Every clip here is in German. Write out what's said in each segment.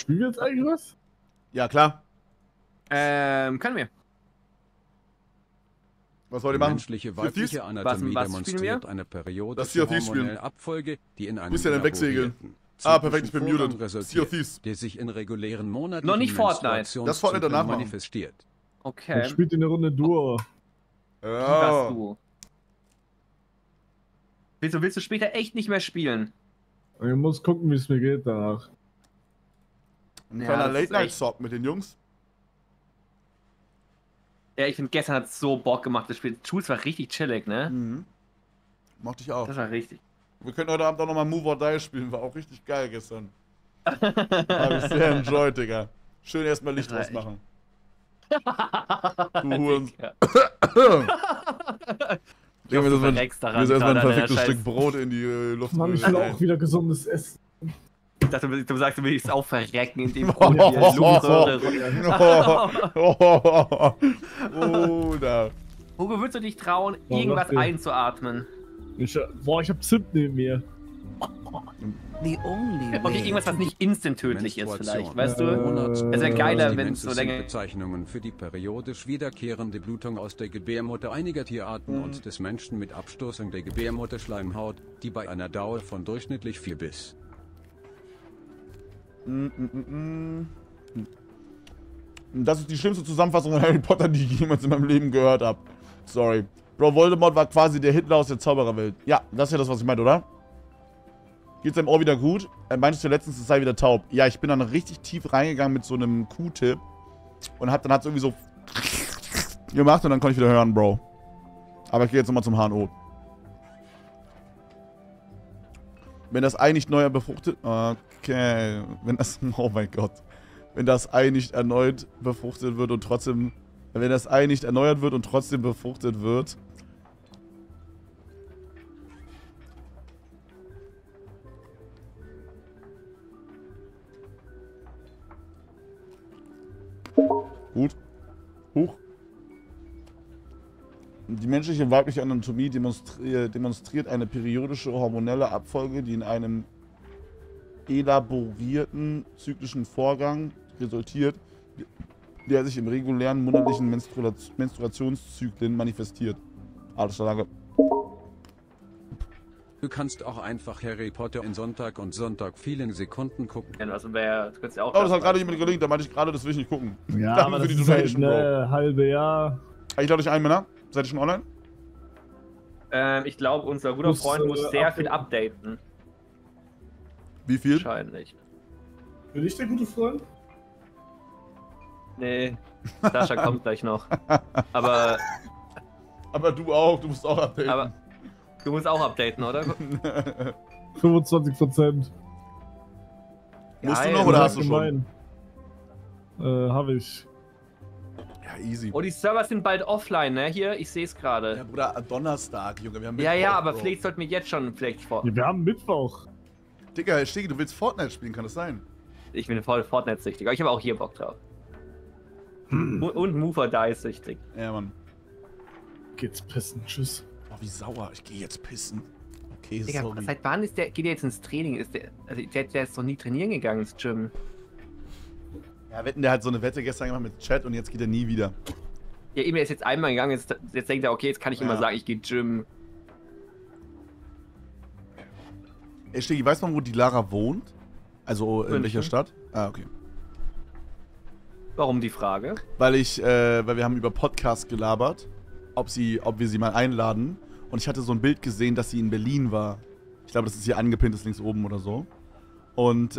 Spielen wir jetzt eigentlich was? Ja, klar. Können wir. Was wollt ihr Die machen? menschliche weibliche Anatomie was demonstriert eine Das periodische Sea of Thieves spielen. hormonelle Abfolge, die in einem Bisschen wegsegeln. elaborierten, Perfekt, ich bin zyklischen muted. Vorgang Sea of resultiert, Thieves. der sich in regulären monatlichen Noch nicht Fortnite. Das Fortnite danach machen. manifestiert. Okay. Dann spielt in der Runde Duo. Was Ja. du? Willst du später echt nicht mehr spielen? Ich muss gucken, wie es mir geht danach. Ein Ja, kleiner das ist Late-Night-Talk mit den Jungs. Ja, ich finde, gestern hat es so Bock gemacht, das Spiel. Tools war richtig chillig, ne? Mhm. Mochte ich auch. Das war richtig. Wir können heute Abend auch nochmal Move or Die spielen. War auch richtig geil gestern. Hab ich sehr enjoyed, Digga. Schön erstmal Licht Das war ausmachen. Du Huren. Digga. Digga, wir du müssen verreckst daran erstmal ein gerade an verficktes deiner Stück Scheiß- Brot in die Luft. Mann, ich will auch wieder gesundes Essen. Ich dachte, du sagst, du willst auch verrecken, indem du Oh, die Lungenröhre... Oder. Hugo, würdest du dich trauen, Warum irgendwas lacht ihr? einzuatmen? Ich hab Zimt neben mir. The only Okay, irgendwas, was nicht instant tödlich ist vielleicht, weißt du? Monats- Es wäre geiler, Die wenn Menses es so sind länger... Bezeichnungen für die periodisch wiederkehrende Blutung aus der Gebärmutter einiger Tierarten und des Menschen mit Abstoßung der Gebärmutterschleimhaut, die bei einer Dauer von durchschnittlich 4 bis Das ist die schlimmste Zusammenfassung von Harry Potter, die ich jemals in meinem Leben gehört habe. Sorry. Bro, Voldemort war quasi der Hitler aus der Zaubererwelt. Ja, das ist ja das, was ich meinte, oder? Geht's deinem Ohr wieder gut? Meintest du letztens, es sei wieder taub? Ja, ich bin dann richtig tief reingegangen mit so einem Q-Tip und dann hat's irgendwie so gemacht und dann konnte ich wieder hören, Bro. Aber ich gehe jetzt nochmal zum HNO. Wenn das Ei nicht neu befruchtet... Okay. Wenn das... Oh mein Gott. Wenn das Ei nicht erneut befruchtet wird und trotzdem... Wenn das Ei nicht erneuert wird und trotzdem befruchtet wird... Gut. Huch. Die menschliche weibliche Anatomie demonstriert eine periodische hormonelle Abfolge, die in einem elaborierten zyklischen Vorgang resultiert, der sich im regulären monatlichen Menstruationszyklen manifestiert. Alles klar, danke. Du kannst auch einfach Harry Potter in Sonntag und Sonntag vielen Sekunden gucken. Ja, also du kannst ja auch... Oh, das hat gerade jemand gelingt, da meinte ich gerade, das will ich nicht gucken. Ja, Danke aber für das die ist halt Donation, eine halbe Jahr. Ich lade euch ein, Männer. Seid ihr schon online? Ich glaube, unser guter Freund muss sehr viel updaten. Wie viel? Wahrscheinlich. Bin ich der gute Freund? Nee, Sascha kommt gleich noch. Aber Aber du auch, du musst auch updaten. du musst auch updaten, oder? 25%. Musst du Geil. noch oder hast du schon? Habe ich. Ja, easy. Oh, die Server sind bald offline, ne? Hier, ich sehe es Ja, gerade. Bruder, Donnerstag, Junge, wir haben Ja, Mittwoch, aber Bro. vielleicht sollten wir jetzt schon vor. Ja, wir haben Mittwoch. Digga, Stegi, du willst Fortnite spielen, kann das sein? Ich bin voll Fortnite-süchtig, aber ich habe auch hier Bock drauf. Und Move or Die süchtig. Ja, Mann. Geht's pissen. Tschüss. Oh, wie sauer. Ich gehe jetzt pissen. Okay, Digga, sorry. seit wann geht der jetzt ins Training? Der ist doch nie trainieren gegangen ins Gym. Ja, wetten, der hat so eine Wette gestern gemacht mit Chat und jetzt geht er nie wieder. Ja, eben, er ist jetzt einmal gegangen, jetzt denkt er, okay, jetzt kann ich immer Ja. sagen, ich gehe Gym. Ey, Stegi, weiß man, wo die Lara wohnt? Also in München. welcher Stadt? Ah, okay. Warum die Frage? Weil wir haben über Podcast gelabert, ob wir sie mal einladen. Und ich hatte so ein Bild gesehen, dass sie in Berlin war. Ich glaube, das ist hier angepinnt, ist links oben oder so. Und,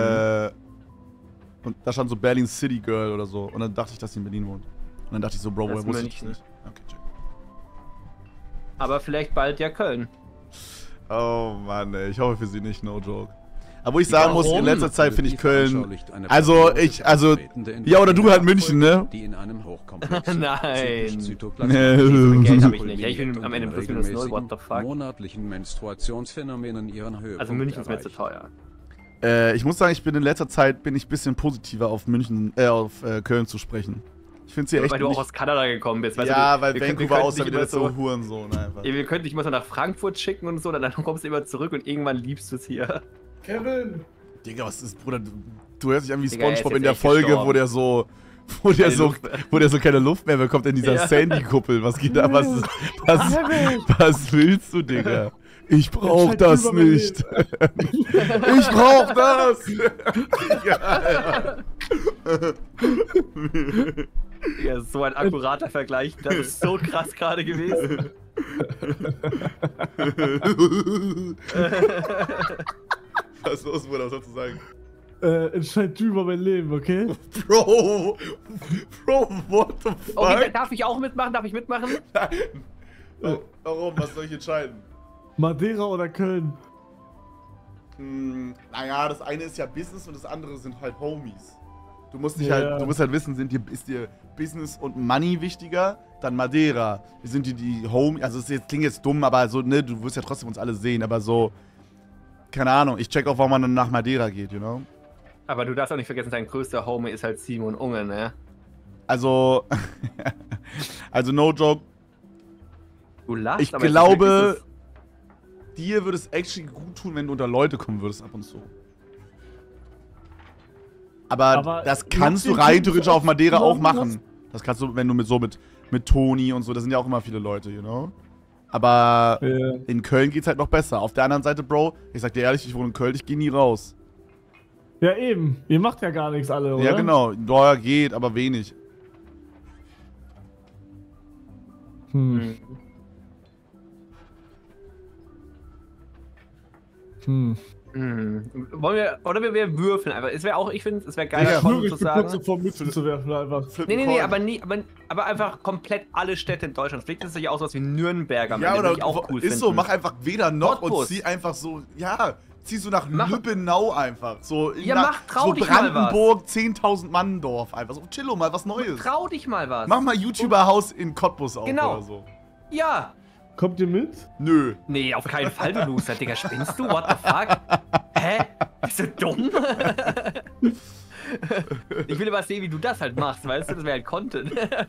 und da stand so Berlin City Girl oder so. Und dann dachte ich, dass sie in Berlin wohnt. Und dann dachte ich so, Bro, Das woher ist wusste ich das München. nicht? Okay, check. Aber vielleicht bald ja Köln. Oh Mann, ey, ich hoffe für sie nicht, no joke. Aber wo ich sagen muss, in Warum? letzter Zeit finde ich Köln. Veranschaulicht eine Also, periodisch ja, oder du halt München, ne? Die in einem hochkomplexen Nein. zytoplasmischen Geld habe ich nicht. Ja, ich bin am Ende plus minus null, what the fuck. monatlichen Menstruationsphänomenen ihren Höhepunkt Also München ist mir zu erreichen. teuer. Ich muss sagen, ich bin in letzter Zeit ein bisschen positiver auf Köln zu sprechen. Ich finde es hier echt Weil du auch nicht, aus Kanada gekommen bist. Weißt ja, du, weil wir Vancouver könnten aussah dich wie der immer so, letzte Hurensohn einfach. wir könnten dich immer so nach Frankfurt schicken und so, dann kommst du immer zurück und irgendwann liebst du es hier. Kevin! Digga, was ist, Bruder? Du hörst dich an wie Digga, er ist SpongeBob jetzt in der echt Folge, gestorben. wo der so keine Luft mehr bekommt in dieser Ja. Sandy-Kuppel. Was geht da? Was willst du, Digga? Ich brauch Entscheid das über mein nicht. Ich brauch das. Digga, Ja, so ein akkurater Vergleich. Das ist so krass gerade gewesen. Was ist los, Bruder? Was sollst du sagen? Entscheid du über mein Leben, okay? Bro, what the fuck? Okay, darf ich auch mitmachen? Darf ich mitmachen? Nein. Warum? Was soll ich entscheiden? Madeira oder Köln? Naja, das eine ist ja Business und das andere sind halt Homies. Du musst dich Ja. du musst halt wissen, ist dir Business und Money wichtiger? Dann Madeira. Sind die Homies, also es klingt jetzt dumm, aber so, ne, du wirst ja trotzdem uns alle sehen, aber so, keine Ahnung, ich check auch, warum man dann nach Madeira geht, you know? Aber du darfst auch nicht vergessen, dein größter Homie ist halt Simon Unge, ne? Also, no joke, Du lachst, ich aber glaube, dir würde es actually gut tun, wenn du unter Leute kommen würdest ab und zu. Aber das kannst du macht rein den theoretisch Typen auf Madeira so auch oft machen. Das kannst du, wenn du mit Toni und so, da sind ja auch immer viele Leute, you know? Aber in Köln geht's halt noch besser. Auf der anderen Seite, Bro, ich sag dir ehrlich, ich wohne in Köln, ich gehe nie raus. Ja, eben. Ihr macht ja gar nichts alle, oder? Ja, genau. Ja, geht, aber wenig. Hm. Wollen wir, oder wir würfeln einfach. Es wäre auch, ich finde, es wäre geil, Ja, davon Wirklich zu kurz sagen. davor Mützen zu werfen, einfach. Nee, aber einfach komplett alle Städte in Deutschland. Vielleicht ist es ja auch sowas wie Nürnberg am Ja, Ende, oder würde ich auch cool ist finden. so, mach einfach weder noch und Cottbus. zieh einfach so, ja, zieh so nach Mach- Lübbenau einfach. So, Ja, trau so dich mal Brandenburg, 10.000 Mann Dorf einfach. So, chillo, mal was Neues. Trau dich mal was. Mach mal YouTuber-Haus in Cottbus auf Genau. oder so. Ja. Kommt ihr mit? Nö. Nee, auf keinen Fall, du Loser. Digga, spinnst du? What the fuck? Hä? Bist du dumm? Ich will aber sehen, wie du das halt machst, weißt du? Das wäre halt Content.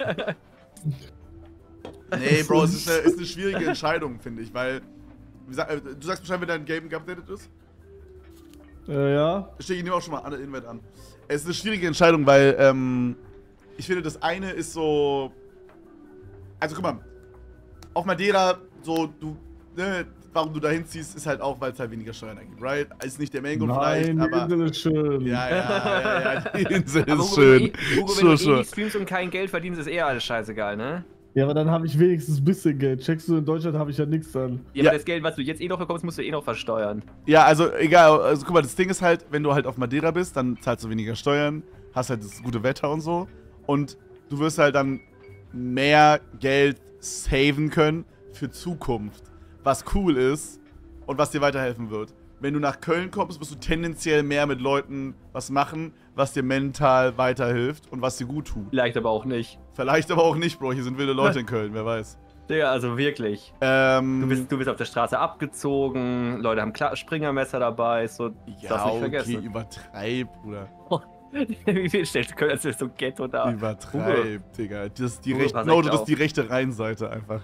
Nee, Bro, es ist eine schwierige Entscheidung, finde ich, weil, du sagst Bescheid, wenn dein Game geupdatet ist? Ja. Ich nehme auch schon mal alle Invite an. Es ist eine schwierige Entscheidung, weil, ich finde, das eine ist so, also guck mal, auf Madeira, so, ne, warum du da hinziehst, ist halt auch, weil es halt weniger Steuern ergibt, right? Ist nicht der Main-Grund vielleicht, Nein, die aber... Insel ist schön. Ja, die Insel Aber ist Hugo, schön. Hugo, wenn du nicht streamst und kein Geld verdienst, ist eher alles scheißegal, ne? Ja, aber dann habe ich wenigstens ein bisschen Geld. Checkst du, in Deutschland habe ich ja nichts dann. Ja, Ja. aber das Geld, was du jetzt eh noch bekommst, musst du eh noch versteuern. Ja, also egal, also guck mal, das Ding ist halt, wenn du halt auf Madeira bist, dann zahlst du weniger Steuern, hast halt das gute Wetter und so und du wirst halt dann mehr Geld saven können für Zukunft, was cool ist und was dir weiterhelfen wird. Wenn du nach Köln kommst, wirst du tendenziell mehr mit Leuten was machen, was dir mental weiterhilft und was dir gut tut. Vielleicht aber auch nicht. Vielleicht aber auch nicht, Bro, hier sind wilde Leute in Köln, wer weiß. Digga, also wirklich. Du bist auf der Straße abgezogen, Leute haben Springermesser dabei, so, ja, darfst nicht okay, vergessen. übertreib, Bruder. Wie viel stellst du Köln als wärst du so Ghetto da? Übertreib, Digga. Das ist die Hugo, rechte, pass no, echt das ist auf. die rechte Rheinseite einfach.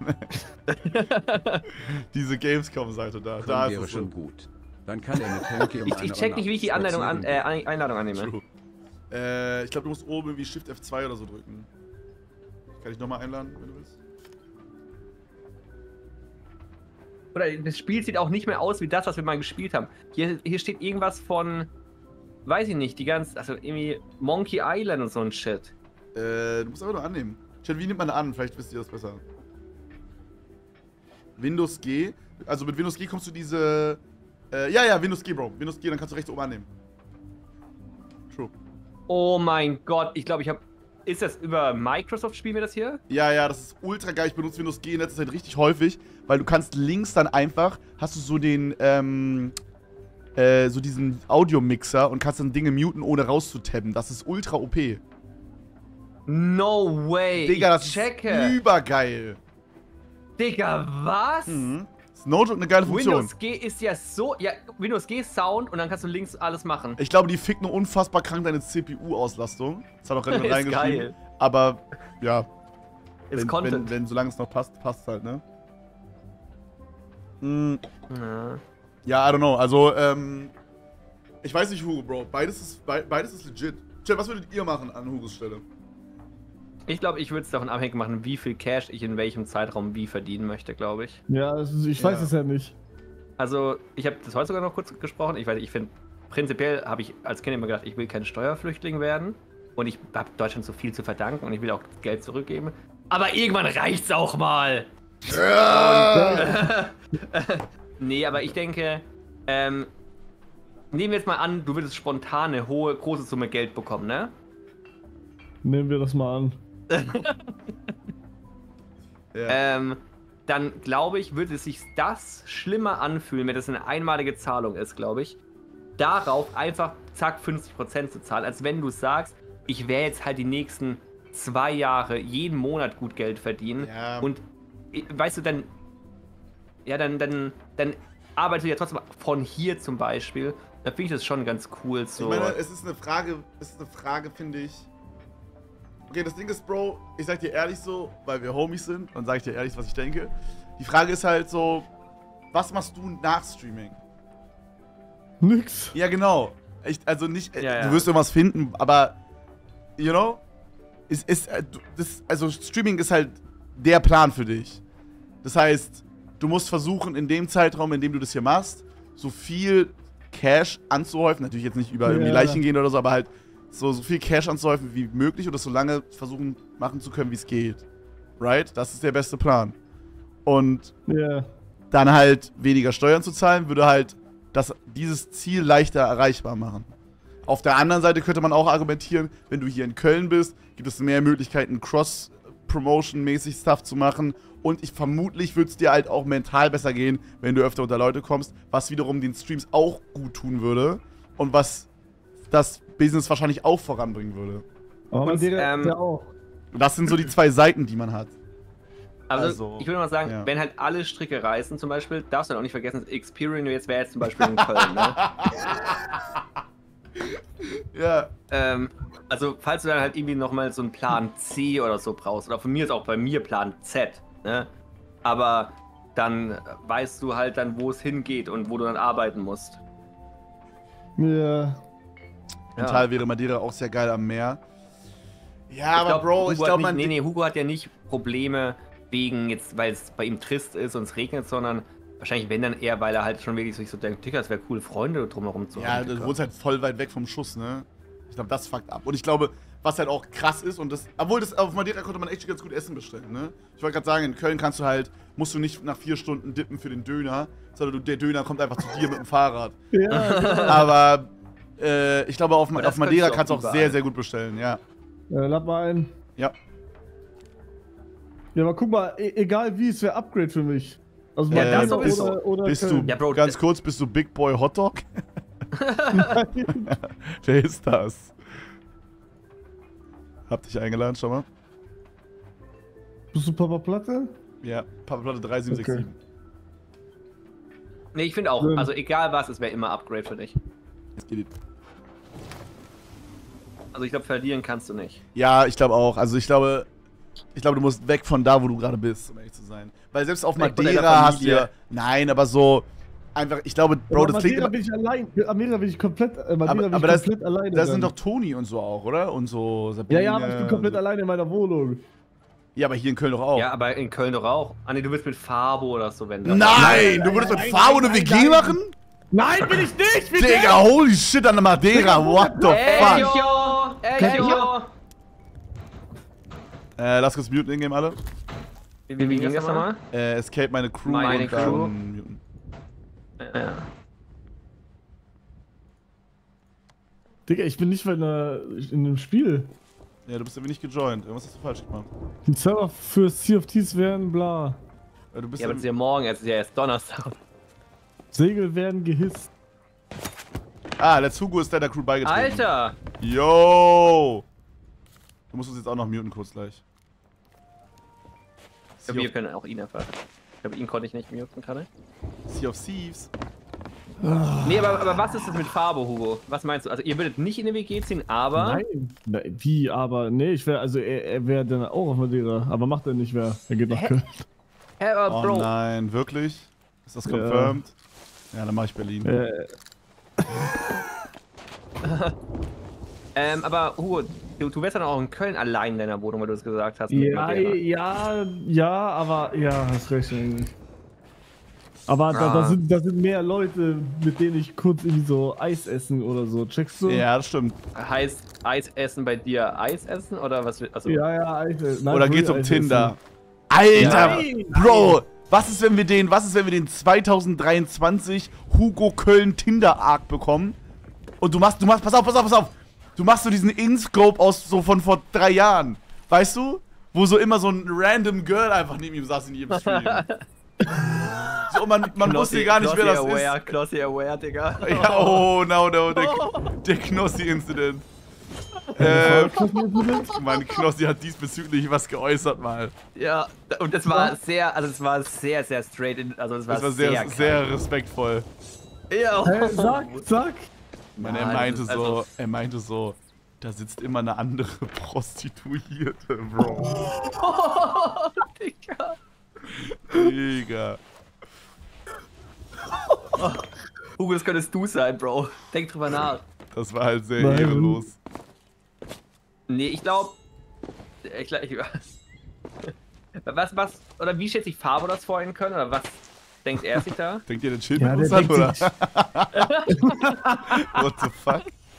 Diese Gamescom-Seite da. Da Köln ist wäre es so. schon gut. Dann kann er mit Henke um Ich check nicht, wie ich die Einladung annehme. True. Ich glaube, du musst oben irgendwie Shift F2 oder so drücken. Kann ich nochmal einladen, wenn du willst? Oder das Spiel sieht auch nicht mehr aus wie das, was wir mal gespielt haben. Hier steht irgendwas von, weiß ich nicht, also irgendwie Monkey Island und so ein Shit. Du musst aber nur annehmen. Chat, wie nimmt man an? Vielleicht wisst ihr das besser. Windows G. Also mit Windows G kommst du diese... ja, Windows G, Bro. Windows G, dann kannst du rechts oben annehmen. True. Oh mein Gott, ich glaube, ist das über Microsoft, spielen wir das hier? Ja, das ist ultra geil. Ich benutze Windows G in letzter Zeit richtig häufig, weil du kannst links dann einfach, hast du so den, so diesen Audio-Mixer und kannst dann Dinge muten, ohne rauszutabben. Das ist ultra OP. No way. Digga, das ich ist checke. übergeil. Digga, was? Mhm. Das ist no joke eine geile Funktion. Windows G ist ja so, ja, Windows G Sound und dann kannst du links alles machen. Ich glaube, die fickt nur unfassbar krank deine CPU-Auslastung. Das hat auch gerade mit Ist reingeschrieben. geil. Aber, ja. Ist Content. Solange es noch passt, passt halt, ne? Mhm. Ja. Ja, I don't know. Also, Ich weiß nicht, Hugo, Bro. Beides ist legit. Chat, was würdet ihr machen an Hugos Stelle? Ich glaube, ich würde es davon abhängig machen, wie viel Cash ich in welchem Zeitraum wie verdienen möchte, glaube ich. Ja, ich weiß es ja nicht. Also, ich habe das heute sogar noch kurz gesprochen. Ich finde, prinzipiell habe ich als Kind immer gedacht, ich will kein Steuerflüchtling werden. Und ich habe Deutschland so viel zu verdanken und ich will auch Geld zurückgeben. Aber irgendwann reicht's auch mal. Ja. Nee, aber ich denke, nehmen wir jetzt mal an, du würdest spontan eine große Summe Geld bekommen, ne? Nehmen wir das mal an. Ja. Dann glaube ich, würde es sich das schlimmer anfühlen, wenn das eine einmalige Zahlung ist, glaube ich, darauf einfach zack 50% zu zahlen, als wenn du sagst, ich werde jetzt halt die nächsten 2 Jahre jeden Monat gut Geld verdienen und weißt du, dann arbeitest du ja trotzdem von hier zum Beispiel, da finde ich das schon ganz cool. So. Ich meine, es ist eine Frage, finde ich. Okay, das Ding ist, Bro, ich sag dir ehrlich so, weil wir Homies sind und sag ich dir ehrlich, was ich denke. Die Frage ist halt so, was machst du nach Streaming? Nix. Ja, genau. Also nicht, Ja. du wirst irgendwas finden, aber, you know, also Streaming ist halt der Plan für dich. Das heißt, du musst versuchen, in dem Zeitraum, in dem du das hier machst, so viel Cash anzuhäufen. Natürlich jetzt nicht über irgendwie Leichen gehen oder so, aber halt so viel Cash anzuhäufen wie möglich und das so lange versuchen machen zu können, wie es geht. Right? Das ist der beste Plan. Und dann halt weniger Steuern zu zahlen, würde halt dieses Ziel leichter erreichbar machen. Auf der anderen Seite könnte man auch argumentieren, wenn du hier in Köln bist, gibt es mehr Möglichkeiten, Cross-Promotion-mäßig Stuff zu machen. Und vermutlich würde es dir halt auch mental besser gehen, wenn du öfter unter Leute kommst, was wiederum den Streams auch gut tun würde und was das Business wahrscheinlich auch voranbringen würde. Aber der auch. Das sind so die 2 Seiten, die man hat. Also, ich würde mal sagen, wenn halt alle Stricke reißen zum Beispiel, darfst du dann auch nicht vergessen, das Experience jetzt wäre jetzt zum Beispiel in Köln, ne? Ja. Also, falls du dann halt irgendwie nochmal so einen Plan C oder so brauchst, oder von mir ist auch bei mir Plan Z, ne? Aber dann weißt du halt dann, wo es hingeht und wo du dann arbeiten musst. Ja. Mental wäre Madeira auch sehr geil am Meer. Ja, aber Bro, ich glaube, Hugo hat ja nicht Probleme wegen jetzt, weil es bei ihm trist ist und es regnet, sondern wahrscheinlich, wenn dann eher, weil er halt schon wirklich sich so denkt, Digga, es wäre cool, Freunde drumherum zu haben. Ja, du wohnst halt voll weit weg vom Schuss, ne? Ich glaube, das fuckt ab. Und ich glaube, was halt auch krass ist, und das, obwohl das auf Madeira konnte man echt ganz gut Essen bestellen, ne? Ich wollte gerade sagen, in Köln musst du nicht nach 4 Stunden dippen für den Döner, sondern der Döner kommt einfach zu dir mit dem Fahrrad. Ja. Aber ich glaube, auf Madeira kannst du auch sehr, sehr gut bestellen, ja. Lad mal ein. Ja. Ja, aber guck mal, egal wie, es wäre Upgrade für mich. Also das Madeira sowieso. oder Bist du, Köln. Ja, Bro, ganz kurz, bist du Big Boy Hotdog? Wer ist das? Hab dich eingeladen, schau mal. Bist du Papa Platte? Ja, Papa Platte 3767. Nee, ich finde auch, also egal was, es wäre immer Upgrade für dich. Jetzt geht es. Also ich glaube, verlieren kannst du nicht. Ja, ich glaube auch. Also ich glaube, du musst weg von da, wo du gerade bist, um ehrlich zu sein. Weil selbst auf Madeira hast du ja... Nein, aber so... Einfach, ich glaube, Bro, das klingt... Madeira bin ich allein. Madeira bin ich komplett, komplett alleine. Das sind doch Toni und so auch, oder? Und so Sabine... Ja, aber ich bin komplett alleine in meiner Wohnung. Ja, aber hier in Köln doch auch. Ja, aber in Köln doch auch. Ah, nee, du willst mit Fabo oder so, wenn... Nein! Du würdest mit Fabo eine WG machen? Nein, bin ich nicht! Wie Digga, holy shit, an der Madeira, what the fuck? Echo! Lass kurz muten in-game alle. Wie ging das nochmal? Escape meine Crew Meine und Crew. dann muten. Ja. Digga, ich bin nicht mehr in dem Spiel. Ja, du bist irgendwie nicht gejoint. Irgendwas hast du falsch gemacht. Die Server für Sea of Thieves werden bla. Ja, du bist Ja, aber es ist ja morgen, es ist ja erst Donnerstag. Segel werden gehisst. Let's Hugo ist deiner Crew beigetreten. Alter! Yo! Du musst uns jetzt auch noch muten kurz gleich. Ich glaube, wir können auch ihn erfahren. Ich glaube, ihn konnte ich nicht muten gerade. Sea of Thieves. Nee, aber was ist das mit Fabo, Hugo? Was meinst du? Also ihr würdet nicht in eine WG ziehen, aber... Nein. Wie, aber nee, ich wäre, also er wäre dann auch auf Madeira, aber macht er nicht mehr. Er geht nach Köln. Hä, aber Bro. Oh nein, wirklich? Ist das confirmed? Ja, dann mach ich Berlin. Aber Hugo, du wärst dann auch in Köln allein in deiner Wohnung, weil du es gesagt hast. mit Madeira. Ja, aber ja, hast recht eigentlich. Aber da sind mehr Leute, mit denen ich kurz irgendwie so Eis essen oder so. Checkst du? Ja, das stimmt. Heißt Eis essen bei dir Eis essen oder was? Also, Ja, Eis essen. Oder geht's um Tinder? Alter, Bro, was ist, wenn wir den 2023 Hugo Köln Tinder Arc bekommen? Und du machst, pass auf. Du machst so diesen InScope aus so von vor 3 Jahren. Weißt du? Wo so immer so ein random Girl einfach neben ihm saß in jedem Stream. So, man wusste gar nicht, wer das ist. Knossi aware, Digga. Ja, oh, no, der Knossi-Incident. Mein Knossi hat diesbezüglich was geäußert mal. Ja, und das war sehr, sehr straight, also es war sehr respektvoll. Ja. Hey, sag. Er meinte so, da sitzt immer eine andere Prostituierte, Bro. Digga. Hugo, das könntest du sein, Bro. Denk drüber nach. Das war halt sehr ehrenlos. Nee, ich glaube. Was, oder wie schätzt sich Fabo das vorhin können? Oder was denkt er sich da? Denkt ihr, der chillt mit uns an, oder? What the fuck?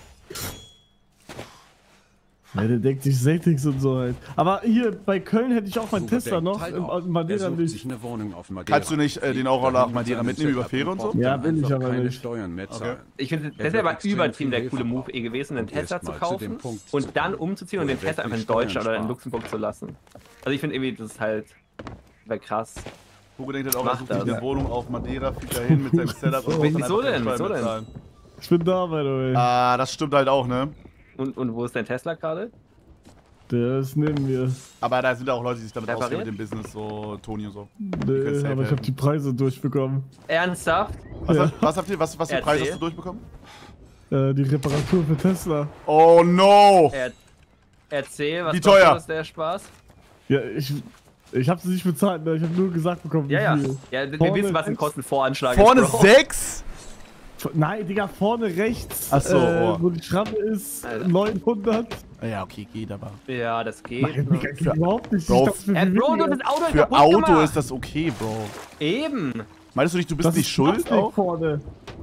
Ja, der denkt sich Celtics und so halt. Aber hier bei Köln hätte ich auch meinen Hugo Tesla noch. denkt, Madeira sucht nicht. sich eine Wohnung auf Madeira. Kannst du nicht den auch nach Madeira mitnehmen über Fähre und so? Ja, will ich aber keine nicht. Steuern mehr zahlen. Ich finde, das Er wäre wird aber extrem übertrieben der viel coole Hilfe Move gewesen, einen Und Tesla erst zu mal zu kaufen dem Punkt und zu dann kommen, umzuziehen und wo den er Tesla einfach in wirklich Deutschland Steuern oder in spart. Luxemburg zu lassen. Also ich finde irgendwie, das ist halt, wäre krass. Hugo denkt halt auch, er Macht sucht sich das. eine Wohnung auf Madeira, fliegt da hin mit seinem Setup und Wieso denn? Wieso denn? Ich bin da, by the way. Ah, das stimmt halt auch, ne? Und wo ist dein Tesla gerade? Der ist neben mir. Aber da sind auch Leute, die sich damit Repariert? auskennen mit dem Business, so Toni und so. Nee, safe aber ich habe helfen. die Preise durchbekommen. Ernsthaft? Was für Preis Erzähl. hast du durchbekommen? Die Reparatur für Tesla. Oh no! Erzähl, was Wie teuer? kostet der Spaß? Ja, ich habe sie nicht bezahlt, ne? Ich habe nur gesagt bekommen, wie Ja, ja. viel. Ja, wir Vorne wissen, was ein rechts. Kostenvoranschlag Vorne ist, Bro. 6? Nein, Digga, vorne rechts, Ach so, oh. wo die Schramme ist, Alter. 900. Ja, okay, geht aber. Ja, das geht. Nein, Digga, geht überhaupt nicht. Bro, Ich dachte, für Bro, du weniger. hast das Auto Für kaputt Auto gemacht. ist das okay, Bro. Eben. Meinst du nicht, du bist Das nicht ist schuld Plastik auch? vorne.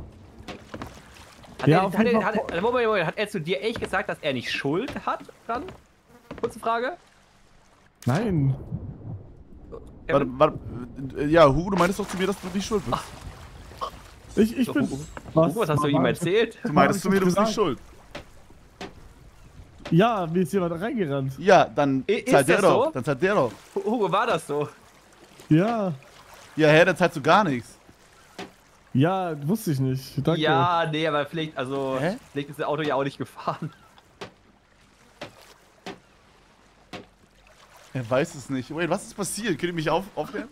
Hat, Ja, er, auf hat, jeden er, Fall. Moment, hat er zu dir echt gesagt, dass er nicht Schuld hat dann? Kurze Frage. Nein. Warte, ja, Hugo, du meintest doch zu mir, dass du nicht schuld bist. Ich bin. Hugo, was hast du ihm erzählt? Du meintest zu mir, du bist gesagt? nicht schuld. Ja, mir ist jemand reingerannt. Ja, dann Ist zahlt der das doch. so? Dann zahlt der doch. Hugo, war das so? Ja. Ja, hä, dann zahlst du gar nichts. Ja, wusste ich nicht. Danke. Ja, nee, aber vielleicht, also, Hä? vielleicht ist das Auto ja auch nicht gefahren. Er weiß es nicht. Wait, was ist passiert? Könnt ihr mich aufklären?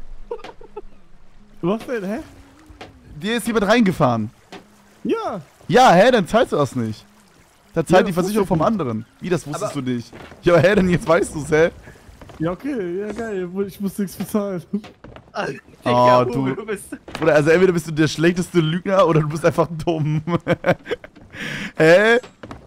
Was denn, hä? Dir ist jemand reingefahren. Ja. Ja, hä, dann zahlst du das nicht. Da zahlt Ja, die das Versicherung wusste ich vom anderen. Wie, das wusstest Aber- du nicht? Ja, aber hä, denn jetzt weißt du's, hä? Ja, okay. Ja, geil. Ich muss nichts bezahlen. Digga, du- Hugo, du bist... Oder also entweder bist du der schlechteste Lügner oder du bist einfach dumm. Hä?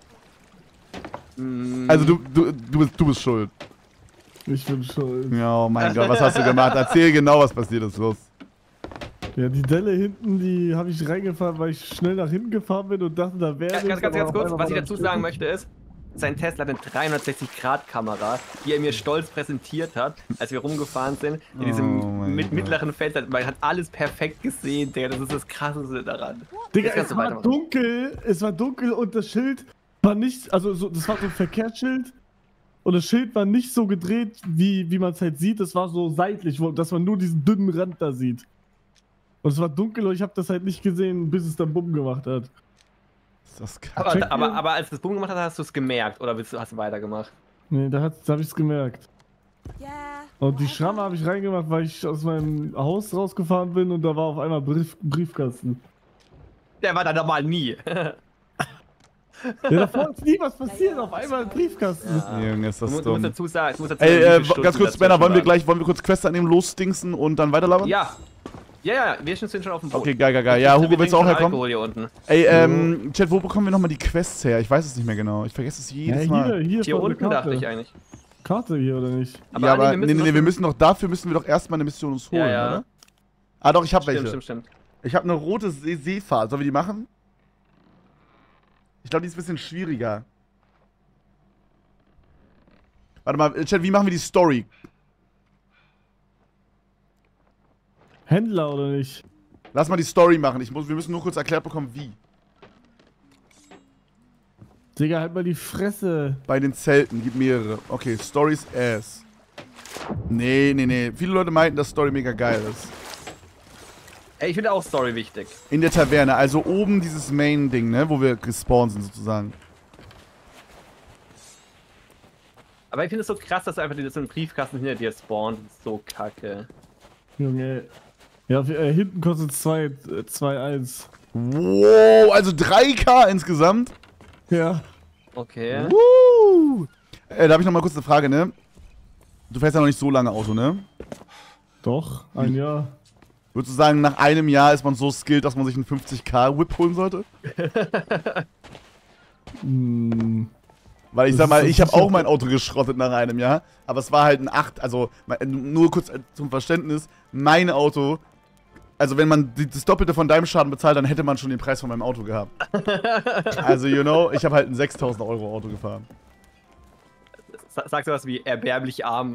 Also du bist schuld. Ich bin schuld. Ja, oh mein Gott, was hast du gemacht? Erzähl genau, was passiert ist, los. Ja, die Delle hinten, die habe ich reingefahren, weil ich schnell nach hinten gefahren bin und dachte, da wäre Ganz kurz, was ich dazu sagen möchte ist, sein Tesla hat eine 360-Grad-Kamera, die er mir stolz präsentiert hat, als wir rumgefahren sind. In Oh diesem mein Gott. mittleren Fenster. Man hat alles perfekt gesehen, Digga. Das ist das Krasseste daran. Digga, Jetzt kannst es du war weitermachen. dunkel und das Schild war nicht, also so, das war so ein Verkehrsschild und das Schild war nicht so gedreht, wie man es halt sieht, es war so seitlich, dass man nur diesen dünnen Rand da sieht. Und es war dunkel und ich habe das halt nicht gesehen, bis es dann Bumm gemacht hat. Ist das kacke? Check Aber als das Boom gemacht hat, hast du es gemerkt oder hast du weitergemacht? Nee, da habe ich es gemerkt. Yeah. Und die Schramme habe ich reingemacht, weil ich aus meinem Haus rausgefahren bin und da war auf einmal Briefkasten. Der war da normal nie. Ja, davor ist nie was passiert, auf einmal ein Briefkasten. Junge, ist das Du musst dumm. dazu sagen, Ey, wie viele Stunden ganz kurz, dazwischen Männer, wollen wir waren. kurz Quest annehmen, losstingsen und dann weiterlabern? Ja, Ja, wir sind schon auf dem Boot. Okay, geil. Ja, Hugo, willst du auch herkommen? Alkohol hier unten. Ey, Chat, wo bekommen wir nochmal die Quests her? Ich weiß es nicht mehr genau. Ich vergesse es jedes Mal. Hier unten dachte ich eigentlich. Karte hier, oder nicht? Aber wir müssen doch, dafür müssen wir doch erstmal eine Mission uns holen, Ja. oder? Ah doch, ich hab welche. Stimmt. Ich habe eine rote Seefahrt. Sollen wir die machen? Ich glaube, die ist ein bisschen schwieriger. Warte mal, Chat, wie machen wir die Story? Händler, oder nicht? Lass mal die Story machen. Wir müssen nur kurz erklärt bekommen, wie. Digga, halt mal die Fresse. Bei den Zelten, gibt mehrere. Okay, Stories ass. Nee. Viele Leute meinten, dass Story mega geil ist. Ey, ich finde auch Story wichtig. In der Taverne, also oben dieses Main-Ding, ne, wo wir gespawnt sind sozusagen. Aber ich finde es so krass, dass einfach so ein Briefkasten hinter dir spawnt. Das ist so kacke. Junge. Ja, hinten kostet 2,1. Wow, also 3K insgesamt? Ja. Okay. Da habe ich noch mal kurz eine Frage, ne? Du fährst ja noch nicht so lange Auto, ne? Doch, ein Jahr. Würdest du sagen, nach einem Jahr ist man so skilled, dass man sich einen 50k Whip holen sollte? Weil ich sag mal, ich habe auch mein Auto geschrottet nach einem Jahr, aber es war halt ein 8, also nur kurz zum Verständnis, mein Auto, also wenn man das Doppelte von deinem Schaden bezahlt, dann hätte man schon den Preis von meinem Auto gehabt. Also, you know, ich habe halt ein 6.000 Euro Auto gefahren. Sagst du was wie erbärmlich arm?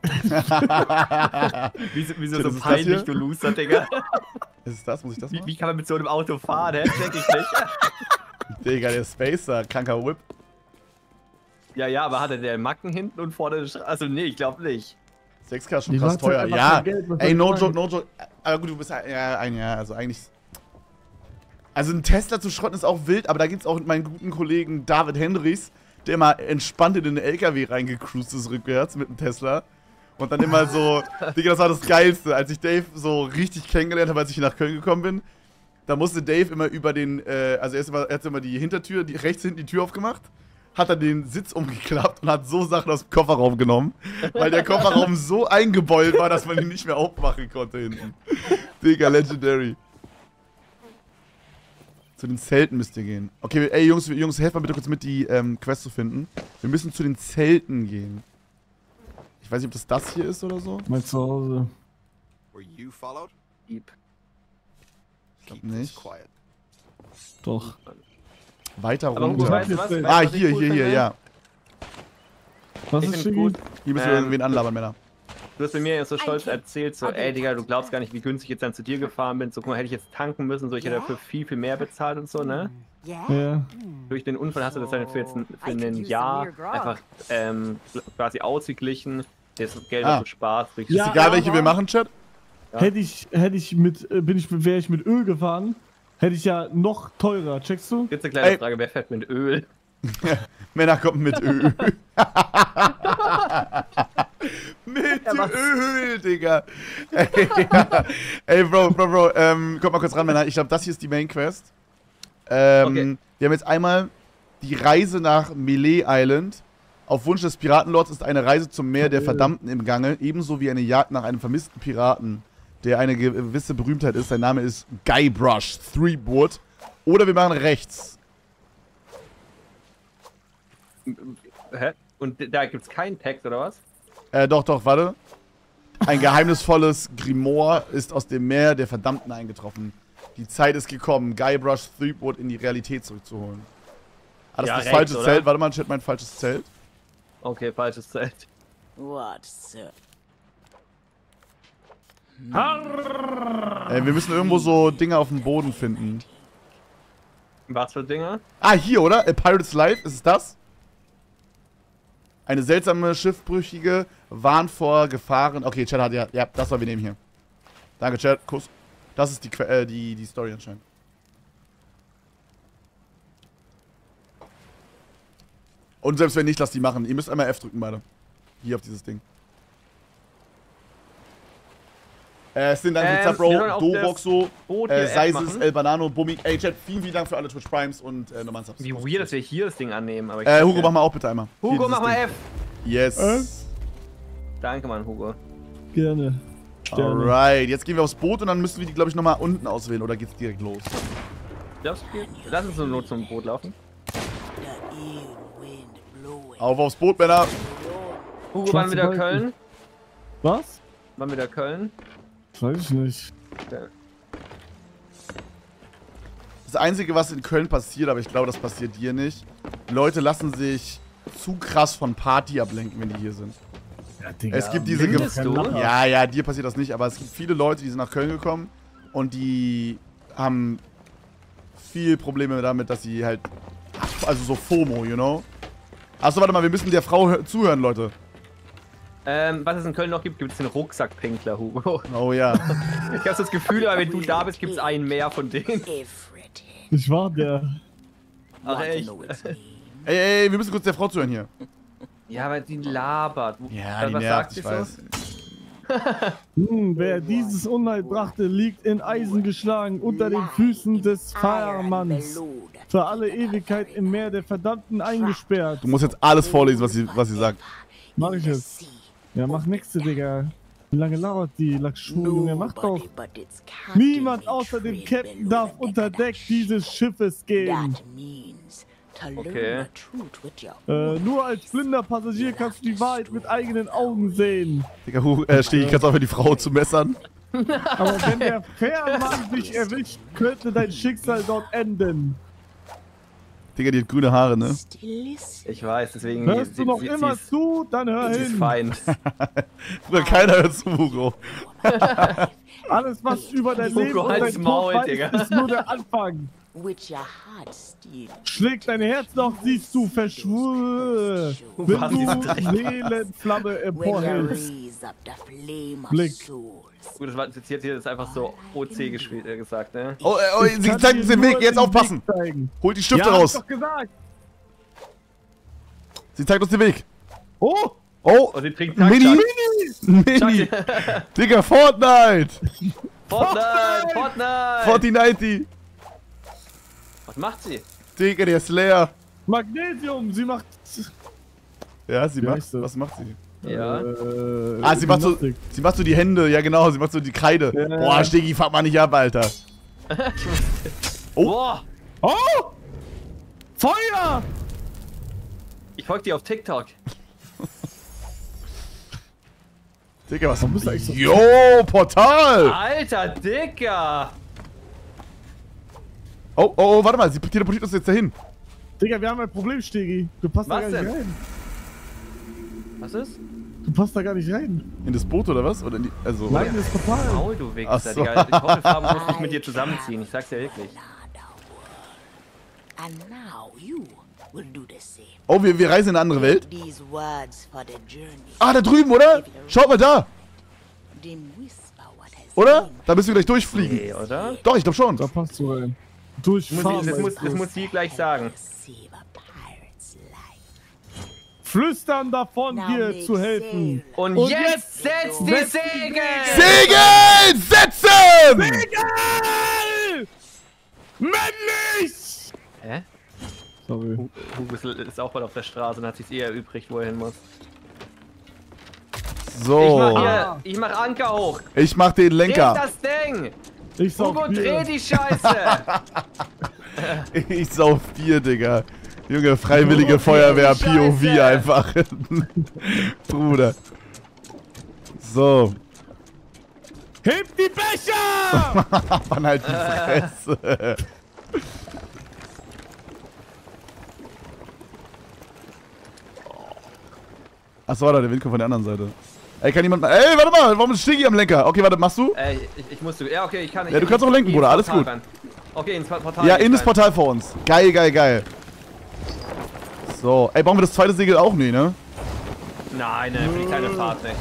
Wieso so ist peinlich, du Loser, Digga? Ist das? Muss ich das machen? Wie kann man mit so einem Auto fahren, hä? Check ich nicht. Digga, der Spacer, kranker Whip. Ja, aber hatte der Macken hinten und vorne eine Also nee, ich glaube nicht. 6K ist schon Die krass macht teuer. halt Ja, einfach kein Geld, was ey, soll no ich joke, sagen? no joke. Aber gut, du bist ja ein Jahr, also eigentlich. Also ein Tesla zu schrotten ist auch wild, aber da gibt's auch meinen guten Kollegen David Hendrichs, der immer entspannt in den LKW reingecruised ist rückwärts mit dem Tesla. Und dann immer so, Digga, das war das Geilste, als ich Dave so richtig kennengelernt habe, als ich hier nach Köln gekommen bin. Da musste Dave immer über den, also er hat immer die Hintertür, rechts hinten die Tür aufgemacht, hat dann den Sitz umgeklappt und hat so Sachen aus dem Kofferraum genommen, weil der Kofferraum so eingebeult war, dass man ihn nicht mehr aufmachen konnte hinten. Digga, legendary. Zu den Zelten müsst ihr gehen. Okay, ey Jungs, helft mal bitte kurz mit, die Quest zu finden. Wir müssen zu den Zelten gehen. Ich weiß nicht, ob das hier ist oder so. Mein Zuhause. Were you followed? Dieb. Ich glaub Keep this nicht. quiet. Doch. Weiter Aber Hugo, runter. weißt du was? Ah, Weißt du, was ich hier, cool finde? ja. Was Ich ist find Shiggy? gut. Hier müssen wir irgendwen anlabern, Männer. Du hast mir so stolz erzählt, so, ey Digga, du glaubst gar nicht, wie günstig ich jetzt dann zu dir gefahren bin. So, guck mal, hätte ich jetzt tanken müssen, so, ich hätte dafür viel mehr bezahlt und so, ne? Ja. Durch den Unfall hast du das dann für ein Jahr einfach quasi ausgeglichen. Das Geld, was du sparst. Durch Ja, Ist egal, aber- welche wir machen, Chat? Ja. Wäre ich mit Öl gefahren, hätte ich ja noch teurer, checkst du? Jetzt eine kleine Ey. Frage, wer fährt mit Öl? Männer kommen mit Öl. Mit was? Öl, Digga. Ey, ja. Ey Bro, kommt mal kurz ran, Männer. Ich glaube, das hier ist die Main Quest. Okay. Wir haben jetzt einmal die Reise nach Melee Island. Auf Wunsch des Piratenlords ist eine Reise zum Meer der Verdammten im Gange, ebenso wie eine Jagd nach einem vermissten Piraten, der eine gewisse Berühmtheit ist. Sein Name ist Guybrush Threepwood. Oder wir machen rechts. Hä? Und da gibt's keinen Text, oder was? Doch, warte. Ein geheimnisvolles Grimoire ist aus dem Meer der Verdammten eingetroffen. Die Zeit ist gekommen, Guybrush Threepwood in die Realität zurückzuholen. Ah, das Ja, ist das rechts, falsche oder? Zelt. Warte mal, Chat, mein falsches Zelt. Okay, falsches Zelt. What, sir? Wir müssen irgendwo so Dinge auf dem Boden finden. Was für Dinger? Ah, hier, oder? A Pirate's Life, ist es das? Eine seltsame, schiffbrüchige Warn vor Gefahren. Okay, Chat hat ja, das sollen wir nehmen hier. Danke, Chat, Kuss. Das ist die Story anscheinend. Und selbst wenn nicht, lasst die machen. Ihr müsst einmal F drücken, beide. Hier auf dieses Ding. Sind dann Pizza wir sollen Bro, auch Doroxo, Boot hier F Seises, machen. El Banano, Bummi. Ey, Chat, vielen Dank für alle Twitch Primes und normalen Subs. Wie weird, dass wir hier das Ding annehmen. Aber ich Hugo, mach mal auch bitte einmal. Hier Hugo, dieses mach mal Ding. F. Yes. Danke, Mann, Hugo. Gerne. Sterne. Alright, jetzt gehen wir aufs Boot und dann müssen wir die, glaube ich, nochmal unten auswählen. Oder geht's direkt los? Lass uns zur Not zum Boot laufen. Auf aufs Boot, Männer! Hugo, wann wieder Wolken. Köln? Was? Wann wieder Köln? Weiß ich nicht. Okay. Das Einzige, was in Köln passiert, aber ich glaube, das passiert dir nicht. Leute lassen sich zu krass von Party ablenken, wenn die hier sind. Ja, Digga. Es gibt diese... Findest du? Ja, dir passiert das nicht, aber es gibt viele Leute, die sind nach Köln gekommen und die haben viel Probleme damit, dass sie halt... Also so FOMO, you know? Achso, warte mal, wir müssen der Frau zuhören, Leute. Was es in Köln noch gibt, gibt es den Rucksackpinkler, Hugo. Oh ja. Ich habe das Gefühl, aber wenn du da bist, gibt es einen mehr von denen. Ich war der. Ach echt? Ey, wir müssen kurz der Frau zuhören hier. Ja, weil die labert. Ja, die was nervt, sagt ich sie weiß. Wer dieses Unheil brachte, liegt in Eisen geschlagen unter den Füßen des Feuermanns. Für alle Ewigkeit im Meer der Verdammten eingesperrt. Du musst jetzt alles vorlesen, was sie sagt. Mach ich jetzt. Ja, mach nächste, Digga. Wie lange lauert die Lackschuh, Junge? Mach doch. Niemand außer dem Captain darf unter Deck dieses Schiffes gehen. Okay. Nur als blinder Passagier kannst du die Wahrheit mit eigenen Augen sehen. Digga, steh ich ganz auf, die Frau zu messern. Aber wenn der Fährmann dich erwischt, könnte dein Schicksal dort enden. Digga, die hat grüne Haare, ne? Ich weiß, deswegen... Hörst du noch immer zu? Dann hör Sie ist hin. Feind. Bruder, keiner hört zu, Hugo. Alles, was über dein Hugo, Leben und halt's dein Maul, Tod Digga. weiß, ist nur der Anfang. Schlägt dein Herz noch, siehst du verschwur. Wenn Was du ist das? Seelenflamme emporhältst. Blick. Gut, das war jetzt hier das ist einfach so OC gesagt, ne? Oh, sie Kann zeigt dir uns den Weg, nur jetzt aufpassen. Weg zeigen. Holt die Stifte Ja, hab ich raus. doch gesagt. Sie zeigt uns den Weg. Oh, Oh, Und sie trinkt Mini. Tag. Mini. Digga, Fortnite. Fortnite! 4090. Was macht sie? Digga, der ist leer. Magnesium, sie macht... Ja, sie Wie macht. heißt das? Was macht sie? Ja. Sie macht so die Hände, ja genau, sie macht so die Kreide. Ja. Boah, Steggi, fuck mal nicht ab, Alter. Boah! Oh! Feuer! Ich folge dir auf TikTok. Digga, was bist du eigentlich so- Jo, Portal! Alter, Dicker! Oh, warte mal, sie teleportiert uns jetzt dahin. Digga, wir haben ein Problem, Stegi. Du passt da Was gar nicht denn? rein. Was ist? Du passt da gar nicht rein. In das Boot oder was? Oder in die, also, Nein, das ist Portal. Maul, du Wichser, Ach so. Digga. Ich hoffe, Farben muss nicht mit dir zusammenziehen. Ich sag's dir wirklich. Oh, wir reisen in eine andere Welt. Ah, da drüben, oder? Schaut mal da. Oder? Da müssen wir gleich durchfliegen. Nee, oder? Doch, ich glaube schon. Da passt du rein. Durchfahren. Das muss sie gleich sagen. Flüstern davon, dir zu helfen. Und jetzt setzt die Segel! Segel setzen! Egal! Männlich! Hä? Sorry. Hugo ist auch bald auf der Straße und hat sich eher übrig, wo er hin muss. So, Ich mach Anker hoch. ich mach den Dreh Lenker. das Ding! Ich sauf Hugo, Bier. dreh die Scheiße! Ich sauf Bier, Digga. Junge, freiwillige Okay, Feuerwehr, Scheiße. POV einfach. Bruder. So. Heb die Becher! Mann, halt die Fresse. Achso, warte, der Wind kommt von der anderen Seite. Ey, kann jemand mal... Ey, warte mal, warum ist Stiggy am Lenker? Okay, warte, machst du? Ich musst du. Ja, okay, ich kann. Ja, du kannst auch lenken, ins Bruder, alles Portal gut. rein. Okay, ins Portal. Ja, gehe in ich das rein. Portal vor uns. Geil, geil, geil. So, ey, brauchen wir das zweite Segel auch? Nee, ne? Nein, für die kleine Fahrt nicht.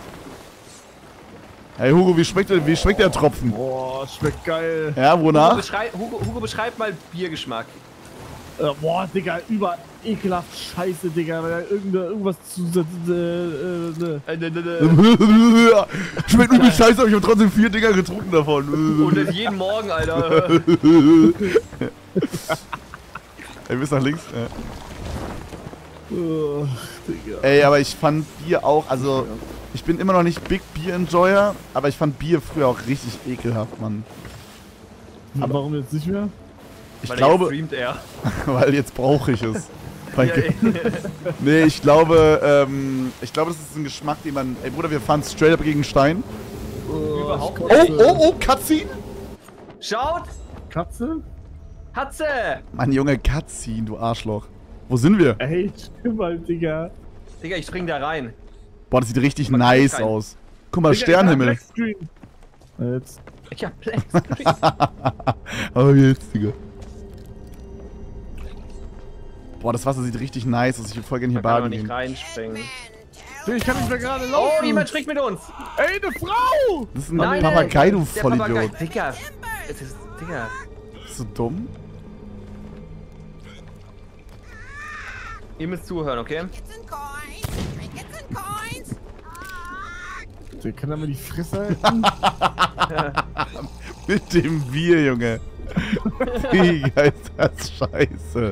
Hey, Hugo, wie schmeckt der Tropfen? Boah, schmeckt geil. Ja, wonach? Hugo, beschreib mal Biergeschmack. Boah, Digga, über ekelhaft Scheiße, Digga. Weil da irgendwas zu... Schmeckt übel scheiße, aber ich hab trotzdem 4 Dinger getrunken davon. Und das jeden Morgen, Alter. Ey, bis nach links. Ja. Oh, Digga. Ey, aber ich fand Bier auch, also ich bin immer noch nicht Big Beer Enjoyer, aber ich fand Bier früher auch richtig ekelhaft, Mann. Aber warum jetzt nicht mehr? Ich Weil glaube, jetzt streamt er. weil jetzt brauche ich es. Mein Ja, Ge- Nee, ich glaube, das ist ein Geschmack, den man... Ey, Bruder, wir fahren straight up gegen Stein. Überhaupt Oh, nicht. oh, oh, Cutscene! Schaut! Katze? Hatze! Mann, Junge, Cutscene, du Arschloch. Wo sind wir? Ey, stimmt mal, Digga. Digga, ich spring da rein. Boah, das sieht richtig Man nice kann kein- aus. Guck mal, Digga, Sternenhimmel. Blackscreen. Jetzt. Ich hab Blackscreen. Aber jetzt, Digga. Boah, das Wasser sieht richtig nice aus. Ich will voll gerne hier Man kann doch baden nicht gehen. reinspringen. Ich kann nicht mehr gerade laufen. Oh, jemand spricht mit uns! Ey, eine Frau! Das ist ein Nein, Papagei, du der Papagei. Vollidiot. Digga. Es ist, Digga. Bist du dumm? Ihr müsst zuhören, okay? Der kann aber die Fresse halten. Mit dem Bier, Junge. Wie geil ist das Scheiße.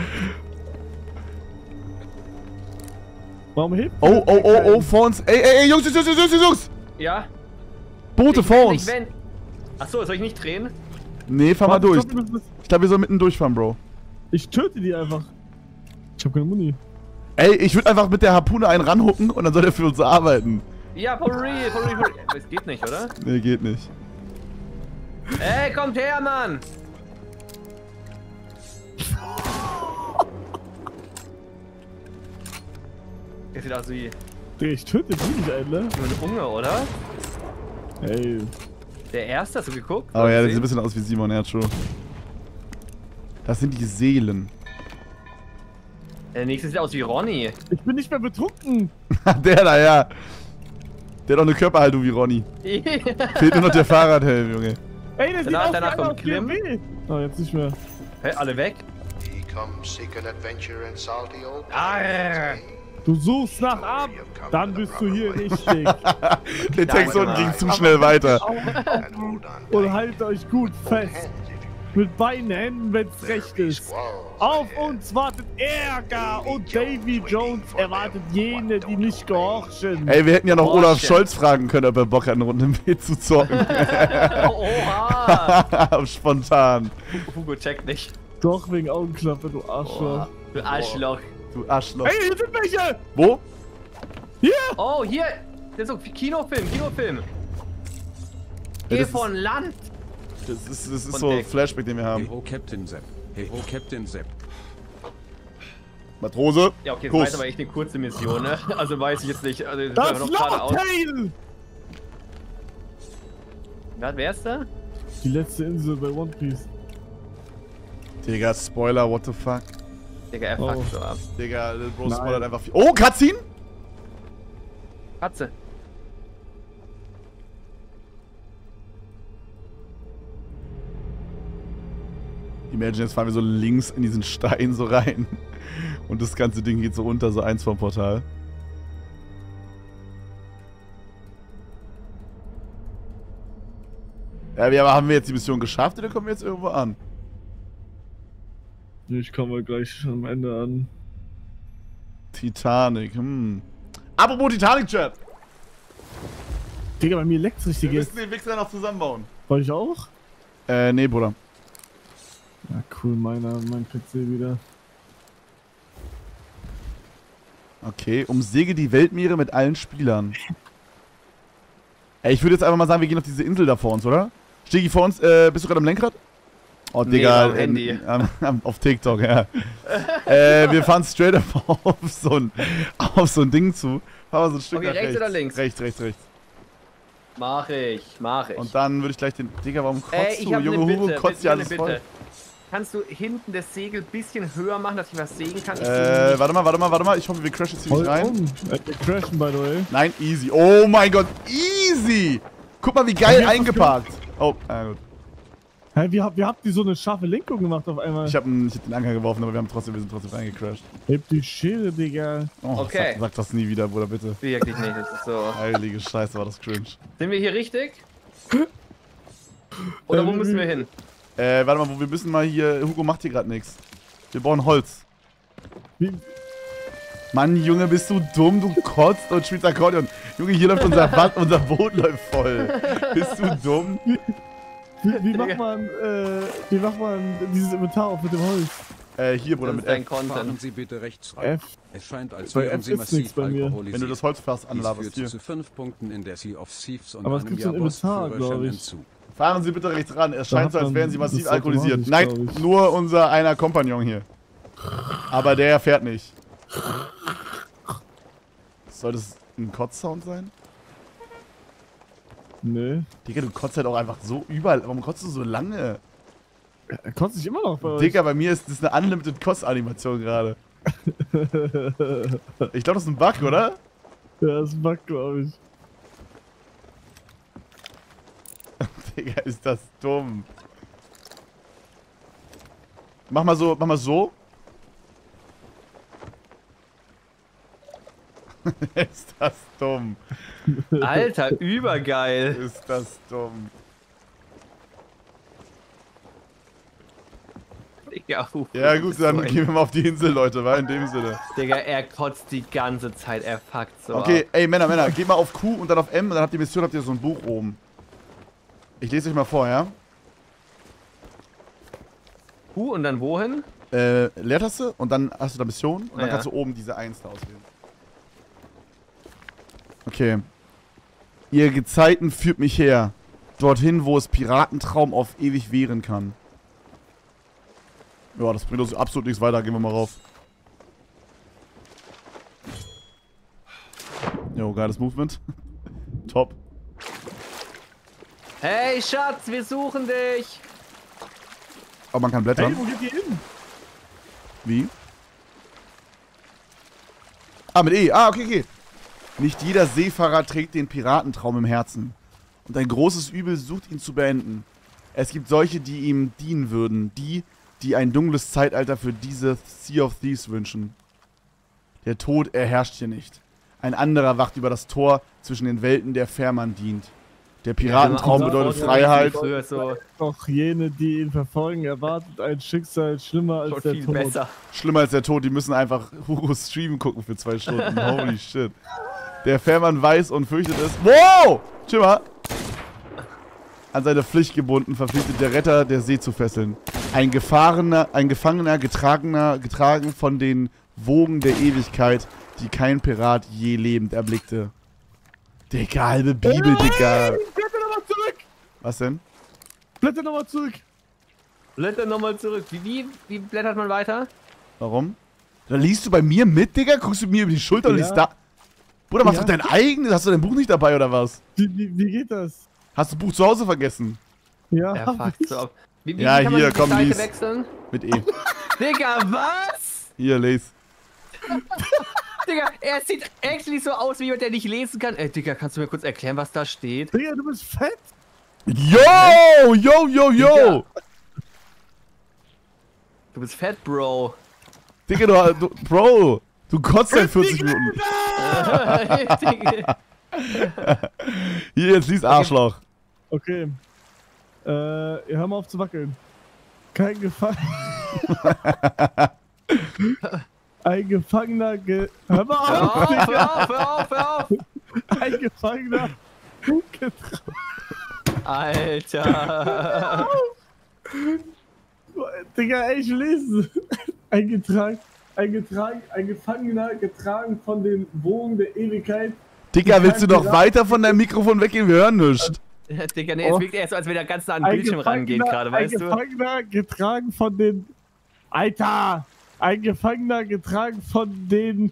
Warum hebt Oh, oh, oh, oh, vor uns. Ey, Jungs, Jungs. Ja? Boote vor uns. Achso, soll ich nicht drehen? Nee, fahr mal Warte, durch. stopp, Ich glaube, wir sollen mitten durchfahren, Bro. Ich töte die einfach. Ich hab keine Muni. Ey, ich würde einfach mit der Harpune einen ranhucken und dann soll der für uns arbeiten. Ja, for real, for real, for real. Das geht nicht, oder? Nee, geht nicht. Ey, kommt her, Mann! Der sieht aus wie Digga, ich töte die nicht, Alter. ein Unge, oder? Ey. Der Erste, hast du geguckt? Oh ja, das sieht ein Sehen? bisschen aus wie Simon, ja, true. Das sind die Seelen. Der nächste sieht aus wie Ronny. Ich bin nicht mehr betrunken. Der da, ja. Der hat doch eine Körperhaltung wie Ronny. Fehlt nur noch der Fahrradhelm, Junge. Ey, der sieht aus wie danach einer kommt aus Klim. BMW. Oh, jetzt nicht mehr. Hä, alle weg? Ye come seek an adventure in salty old Arr. Du suchst nach Ab, dann bist du hier richtig. Der Text unten ging zu schnell weiter. and hold on Und haltet euch gut fest. Mit beiden Händen, wenn's recht ist. Auf uns wartet Ärger und Davy Jones erwartet jene, die nicht gehorchen. Ey, wir hätten ja noch Oh, Olaf shit. Scholz fragen können, ob er Bock hat, eine Runde mit zu zocken. Oha! Spontan. Hugo checkt nicht. Doch, wegen Augenklappe, du Arschloch. Du Arschloch. Du Arschloch. Ey, hier sind welche! Wo? Oh, hier! Das ist so Kinofilm, Kinofilm. Geh das ist- von Land! Das ist Von so ein Deck. Flashback, den wir Hey haben. ho, Captain Sepp. Hey ho, Captain Sepp. Matrose. Ja, okay, das Kuss. war jetzt aber echt eine kurze Mission, ne? Also weiß ich jetzt nicht. Also, Das das noch geradeaus. Locktail! Wer ist da? Die letzte Insel bei One Piece. Digga, Spoiler, what the fuck. Digga, er Oh. fuckt so ab. Digga, Little Bro Nein. spoilert einfach viel. Oh, Cutscene? Katze. Imagine, jetzt fahren wir so links in diesen Stein so rein. Und das ganze Ding geht so unter, so eins vom Portal. Ja, haben wir jetzt die Mission geschafft oder kommen wir jetzt irgendwo an? Ich komme gleich am Ende an. Titanic, Apropos Titanic-Chat. Digga, bei mir leckt's richtig Wir jetzt. müssen den Wichser noch zusammenbauen. Wollte ich auch? Nee, Bruder. Ja, cool, mein PC wieder. Okay, umsegel die Weltmeere mit allen Spielern. Ey, ich würde jetzt einfach mal sagen, wir gehen auf diese Insel da vor uns, oder? Stegi vor uns, bist du gerade am Lenkrad? Oh, Nee, Digga, am Handy. Auf TikTok, ja. Wir fahren straight up auf so ein Ding zu. Fahren wir so ein Stück Okay, nach rechts oder links? Rechts. Mach ich. Und dann würde ich gleich den... Digga, warum kotzt Ich du? hab Junge eine Hugo Bitte. kotzt ja alles Bitte. voll. Kannst du hinten das Segel ein bisschen höher machen, dass ich was sehen kann? Ich Warte mal. Ich hoffe, wir crashen jetzt hier nicht rein. Wir crashen, by the way. Nein, easy. Oh mein Gott, easy! Guck mal, wie geil Hier ist was eingeparkt. Oh, gut. Hä, wie habt ihr so eine scharfe Lenkung gemacht auf einmal? Ich hab den Anker geworfen, aber wir sind trotzdem reingecrashed. Hebt die Schere, Digga. Oh, Okay. sag das nie wieder, Bruder, bitte. Wirklich nicht, das ist so. Heilige Scheiße, war das cringe. Sind wir hier richtig? Oder wo müssen wir hin? Warte mal, wir müssen mal hier... Hugo macht hier gerade nichts. Wir brauchen Holz. Wie, Mann, Junge, bist du dumm? Du kotzt und spielst Akkordeon. Junge, hier läuft unser Boot läuft voll. Bist du dumm? Wie macht man dieses Inventar auf mit dem Holz? Hier, Bruder, mit F. Fahren Sie bitte rechts rein. F. Es scheint, als Bei wären F Sie ist massiv nichts bei mir. alkoholisiert. Wenn du das Holzfass anlaberst, Dies hier. führt zu 5 Punkten in der Sea of Thieves und Aber es einem gibt so ein Jahr Inventar, glaub Bossführerschein ich. hinzu. Fahren Sie bitte rechts ran. Es scheint so, als wären Sie Das massiv ist alkoholisiert. automatisch, Nein, glaub ich. nur unser einer Kompagnon hier. Aber der fährt nicht. Soll das ein Kotzsound sein? Nee. Digga, du kotzt halt auch einfach so überall. Warum kotzt du so lange? Er kotzt sich immer noch bei euch. Digga, bei mir ist das eine Unlimited Kotz-Animation gerade. Ich glaube, das ist ein Bug, oder? Ja, das ist ein Bug, glaube ich. Digga, ist das dumm. Mach mal so, mach mal so. Ist das dumm. Alter, übergeil. Ist das dumm. Digga, Ja gut, dann so ein- gehen wir mal auf die Insel, Leute, war in dem Sinne. Digga, er kotzt die ganze Zeit, er fuckt so Okay, ab. ey Männer, geht mal auf Q und dann auf M und dann habt ihr Mission, habt ihr so ein Buch oben. Ich lese euch mal vor, ja? Und dann wohin? Leertaste und dann hast du da Mission und dann Ja. kannst du oben diese 1 da auswählen. Okay. Ihr Gezeiten führt mich her. Dorthin, wo es Piratentraum auf ewig währen kann. Ja, das bringt uns absolut nichts weiter. Gehen wir mal rauf. Jo, geiles Movement. Top. Hey Schatz, wir suchen dich. Aber man kann blättern. Hey, wo geht ihr hin? Wie? Ah, mit E. Ah, okay. Nicht jeder Seefahrer trägt den Piratentraum im Herzen. Und ein großes Übel sucht ihn zu beenden. Es gibt solche, die ihm dienen würden. Die ein dunkles Zeitalter für diese Sea of Thieves wünschen. Der Tod, er herrscht hier nicht. Ein anderer wacht über das Tor zwischen den Welten, der Fährmann dient. Der Piratentraum Ja, bedeutet ja, Freiheit. Früher so Doch jene, die ihn verfolgen, erwartet ein Schicksal schlimmer als schon der viel Tod. besser. Schlimmer als der Tod, die müssen einfach Hugos Stream gucken für 2 Stunden. Holy shit. Der Fährmann weiß und fürchtet es. Wow! Chill mal. An seine Pflicht gebunden, verpflichtet der Retter der See zu fesseln. Ein Gefangener, getragen von den Wogen der Ewigkeit, die kein Pirat je lebend erblickte. Digga, halbe Bibel, Digga. Blätter nochmal zurück! Was denn? Blätter nochmal zurück! Blätter nochmal zurück. Wie blättert man weiter? Warum? Da liest du bei mir mit, Digga? Guckst du mir über die Schulter und Ja. liest da... Bruder, machst Ja. du dein eigenes? Hast du dein Buch nicht dabei, oder was? Wie geht das? Hast du Buch zu Hause vergessen? Ja, Er hab fuckt ich. so ab. Wie Ja, kann hier, man die komm, Seite lies. wechseln? Mit E. Digga, was? Hier, les. Digga, er sieht actually so aus wie jemand, der nicht lesen kann. Ey, Digga, kannst du mir kurz erklären, was da steht? Digga, du bist fett! Yo! Yo, yo, yo! Du bist fett, Bro. Digga, Bro! Du kotzt seit 40 Minuten. Digga. Hier, jetzt lies Arschloch. Okay. Hör mal auf zu wackeln. Kein Ein Gefangener Hör mal Hör auf, auf, Digga! hör auf, hör auf, hör auf. Ein Gefangener Alter. Digga, ey, ich lese. Ein Gefangener getragen von den Wogen der Ewigkeit. Digga, willst du noch weiter von deinem Mikrofon weggehen? Wir hören nichts. Digga, nee, es wirkt eher so, als wenn er ganz nah an den Bildschirm rangeht gerade, weißt Ein du? Gefangener getragen von den... Alter! Ein Gefangener getragen von den...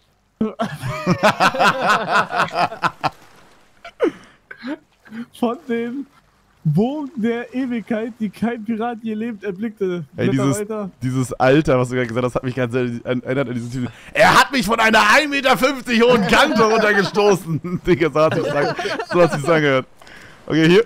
von den Wogen der Ewigkeit, die kein Pirat je lebt, erblickte. Ey, Blätter dieses Alter, was du gerade gesagt hast, hat mich ganz erinnert an diesen Typen. Er hat mich von einer 1,50 Meter hohen Kante runtergestoßen. Digga, so hat sich's angehört. Okay, hier.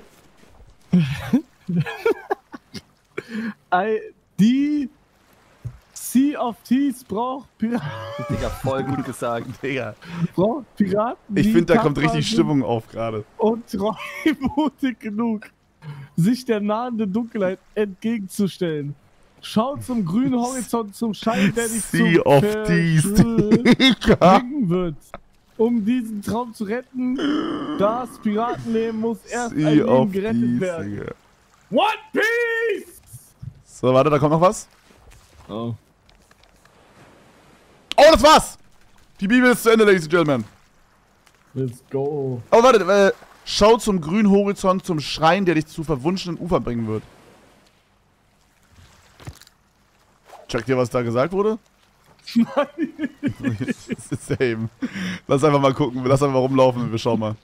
Die Sea of Thieves braucht Piraten. Digga, voll gut gesagt. Digga. Braucht Piraten. Ich die finde, da kommt tapfer richtig sind Stimmung auf gerade. Und treumutig genug, sich der nahenden Dunkelheit entgegenzustellen. Schau zum grünen Horizont, zum Schein, der dich Sea of Thieves, Digga. bringen wird. Um diesen Traum zu retten, das Piratenleben muss erst ein Leben gerettet werden. Digga. One Piece! So, warte, da kommt noch was. Oh. Oh, das war's! Die Bibel ist zu Ende, Ladies and Gentlemen. Let's go. Oh, warte, schau zum grünen Horizont, zum Schrein, der dich zu verwunschenen Ufern bringen wird. Checkt ihr, was da gesagt wurde? Nein. Das ist same. Lass einfach mal gucken, lass einfach mal rumlaufen und wir schauen mal.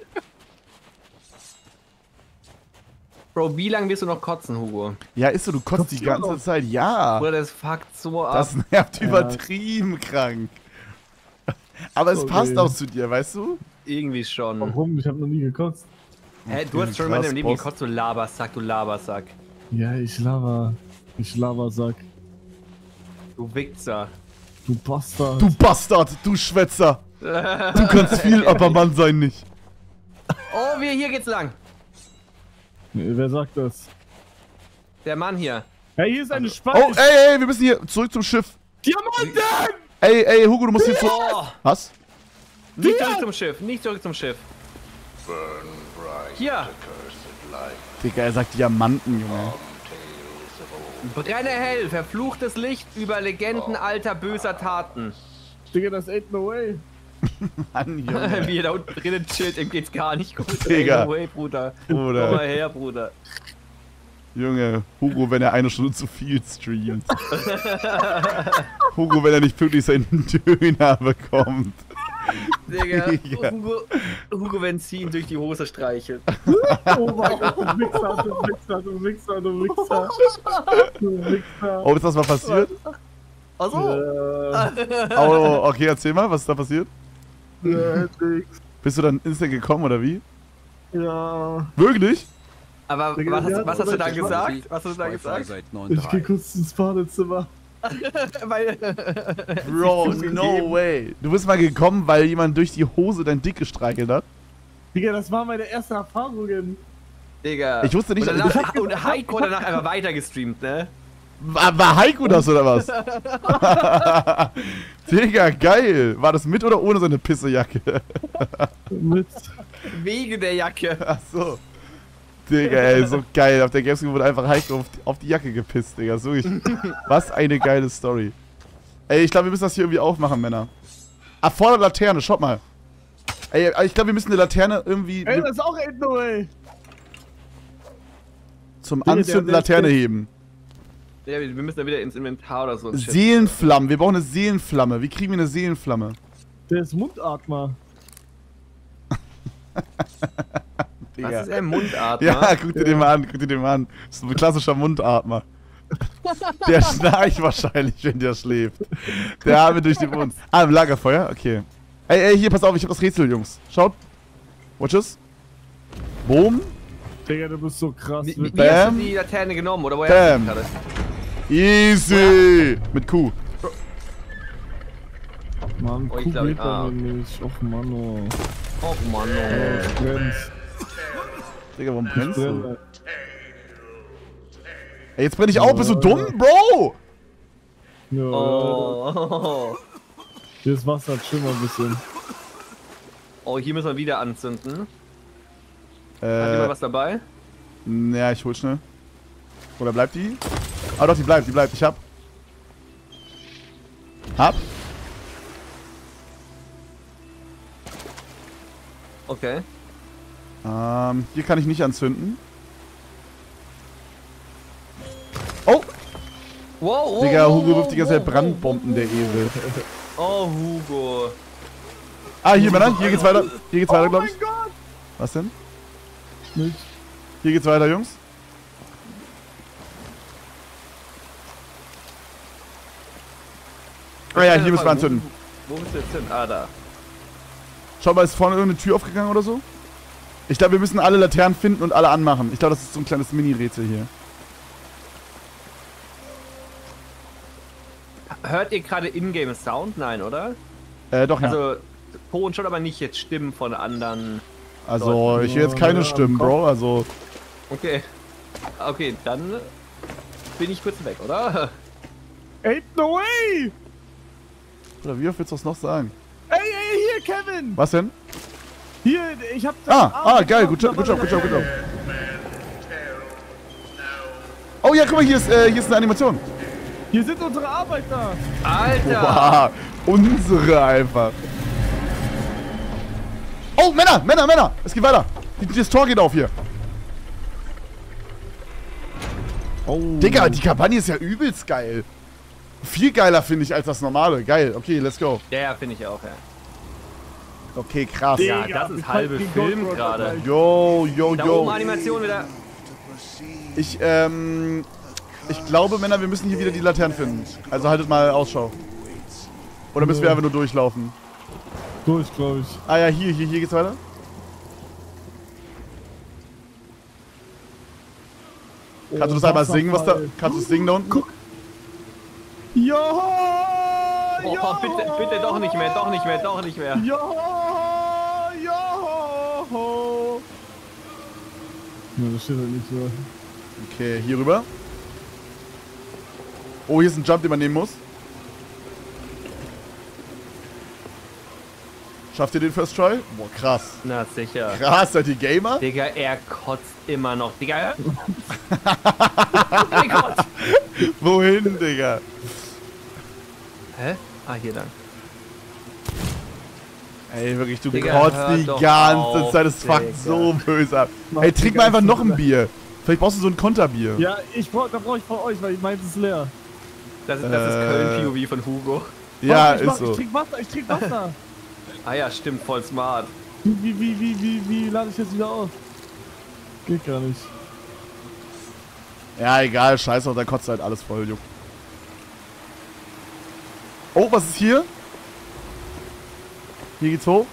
Bro, wie lange wirst du noch kotzen, Hugo? Ja, ist so, du kotzt die ganze Zeit. Ja. Bruder, das fuckt so ab. Das nervt übertrieben krank. Aber es Okay. passt auch zu dir, weißt du? Irgendwie schon. Warum? Ich hab noch nie gekotzt. Hä, du hast schon mal in deinem Leben Boss. gekotzt, du Labersack, du Labersack. Ja, ich laber. Ich Labersack. Du Wichser. Du Bastard. Du Bastard, du Schwätzer. Du kannst viel, aber Mann sein nicht. Oh, hier geht's lang. Nee, wer sagt das? Der Mann hier. Hey, hier ist eine Spalte. Oh, ey, wir müssen hier zurück zum Schiff. Diamanten! Ey, Hugo, du musst hier zurück. Oh, Was? nicht zurück zum Schiff, nicht zurück zum Schiff. Burn bright, Hier. accursed light, Digga, er sagt Diamanten, Junge. tales of old. Brenne hell, verfluchtes Licht über Legenden alter böser Taten. Digga, das ain't no way. Mann, Junge. Wie er da unten drinnen chillt, ihm geht's gar nicht gut. Digga. Hey, no way, Bruder. Bruder. Komm mal her, Bruder. Junge, Hugo, wenn er 1 Stunde zu viel streamt. Hugo, wenn er nicht pünktlich seinen Döner bekommt. Digga, Digga. Hugo, wenn sie ihn durch die Hose streichelt. Oh mein Gott, du Wichser, du Wichser, du Wichser, du Wichser. Du Wichser. Oh, ist das mal passiert? Achso. Oh, okay, erzähl mal, was ist da passiert? Nix. Bist du dann instant gekommen, oder wie? Ja. Wirklich? Aber Digga, was hast du da ich gesagt? Was hast du da Wi-Fi gesagt? seit Ich geh 9.3. kurz ins Badezimmer. Weil. Bro, zugegeben. no way. Du bist mal gekommen, weil jemand durch die Hose dein Dick gestreichelt hat? Digga, das waren meine ersten Erfahrungen. Digga. Ich wusste nicht, Und, und Heiko hat danach einfach weiter gestreamt, ne? War Heiko das, oder was? Digga, geil. War das mit oder ohne seine Pissejacke? Mit. Wegen der Jacke. Ach so. Digga, ey, so geil. Auf der Gamescom wurde einfach Heiko auf die Jacke gepisst, Digga. So was eine geile Story. Ey, ich glaube, wir müssen das hier irgendwie aufmachen, Männer. Ah, vor der Laterne, schaut mal. Ey, ich glaube, wir müssen eine Laterne irgendwie Ey, das ist auch ain't no way. zum Digga, Anzünden der Laterne ist- heben. Ja, wir müssen da wieder ins Inventar oder so. ein Shit. Seelenflamme. Wir brauchen eine Seelenflamme. Wie kriegen wir eine Seelenflamme? Der ist Mundatmer. Was ist ein Mundatmer? Ja, guck dir den mal an, guck dir den mal an. Das ist ein klassischer Mundatmer. Der schnarcht wahrscheinlich, wenn der schläft. Der atmet durch den Mund. Ah, im Lagerfeuer? Okay. Ey, hier, pass auf, ich hab das Rätsel, Jungs. Schaut. Watch this. Boom. Digga, du bist so krass. Wie Mit hast Bam. du die Laterne genommen, oder woher hast du Bam. die gerade? Easy. Mit Q. Mann, Oh, ich guck glaub, geht ah. bei mir nicht. Och, Mann, oh. Oh Mann, Oh, brennt. Digga, warum brennst du? Brennt. Ey, jetzt brenn ich auch. Bist du dumm, Bro? Ja, oh. hier ist Wasser, chill mal ein bisschen. Oh, hier müssen wir wieder anzünden. Hat jemand was dabei? Ja, ich hol schnell. Oder bleibt die? Ah doch, die bleibt. Ich hab. Okay. Hier kann ich nicht anzünden. Oh! Wow, Digga, Hugo wirft die ganze Zeit Brandbomben, der Esel. Oh, Hugo. Ah, hier, Männer, hier geht's weiter. Hier geht's weiter, glaub ich. Gott! Was denn? Nicht. Hier geht's weiter, Jungs. Ah ja, hier müssen wir anzünden. Wo bist du jetzt hin? Ah, da. Schau mal, ist vorne irgendeine Tür aufgegangen oder so? Ich glaube, wir müssen alle Laternen finden und alle anmachen. Ich glaube, das ist so ein kleines Mini-Rätsel hier. Hört ihr gerade Ingame Sound? Nein, oder? Doch, ja. Also, Ton schon, aber nicht jetzt Stimmen von anderen. Also, ich höre jetzt keine Ja, Stimmen, im Kopf. Bro. Also, Okay. Okay, dann bin ich kurz weg, oder? Ain't no way! Oder wie oft willst du das noch sagen? Ey, hier, Kevin! Was denn? Hier, ich hab das... Geil, gut Job. Oh ja, guck mal, hier ist eine Animation. Hier sind unsere Arbeiter! Alter! Wow, unsere einfach. Oh, Männer! Es geht weiter. Das Tor geht auf hier. Oh. Digga, die Kampagne ist ja übelst geil. Viel geiler, finde ich, als das normale. Geil, okay, let's go. Ja, finde ich auch, ja. Okay, krass. Ja, das ist halbe Film gerade. Yo. Da oben Animation wieder. Ich glaube, Männer, wir müssen hier wieder die Laternen finden. Also haltet mal Ausschau. Oder müssen wir einfach nur durchlaufen? Durch, glaube ich. Ah ja, hier geht's weiter. Kannst du das einmal singen, was da... Kannst du es singen da unten? Guck. Ja! Oh, bitte doch nicht mehr. Ja! Ja, das steht halt nicht so. Okay, hier rüber. Oh, hier ist ein Jump, den man nehmen muss. Schafft ihr den First Try? Boah, krass. Na, sicher. Krass, seid ihr Gamer? Digga, er kotzt immer noch. Digga. Mein Gott. Wohin, Digga? Hä? Ah, hier lang. Ey, wirklich, du Digga, kotzt hör die doch ganze auf, Zeit. Das fuckt Digga. so böse ab. Mach Ey, die trink mal einfach ganze noch ein Runde. Bier. Vielleicht brauchst du so ein Konterbier. Ja, da brauche ich von euch, weil meins ist leer. Das ist Köln-POV von Hugo. Ja, Warte, ist so. Ich trink Wasser. Ah ja, stimmt, voll smart. Wie lade ich das wieder auf? Geht gar nicht. Ja, egal, scheiße, und dann kotzt halt alles voll, Juck. Oh, was ist hier? Hier geht's hoch.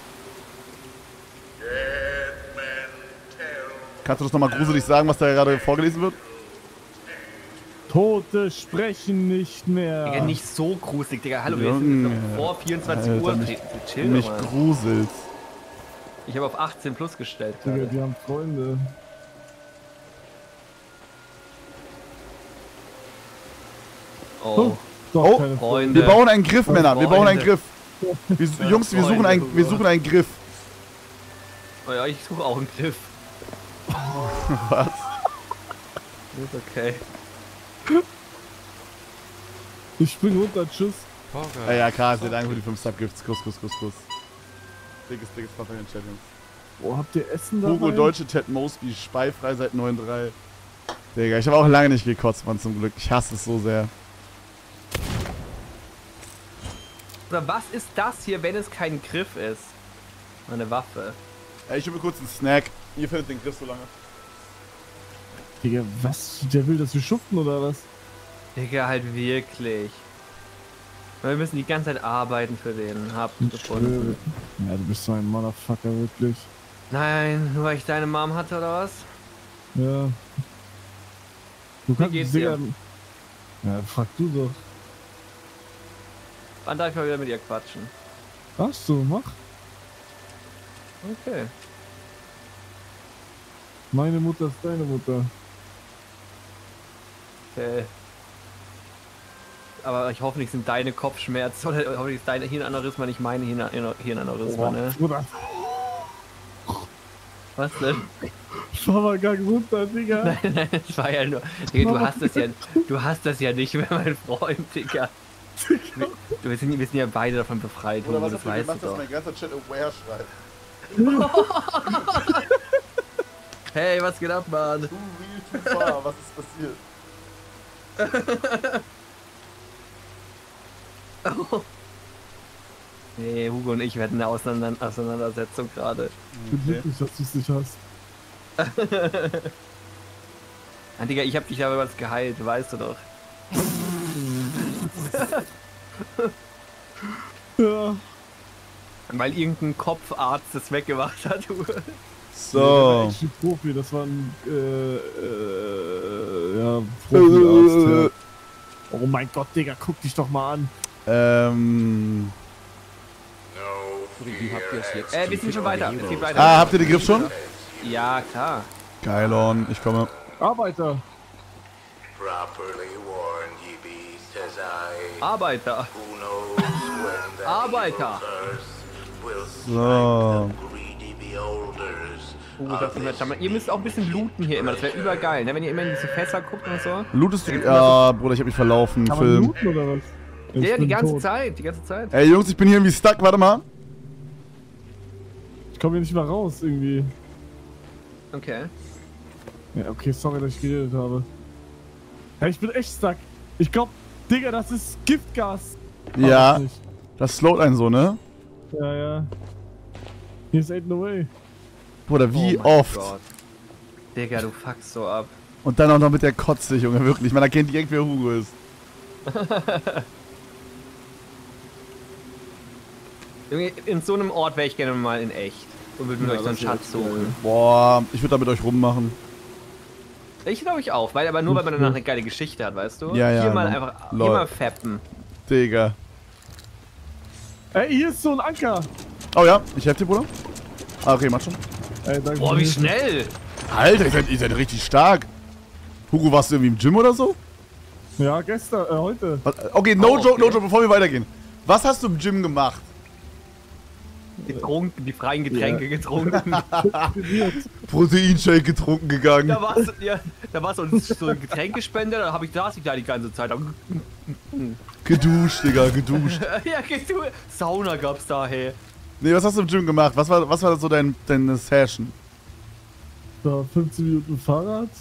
Kannst du das nochmal gruselig sagen, was da gerade vorgelesen wird? Tote sprechen nicht mehr. Digga, nicht so gruselig, Digga. Hallo, wir Junge. sind noch vor 24 Alter, Uhr. mich- Chill Mich doch mal. gruselt's. Ich habe auf 18 plus gestellt. Digga, gerade. die haben Freunde. Oh, Doch, Oh, keine Freunde. Wir bauen einen Griff, Männer. Wir bauen einen Freunde. Griff. Jungs, wir suchen einen Griff. Oh ja, ich suche auch einen Griff. Was? Ist okay. Ich spring runter, tschüss. Ja, ja, krass. Danke für die 5 Subgifts. Kuss. Dickes Papa in den Chat, Jungs. Wo habt ihr Essen da? Hugo Deutsche, Ted Mosby, speifrei seit 9.3. Digga, ich habe auch lange nicht gekotzt, Mann, zum Glück. Ich hasse es so sehr. Oder was ist das hier, wenn es kein Griff ist? Eine Waffe. Ey, ich hol mir kurz einen Snack. Ihr findet den Griff so lange. Digga, was? Der will, dass wir schuften oder was? Digga, halt wirklich. Wir müssen die ganze Zeit arbeiten für den. Hab gefunden. Ja, du bist so ein Motherfucker, wirklich. Nein, nur weil ich deine Mom hatte oder was? Ja. Du kannst geht's Digga. dir? Ja, frag du doch. Wann darf ich mal wieder mit ihr quatschen? Ach so, mach. Okay. Meine Mutter ist deine Mutter. Okay. Aber hoffentlich sind deine Kopfschmerzen oder hoffentlich ist dein Hirnaneurysma nicht meine Hirnaneurysma, ne? Bruder, Was denn? Schauergang runter, Digga. Nein, das war ja nur. Digga, du hast das ja nicht mehr, mein Freund, Digga. Wir sind ja beide davon befreit, Oder Hugo, was das habt ihr weißt gemacht, du dass doch. mein ganzer Chat aware schreibt? Hey, was geht ab, Mann? Too real, too far. Was ist passiert? Nee, Hugo und ich werden eine Auseinandersetzung gerade. Ich bin glücklich, dass du es nicht hast. Ah, Digga, ich hab dich aber was geheilt, weißt du doch. Ja. Weil irgendein Kopfarzt das weggemacht hat, du. So. Ich bin Profi, das war ein, ja, Profiarzt, ja. Oh mein Gott, Digga, guck dich doch mal an. Wie habt ihr es jetzt? Wir sind schon weiter. Es geht weiter. Ah, habt ihr den Griff schon? Ja, klar. Geil, on. Ich komme. Arbeiter. properly warned ye be, says I. Arbeiter. Who knows when that Arbeiter. evil curse will So. strike the greedy beholders. Das ist nett. Ihr müsst auch ein bisschen looten hier immer, das wäre übergeil, ne? Wenn ihr immer in diese Fässer guckt und so. Lootest du? Ja, Bruder, ich hab mich verlaufen. Kann man Film. looten oder was? Ich Ja, die bin ganze tot. Zeit, die ganze Zeit. Ey, Jungs, ich bin hier irgendwie stuck. Warte mal. Ich komme hier nicht mehr raus irgendwie. Okay. Ja, okay, sorry, dass ich geredet habe. Ja, ich bin echt stuck. Ich glaub, Digga, das ist Giftgas. Ja, Aber nicht. das slowt einen so, ne? Ja, ja. Hier ist ain't no way. Bruder, wie Oh mein oft? Gott. Digga, du fuckst so ab. Und dann auch noch mit der Kotze, Junge, wirklich. Man erkennt direkt, wer Hugo ist. Junge, in so einem Ort wäre ich gerne mal in echt. Und würde mit euch so einen Schatz suchen. Boah, ich würde da mit euch rummachen. Ich glaube ich auch, aber nur weil man danach eine geile Geschichte hat, weißt du? Ja, ja, Hier mal Mann. einfach, Lol. hier mal fappen. Digga. Ey, hier ist so ein Anker. Oh ja, ich helfe dir, Bruder. Ah, okay, mach schon. Ey, danke. Boah, wie schnell! Alter, ihr seid richtig stark. Hugo, warst du irgendwie im Gym oder so? Ja, gestern, heute. Okay, no Oh, joke, okay. no joke, bevor wir weitergehen. Was hast du im Gym gemacht? Getrunken, die freien Getränke getrunken. Proteinshake getrunken gegangen. Da war so ein Getränkespender, da saß ich da die ganze Zeit. Geduscht, Digga, geduscht. Ja, gehst du. Sauna gab's da, hey. Nee, was hast du im Gym gemacht? Was war so deine Session? So, 15 Minuten Fahrrad.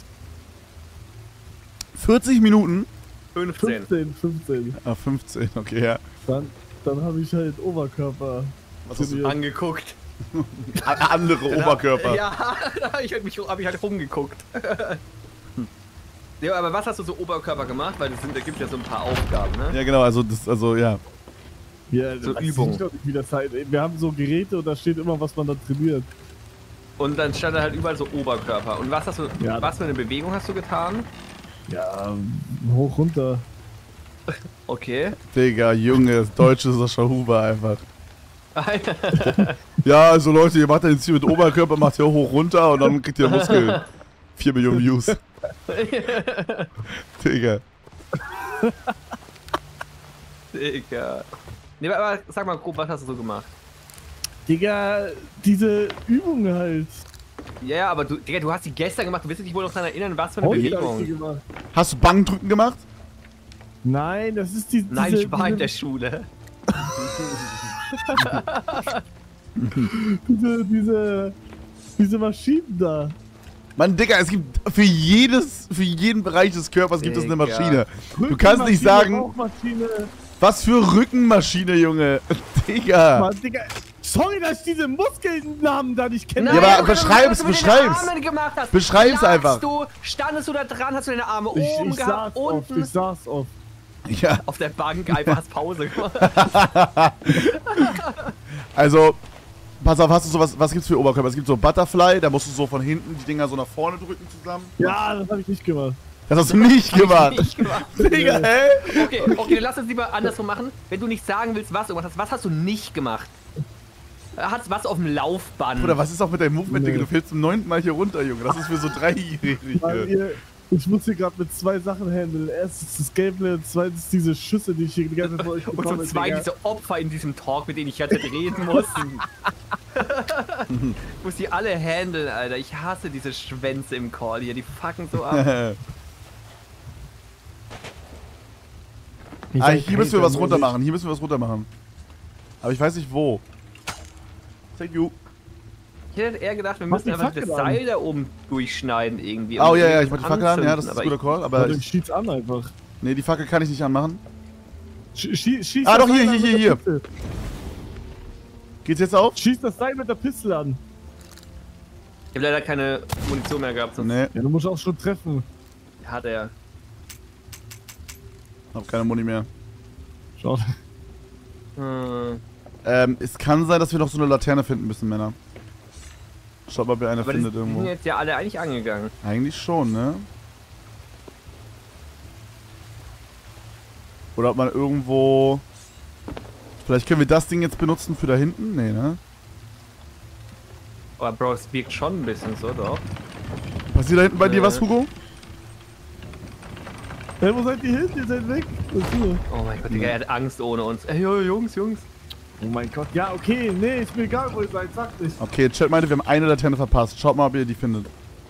40 Minuten? 15. 15. Ah, 15, okay, ja. Dann habe ich halt Oberkörper. Was hast du? trainiert. Angeguckt. Andere Oberkörper. Ja, da hab ich halt rumgeguckt. Ja, aber was hast du so Oberkörper gemacht? Weil da gibt ja so ein paar Aufgaben, ne? Ja, genau, also ja. Ja, So weiß Übung. Ich noch nicht, wie das halt. Wir haben so Geräte und da steht immer, was man da trainiert. Und dann stand da halt überall so Oberkörper. Und was hast du, Ja. was für eine Bewegung hast du getan? Ja, hoch, runter. Okay. Digga, Junge, deutsche Sascha Huber einfach. Ja, also Leute, ihr macht jetzt hier mit Oberkörper, macht ihr hoch runter und dann kriegt ihr Muskeln. 4 Millionen Views. Digga. Digga. Nee, aber sag mal grob, was hast du so gemacht? Digga, diese Übung halt. Ja, aber Digga, du hast die gestern gemacht, du wirst dich wohl noch daran erinnern, was für eine Heute hab ich die Bewegung. gemacht. Hast du Bankdrücken gemacht? Nein, das ist die. Nein, diese, ich war in der diese, Schule. diese Maschinen da. Mann, Digga, es gibt für jeden Bereich des Körpers gibt es eine Digga. Maschine. Du kannst nicht sagen, Bauchmaschine. was für Rückenmaschine, Junge. Digga. Mann, Digga. Sorry, dass ich diese Muskelnamen da nicht kenne. Ja, aber aber beschreib's, was du mit den beschreib's. Armen gemacht hast. Beschreib's Lagst einfach. Du, standest du da dran, hast du deine Arme oben Ich gehabt, saß oft, unten ich saß oft. Ja, auf der Bank, einfach hast Pause gemacht. also, pass auf, hast du sowas, was gibt's für Oberkörper? Es gibt so Butterfly, da musst du so von hinten die Dinger so nach vorne drücken zusammen. Ja, das habe ich nicht gemacht. Das hast du nicht gemacht. Nicht gemacht. Digga, hä? Okay, dann lass uns lieber andersrum machen. Wenn du nicht sagen willst, was du gemacht hast, was hast du nicht gemacht? Hast was auf dem Laufband? Bruder, was ist auch mit deinem Movement, Nee. Digga? Du fällst zum 9. Mal hier runter, Junge. Das ist für so Weil 3-Jährige. ich muss hier gerade mit 2 Sachen handeln. Erstens das Gameplay und zweitens diese Schüsse, die ich hier die ganze Zeit von euch Und bekomme. so 2 Digga. diese Opfer in diesem Talk, mit denen ich jetzt reden muss. Ich muss die alle handeln, Alter. Ich hasse diese Schwänze im Call hier, die fucken so ab. Ich Ah, sag, hier müssen wir was hey, runter machen. Hier müssen wir was runter machen. Aber ich weiß nicht wo. Thank you. Ich hätte eher gedacht, wir Mach müssen die einfach das Fackel an. Seil da oben durchschneiden irgendwie. Oh und ja, ja, ich irgendwas mach die Fackel an. Ja, das ist ein anzünden, guter Call. Aber Warte, ich schieß an einfach. nee, die Fackel kann ich nicht anmachen. Schieß Ah, das doch, hier, Seil hier, mit der hier. Pistole. Geht's jetzt auf? Schieß das Seil mit der Pistole an. Ich habe leider keine Munition mehr gehabt, sonst Nee, Ja, du musst auch schon treffen. hat er. hab keine Muni mehr. Schau. Es kann sein, dass wir noch so eine Laterne finden müssen, Männer. Schaut mal, wer eine Aber die findet sind irgendwo. jetzt ja alle eigentlich angegangen. Eigentlich schon, ne? Oder ob man irgendwo... Vielleicht können wir das Ding jetzt benutzen für da hinten? Nee, ne? Aber Bro, es wirkt schon ein bisschen so, doch. Passiert da hinten bei dir was, Hugo? Hey, wo seid ihr hin? Ihr seid weg. Was ist hier? Oh mein Gott, Digga, er hat Angst ohne uns. Ey, Jungs. Oh mein Gott. Ja, okay. Nee, ist mir egal, wo ihr seid. Sagt nicht. Okay, Chat meinte, wir haben eine Laterne verpasst. Schaut mal, ob ihr die findet.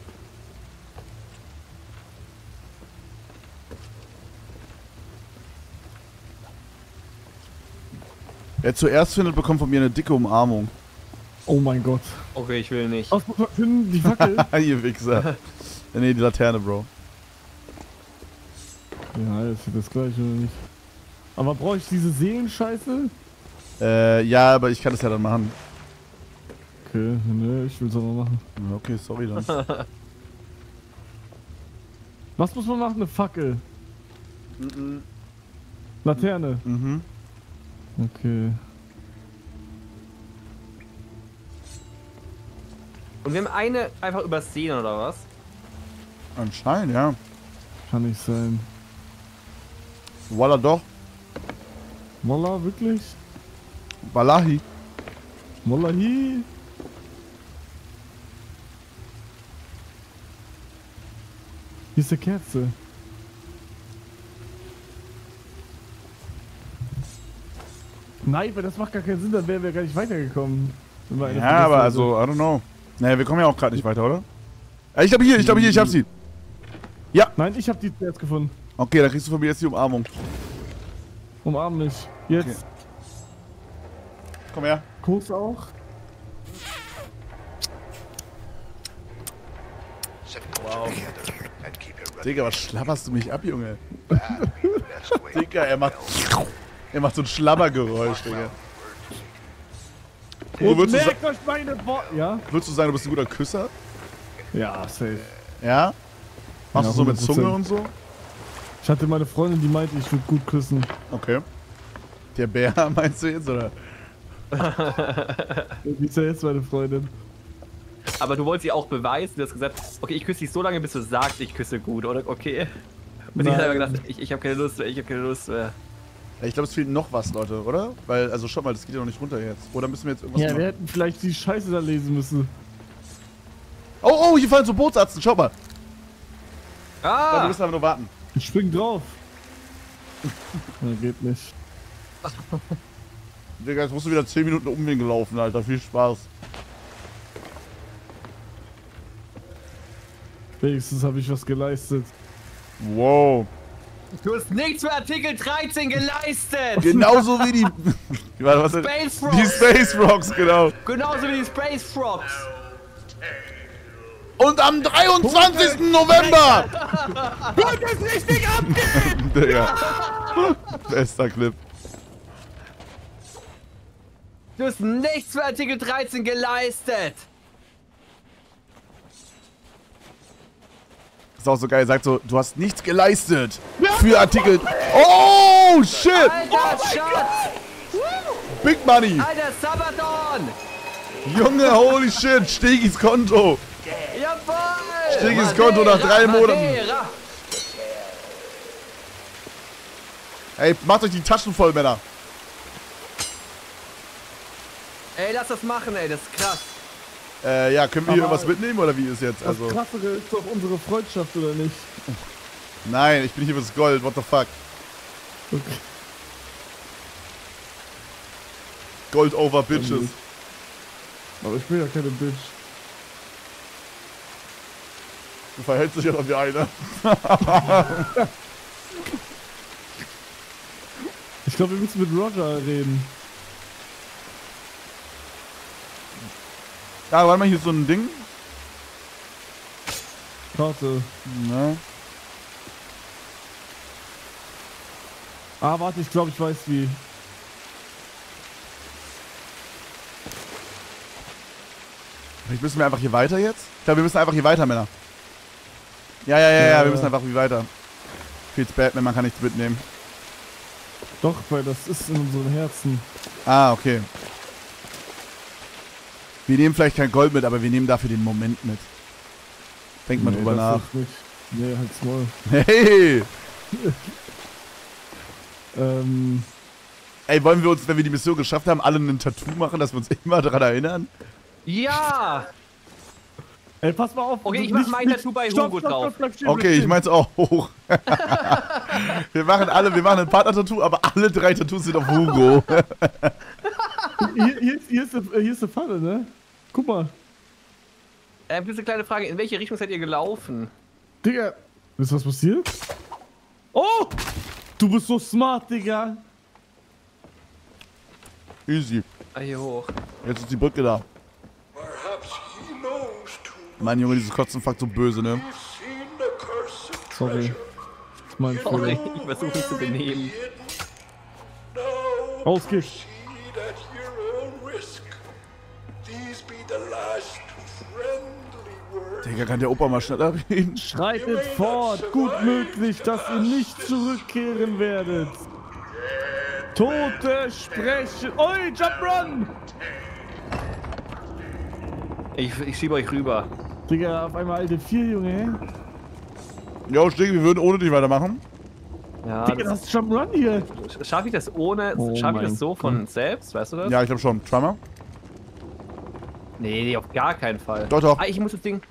Wer zuerst findet, bekommt von mir eine dicke Umarmung. Oh mein Gott. Okay, ich will nicht. Was muss man finden? Die Fackel? Ihr Wichser. Nee, die Laterne, Bro. Ja, ist ja das gleiche, oder nicht? Aber brauche ich diese Seelenscheiße? Ja, aber ich kann das ja dann machen. Okay, ne, ich will es aber machen. Ja, okay, sorry dann. Was muss man machen? Eine Fackel? Laterne? Mhm. Okay. Und wir haben eine einfach übersehen, oder was? Anscheinend, ja. Kann nicht sein. Voila doch. Molla, wirklich? Wallahi. Mollahi? Hier ist eine Kerze. Nein, weil das macht gar keinen Sinn, dann wären wir gar nicht weitergekommen. Wenn wir eine Ja, vergessen aber hätten. also, I don't know. Naja, wir kommen ja auch gerade nicht weiter, oder? Ich glaube hier, ich hab sie. Ja. Nein, ich hab die zuerst gefunden. Okay, dann kriegst du von mir jetzt die Umarmung. Umarm mich. Jetzt. Okay. Komm her. Kuss auch. Wow. Digga, was schlabberst du mich ab, Junge? Digga, er macht so ein Schlabbergeräusch, Digga. Oh, würdest Merkt euch meine Worte. Ja? du sagen, du bist ein guter Küsser? Ja, safe. Ja? Machst Ja, du so mit 100%. Zunge und so? Ich hatte meine Freundin, die meinte, ich würde gut küssen. Okay. Der Bär, meinst du jetzt, oder? Die ist ja jetzt meine Freundin. Aber du wolltest sie auch beweisen, du hast gesagt, okay, ich küsse dich so lange, bis du sagst, ich küsse gut, oder? Okay. Und ich Nein. habe gedacht, ich habe keine Lust mehr, ich habe keine Lust mehr. Ja, ich glaube, es fehlt noch was, Leute, oder? Weil, also schau mal, das geht ja noch nicht runter jetzt. Oder müssen wir jetzt irgendwas Ja, wir machen? hätten vielleicht die Scheiße da lesen müssen. Oh, hier fallen so Bootsatzen, schau mal. Ja, wir Ah! müssen aber nur warten. Ich spring drauf. Ja, geht nicht. Digga, jetzt musst du wieder 10 Minuten Umweg laufen, Alter. Viel Spaß. Wenigstens habe ich was geleistet. Wow. Du hast nichts für Artikel 13 geleistet! Genauso wie die... Warte, was Space Frogs! Die Space Frogs, genau. Genauso wie die Space Frogs! Und am 23. November! Wollt es richtig abgehen! Digga. Bester Clip. Du hast nichts für Artikel 13 geleistet! Ist auch so geil, sagt so, du hast nichts geleistet für Artikel... Oh, shit! Alter Schatz! Big Money! Alter Sabaton! Junge, holy shit, Stegis Konto! Jawohl! Stegis Konto nach 3 Monaten. Madeira. Ey, macht euch die Taschen voll, Männer. Ey, lass das machen, ey, das ist krass. Ja, können wir hier Aber- irgendwas mitnehmen oder wie ist jetzt? Das Also, Krassere ist doch unsere Freundschaft, oder nicht? nein, ich bin hier fürs Gold, what the fuck. Okay. Gold over Bitches. Aber ich bin ja keine Bitch. Du verhältst dich ja noch wie eine. Ich glaube, wir müssen mit Roger reden. Ja, warte mal, hier ist so ein Ding. Karte. Na. Ah, warte, ich glaube, ich weiß wie. Vielleicht müssen wir einfach hier weiter jetzt? Ich glaube, wir müssen einfach hier weiter, Männer. Ja, wir müssen einfach hier weiter. Feels bad, man kann nichts mitnehmen. Doch, weil das ist in unseren Herzen. Ah, okay. Wir nehmen vielleicht kein Gold mit, aber wir nehmen dafür den Moment mit. Denkt mal drüber das nach. ist nicht. Nee, halt's Maul. Hey! Ähm, Ey, wollen wir uns, wenn wir die Mission geschafft haben, alle ein Tattoo machen, dass wir uns immer daran erinnern? Ja! Ey, pass mal auf. Okay, ich nicht- mach mein nicht- Tattoo bei stopp, Hugo stopp, drauf. stopp, bleib stehen, Okay, bleib ich stehen. mein's auch hoch. wir machen ein Partner-Tattoo, aber alle 3 Tattoos sind auf Hugo. Hier ist eine Falle, ne? Guck mal. Diese kleine Frage, in welche Richtung seid ihr gelaufen? Digga. Ist was passiert? Oh! Du bist so smart, Digga. Easy. Ah, hier hoch. Jetzt ist die Brücke da. Perhaps he knows too. Mein Junge, dieses Kotzen fuckt so böse, ne? He's seen the cursed Sorry. treasure. Das ist mein Sorry, Fehler. ich versuche mich zu benehmen. Now Raus geht's. proceed at your own risk. These be the last friendly words. Digga, kann der Opa mal schneller reden? Schreitet fort. Gut möglich, dass ihr nicht zurückkehren werdet. Tote sprechen. Oi, Jump Run! Ich schiebe euch rüber. Digga, auf einmal alte 4, Junge. Jo, Stinky, wir würden ohne dich weitermachen. Ja, Digga, das ist Jump Run hier. schaffe ich das ohne. Oh Schaffe ich mein das so von selbst, weißt du das? Ja, ich glaube schon. Try mal. Nee, auf gar keinen Fall. Doch, doch. Ah, ich muss das Ding.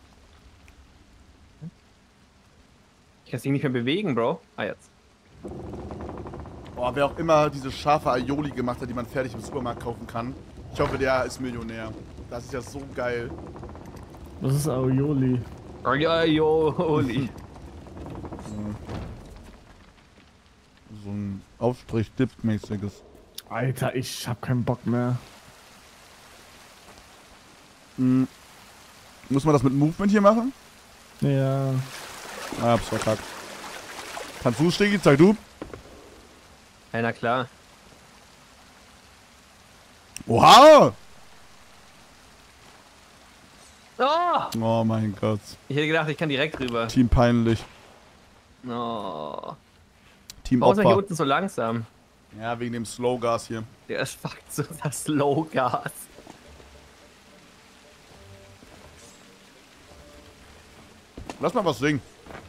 Ich kann das Ding nicht mehr bewegen, Bro. Ah, jetzt. Boah, wer auch immer diese scharfe Aioli gemacht hat, die man fertig im Supermarkt kaufen kann. Ich hoffe, der ist Millionär. Das ist ja so geil. Das ist Aioli. Oh, ja, jo, holy. So ein Aufstrich-Dip-mäßiges. Alter, ich hab keinen Bock mehr. Muss man das mit Movement hier machen? Ja. Ah, hab's verkackt. Kannst du, Stinky? Zeig du. Ja, na klar. Oha! Oh! Oh mein Gott. Ich hätte gedacht, ich kann direkt rüber. Team peinlich. Oh. Team Warum ist er hier Opfer. unten so langsam? Ja, wegen dem Slow-Gas hier. Der ist fuckt so das Slow-Gas. Lass mal was singen.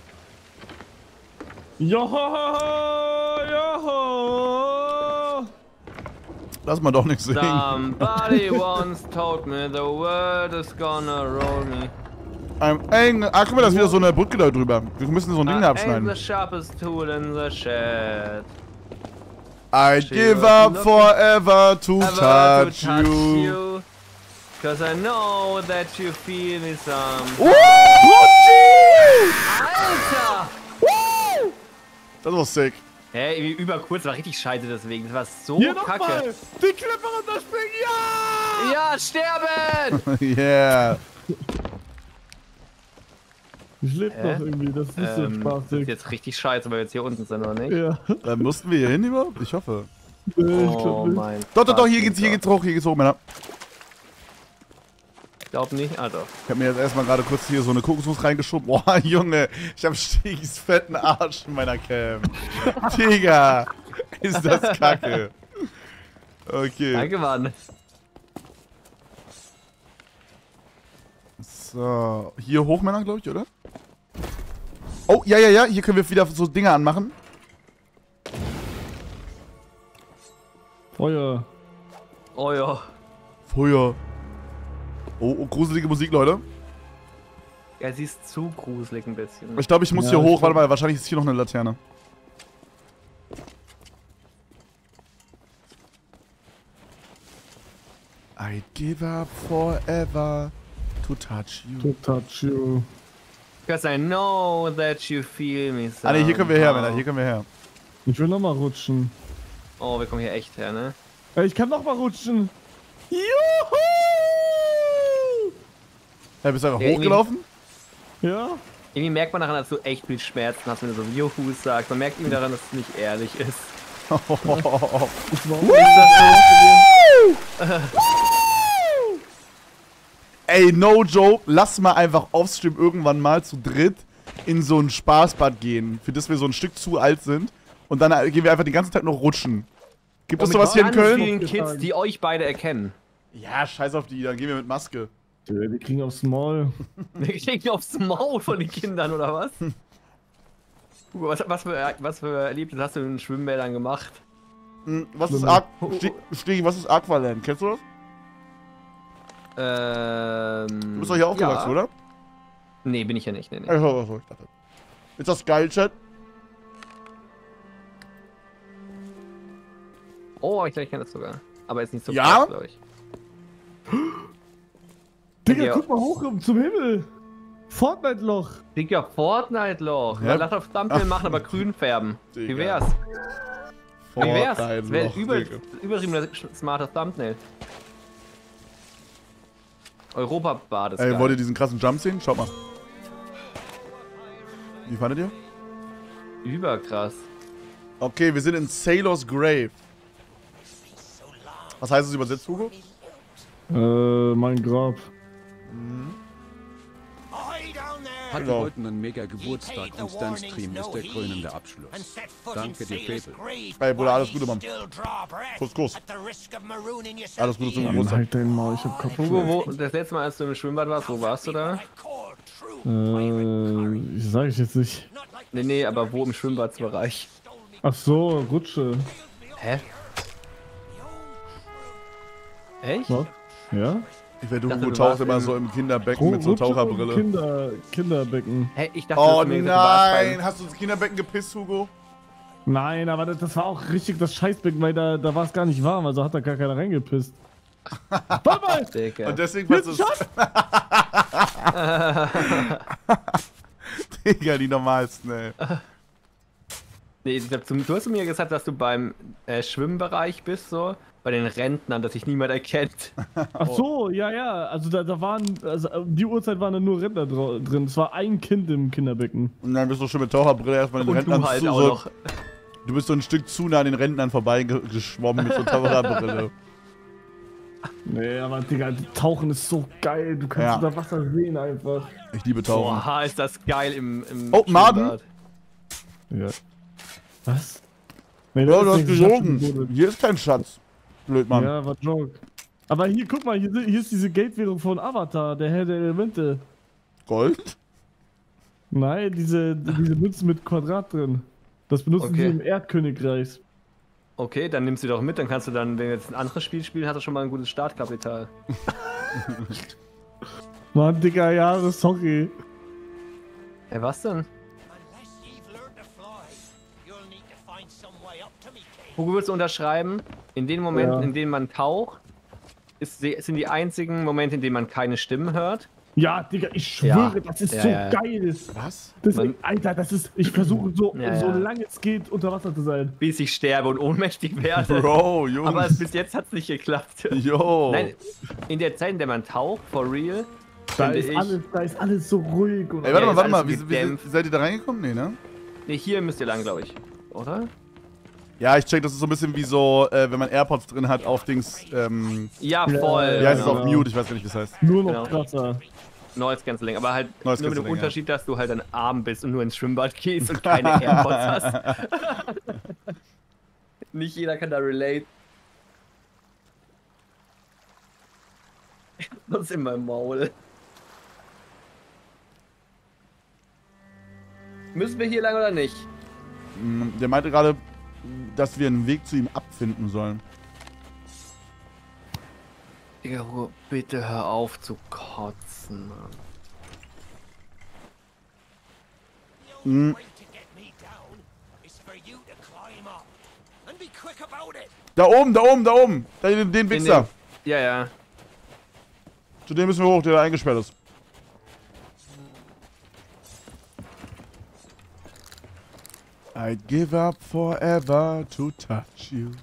Joho, joho. Lass mal doch nicht singen. Somebody once told me the world is gonna roll me. Ey, guck mal, da ist wieder so eine Brücke da drüber. Wir müssen so ein Ding da I ain't abschneiden. the sharpest tool in the shed. I give up forever to Ever touch you. Cause I know that you feel me some. Alter! Das war sick. Hä, irgendwie über kurz war richtig scheiße deswegen. Das war so Hier kacke. nochmal. Die Klippe runterspringen, ja! Ja, sterben! Yeah. Ich lebe noch irgendwie, das ist nicht so Das ist spaßig. jetzt richtig scheiße, weil wir jetzt hier unten sind, oder nicht? Ja. Mussten wir hier hin überhaupt? Ich hoffe. Nee, ich Oh glaub nicht. mein Doch, Gott, hier geht's hoch, Männer. Ich glaub nicht, ah doch. Ich hab mir jetzt erstmal gerade kurz hier so eine Kokosnuss reingeschoben. Boah, Junge, ich hab Stigis fetten Arsch in meiner Cam. Digga, ist das kacke. Okay. Danke, Mann. So, hier hoch, Männer, glaube ich, oder? Oh, ja, hier können wir wieder so Dinge anmachen. Feuer. Oh ja. Feuer. Oh, gruselige Musik, Leute. Ja, sie ist zu gruselig ein bisschen. Ich glaube, ich muss Ja, hier ich hoch. glaub- Warte mal, wahrscheinlich ist hier noch eine Laterne. I'd give up forever to touch you. To touch you. Because I know that you feel me Ah ne, hier können wir her, somehow. Männer, hier können wir her. Ich will nochmal rutschen. Oh, wir kommen hier echt her, ne? Ey, ich kann nochmal rutschen. Juhu! Hey, bist du einfach Ja, hochgelaufen? Ja? Irgendwie merkt man daran, dass du echt viel Schmerzen hast, wenn du so Juhu sagst. Man merkt irgendwie daran, dass es nicht ehrlich ist. Ich war Ey, no joke, lass mal einfach offstream irgendwann mal zu dritt in so ein Spaßbad gehen, für das wir so ein Stück zu alt sind. Und dann gehen wir einfach den ganzen Tag noch rutschen. Gibt es mit sowas hier in Ganz Köln? vielen Kids, die euch beide erkennen. Ja, scheiß auf die, dann gehen wir mit Maske. Die kriegen aufs Maul. Wir kriegen aufs Maul von den Kindern, oder was? Hugo, was für Erlebnisse hast du in den Schwimmbädern gemacht? Was ist Schlimme. Stigi, was ist Aqualand? Kennst du das? Du bist doch hier aufgewachsen, ja. oder? Nee, bin ich ja nicht. Nee. Ich dachte. Ist das geil, Chat? Oh, ich kenne das sogar. Aber jetzt nicht so Ja? glaube ich. Digga, Ja. guck mal hoch zum Himmel. Fortnite-Loch. Digga, Fortnite-Loch. Ja. Lass auf Thumbnail machen, aber grün färben. Wie Digga. wär's? Wie wär's? Das wäre Fortnite-Loch, übertrieben smarter Thumbnail. Europa-Bad ist Ey, geil. wollt ihr diesen krassen Jump sehen? Schaut mal. Wie fandet ihr? Überkrass. Okay, wir sind in Sailor's Grave. Was heißt es übersetzt, Hugo? Mein Grab. Hatte Genau. heute einen mega Geburtstag und Stan-Stream ist der krönende Abschluss. Danke dir, Fable. Ey, Bruder, alles Gute, Mann. Kuss. Alles Gute zum Geburtstag. Halt dein Maul, ich hab Kopf. Hugo, das letzte Mal, als du im Schwimmbad warst, wo warst du da? Sag ich jetzt nicht. Nee, aber wo im Schwimmbadsbereich? Ach so, Rutsche. Hä? Echt? Was? Ja? Ich werde dachte, Hugo du taucht warst immer im- so im Kinderbecken mit so einer Rutsche und Taucherbrille. Kinderbecken. Hä? Ich dachte, Oh du hast mir gesagt, du warst nein, hast du ins Kinderbecken gepisst, Hugo? Nein, aber das war auch richtig das Scheißbecken, weil da war es gar nicht warm, also hat da gar keiner reingepisst. Warte mal! beim Digga. Und deswegen war es. Digga, die normalsten, ey. Nee, ich glaub, du hast mir gesagt, dass du beim Schwimmbereich bist, so. Bei den Rentnern, dass dich niemand erkennt. Ach so, ja, also da waren, also die Uhrzeit waren da nur Rentner drin. Es war ein Kind im Kinderbecken. Und dann bist du schon mit Taucherbrille erstmal den Und Rentnern du halt zu. auch So, noch. du bist so ein Stück zu nah an den Rentnern vorbeigeschwommen mit so Taucherbrille. Nee, aber Digga, Tauchen ist so geil. Du kannst Ja. unter Wasser sehen einfach. Ich liebe Tauchen. Boah, ist das geil im Oh, Maden? Schwimmbad. Ja. Was? Nee, Ja, das du ist hast nichts, gelogen. Schattenbude. Hier ist kein Schatz. Blöd, Mann. Ja, war Joke. Aber hier, guck mal, hier ist diese Geldwährung von Avatar, der Herr der Elemente. Gold? Nein, diese Münzen mit Quadrat drin. Das benutzen Okay. die im Erdkönigreich. Okay, dann nimmst du doch mit, dann kannst du dann, wenn du jetzt ein anderes Spiel spielen, hast du schon mal ein gutes Startkapital. Mann, Digga, ja, sorry. Ey, was denn? Hugo, würdest du unterschreiben, in den Momenten, Ja. in denen man taucht, sind die einzigen Momente, in denen man keine Stimmen hört? Ja, Digga, ich schwöre, Ja. das ist Ja, so ja. geil. Was? Alter, ich versuche so, Ja, so ja. lange es geht, unter Wasser zu sein. Bis ich sterbe und ohnmächtig werde. Bro, Jungs. Aber bis jetzt hat es nicht geklappt. Yo. Nein, in der Zeit, in der man taucht, for real, Da finde ist alles so ruhig. Und Ey, warte Ja, mal, ist alles Wie gedämpft. seid ihr da reingekommen? Nee, ne? Nee, hier müsst ihr lang, glaube ich. Oder? Ja, ich check, das ist so ein bisschen wie so, wenn man AirPods drin hat auf Dings, Ja, Ja, voll. wie heißt es genau. auf Mute? Ich weiß gar nicht, wie es heißt. nur noch Genau. krasser. Noise Cancelling, aber halt Noise nur mit dem Cancelling, Unterschied, dass du halt dann arm bist und nur ins Schwimmbad gehst und keine AirPods hast. Nicht jeder kann da relate. Was ist in meinem Maul? Müssen wir hier lang oder nicht? Der meinte gerade, dass wir einen Weg zu ihm abfinden sollen. Digga, Ruhe, bitte hör auf zu kotzen, Mann. Mhm. Da oben. Den Wichser. Ja, ja. Zu dem müssen wir hoch, der da eingesperrt ist. I'd give up forever to touch you.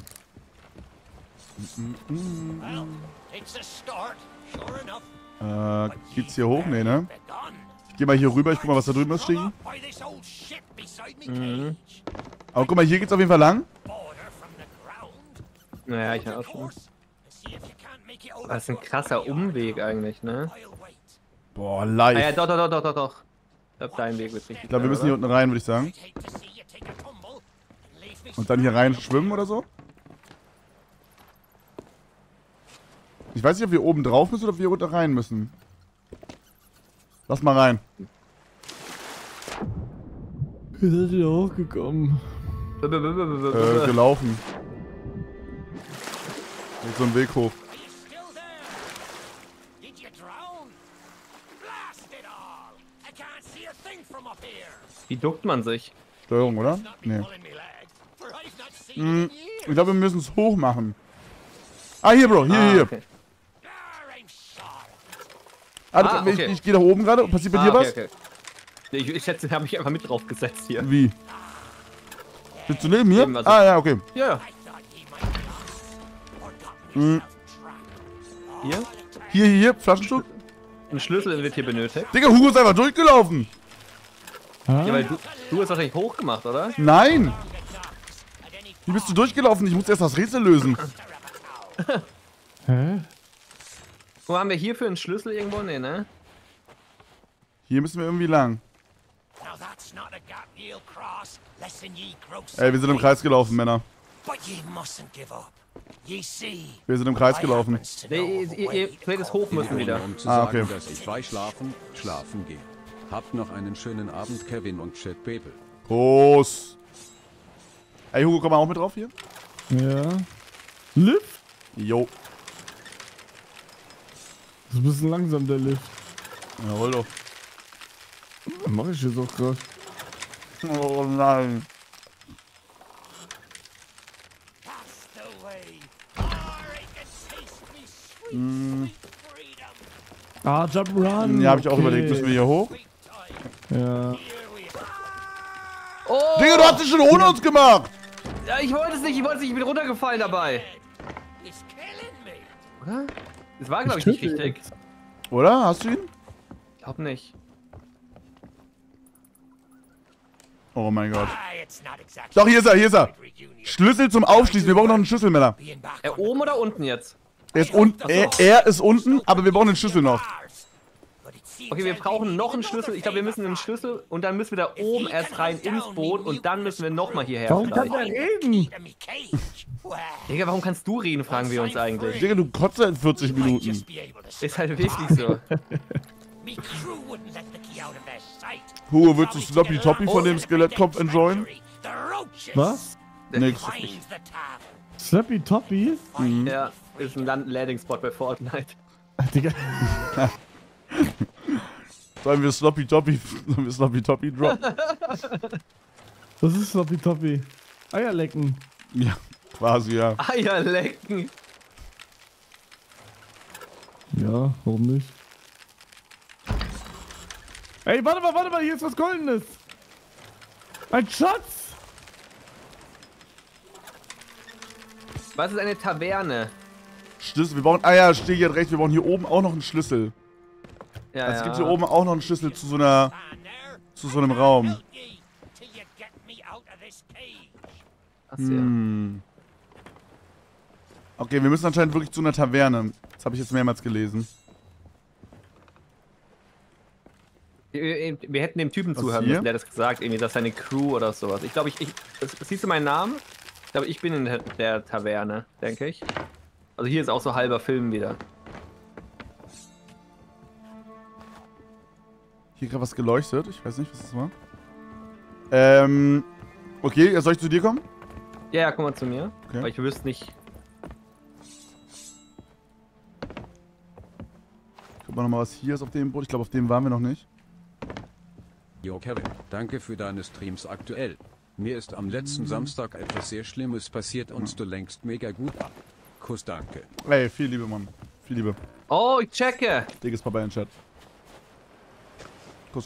Well, it's a start, sure enough. Geht's hier hoch? Nee, ne? Ich geh mal hier rüber, ich guck mal, was da drüben ist, Stiegen. By this old ship beside me cage. Aber guck mal, hier geht's auf jeden Fall lang. Border from the ground. Naja, ich auch schon. Course. See if you can't make it over Das ist ein for krasser the Umweg eigentlich, ne? I'll wait. Boah, Ah ja, live. doch. Ich glaube, dein Weg wird richtig. Ich glaube, wir müssen hier unten rein, würde ich sagen. I'd hate to see you take a tumble and leave me Und dann hier rein schwimmen oder so. Ich weiß nicht, ob wir oben drauf müssen oder ob wir unten rein müssen. Lass mal rein. Wie seid ihr hochgekommen? Gelaufen. Geht so ein Weg hoch. still there. Wie duckt man sich? Steuerung, oder? Nee. Ich glaube, wir müssen es hoch machen. Ah, hier, Bro. Hier. Okay. Okay. Ich gehe nach oben gerade. Passiert bei dir was? Okay. Ich schätze, habe mich einfach mit drauf gesetzt hier. Wie? Bist du neben mir? Eben, also- Ah, ja, okay. Ja. Hier, Flaschenzug. Ein Schlüssel wird hier benötigt. Digga, Hugo ist einfach durchgelaufen. Ja, weil du hast wahrscheinlich hochgemacht, oder? Nein. Wie bist du durchgelaufen? Ich muss erst das Rätsel lösen. Hä? Wo haben wir hierfür einen Schlüssel irgendwo? Nee, ne? Hier müssen wir irgendwie lang. Ey, wir sind im Kreis gelaufen, Männer. Wir sind im Kreis gelaufen. Nee, ihr hättet hoch müssen wieder. Um zu Ah, sagen, okay. dass ich bei schlafen gehe. Habt noch einen schönen Abend, Kevin und Chat Bebel. Prost. Ey, Hugo, komm mal auch mit drauf hier? Ja. Lift? Jo. Das ist ein bisschen langsam, der Lift. Jawohl doch. Mach ich jetzt auch gerade. Oh nein. Ah, Jump Run. Ja, hab ich auch überlegt. Müssen wir hier hoch? Ja. Oh! Digga, du hast es schon ohne uns gemacht. Ja, ich wollte es nicht, ich bin runtergefallen dabei. Oder? Das war, glaube ich, nicht töte richtig. Oder? Hast du ihn? Glaub nicht. Oh mein Gott. Doch, hier ist er. Schlüssel zum Aufschließen. Wir brauchen noch einen Schlüssel, Männer. Oben oder unten jetzt? Er ist unten, er ist unten, aber wir brauchen den Schlüssel noch. Okay, wir brauchen noch einen Schlüssel. Ich glaube, wir müssen einen Schlüssel und dann müssen wir da oben erst rein ins Boot und dann müssen wir nochmal hierher. Warum kann vielleicht. der reden? Digga, warum kannst du reden, fragen wir uns eigentlich. Digga, du kotzt seit 40 Minuten. Ist halt wirklich so. Hugo, willst du Sloppy Toppy von dem Skelettkopf enjoyen? Was? Nix. Slappy Toppy? Ja, ist ein Landing-Spot bei Fortnite. Digga. Sollen wir Sloppy Toppy droppen? Was ist Slappy Toppy? Eier lecken. Ja, quasi, ja. Eier lecken. Ja, warum nicht? Ey, warte mal, hier ist was Goldenes. Ein Schatz. Was ist eine Taverne? Schlüssel, wir brauchen, ja, stehe hier recht, wir brauchen hier oben auch noch einen Schlüssel. Ja, Also es gibt hier oben auch noch einen Schlüssel zu so einem Raum. Achso, ja. Okay, wir müssen anscheinend wirklich zu einer Taverne. Das habe ich jetzt mehrmals gelesen. Wir hätten dem Typen Was zuhören hier? müssen, der hat das gesagt, irgendwie, dass seine Crew oder sowas. Ich glaube, siehst du meinen Namen? Ich glaube, ich bin in der Taverne, denke ich. Also hier ist auch so halber Film wieder. Hier gerade was geleuchtet. Ich weiß nicht, was das war. Okay, soll ich zu dir kommen? Ja, komm mal zu mir. Okay. Aber ich wüsste nicht. Guck mal nochmal, was hier ist auf dem Boot. Ich glaube, auf dem waren wir noch nicht. Jo Kevin, danke für deine Streams aktuell. Mir ist am letzten Samstag etwas sehr Schlimmes passiert und du lenkst mega gut ab. Kuss, danke. Ey, viel Liebe, Mann. Viel Liebe. Oh, ich checke. Dickes Papa in Chat. Kuss.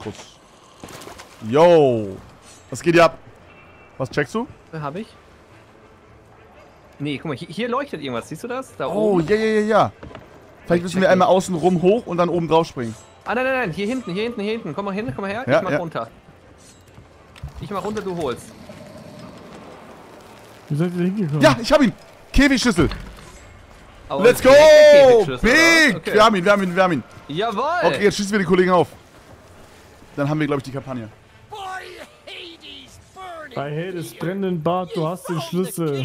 Yo. Was geht hier ab? Was checkst du? Hab ich? Nee, guck mal, hier leuchtet irgendwas. Siehst du das? Da Oh, oben. ja. Vielleicht müssen wir einmal außen rum hoch und dann oben drauf springen. Ah, nein. Hier hinten. Komm mal hin, komm mal her. Ja, ich mach ja. runter. Ich mach runter, du holst. Wie seid ihr hingekommen? Ja, ich hab ihn. Käfigschlüssel. Aber Let's go. direkt der Käfigschlüssel, Big. oder? Okay. Wir haben ihn. Jawohl. Okay, jetzt schießen wir die Kollegen auf. Dann haben wir, glaube ich, die Kampagne. Bei Hades brennenden Bart, du hast den Schlüssel.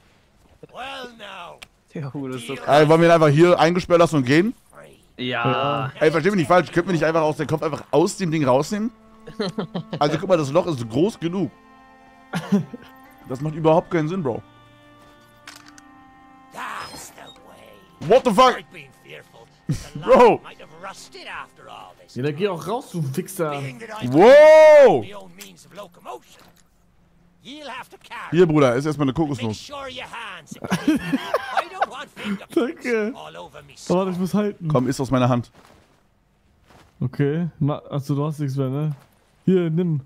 Ja, das ist so Ey, wollen wir ihn einfach hier eingesperrt lassen und gehen? Ja. Ey, versteh mich nicht falsch. Könnten wir nicht einfach aus dem Kopf einfach aus dem Ding rausnehmen? Also guck mal, das Loch ist groß genug. Das macht überhaupt keinen Sinn, Bro. What the fuck? Bro! rusted after all this. Ja, dann geh auch raus, du Wichser. Being that I Wow! my own means of locomotion, you'll have to carry. Hier, Bruder, ist erstmal eine Make Kokosnuss. sure your hands are clean. I don't want fingerprints Danke. all over me. Oh, warte, ich muss halten. Komm, ist aus meiner Hand. Okay. Achso, du hast nichts mehr, ne? Hier, nimm.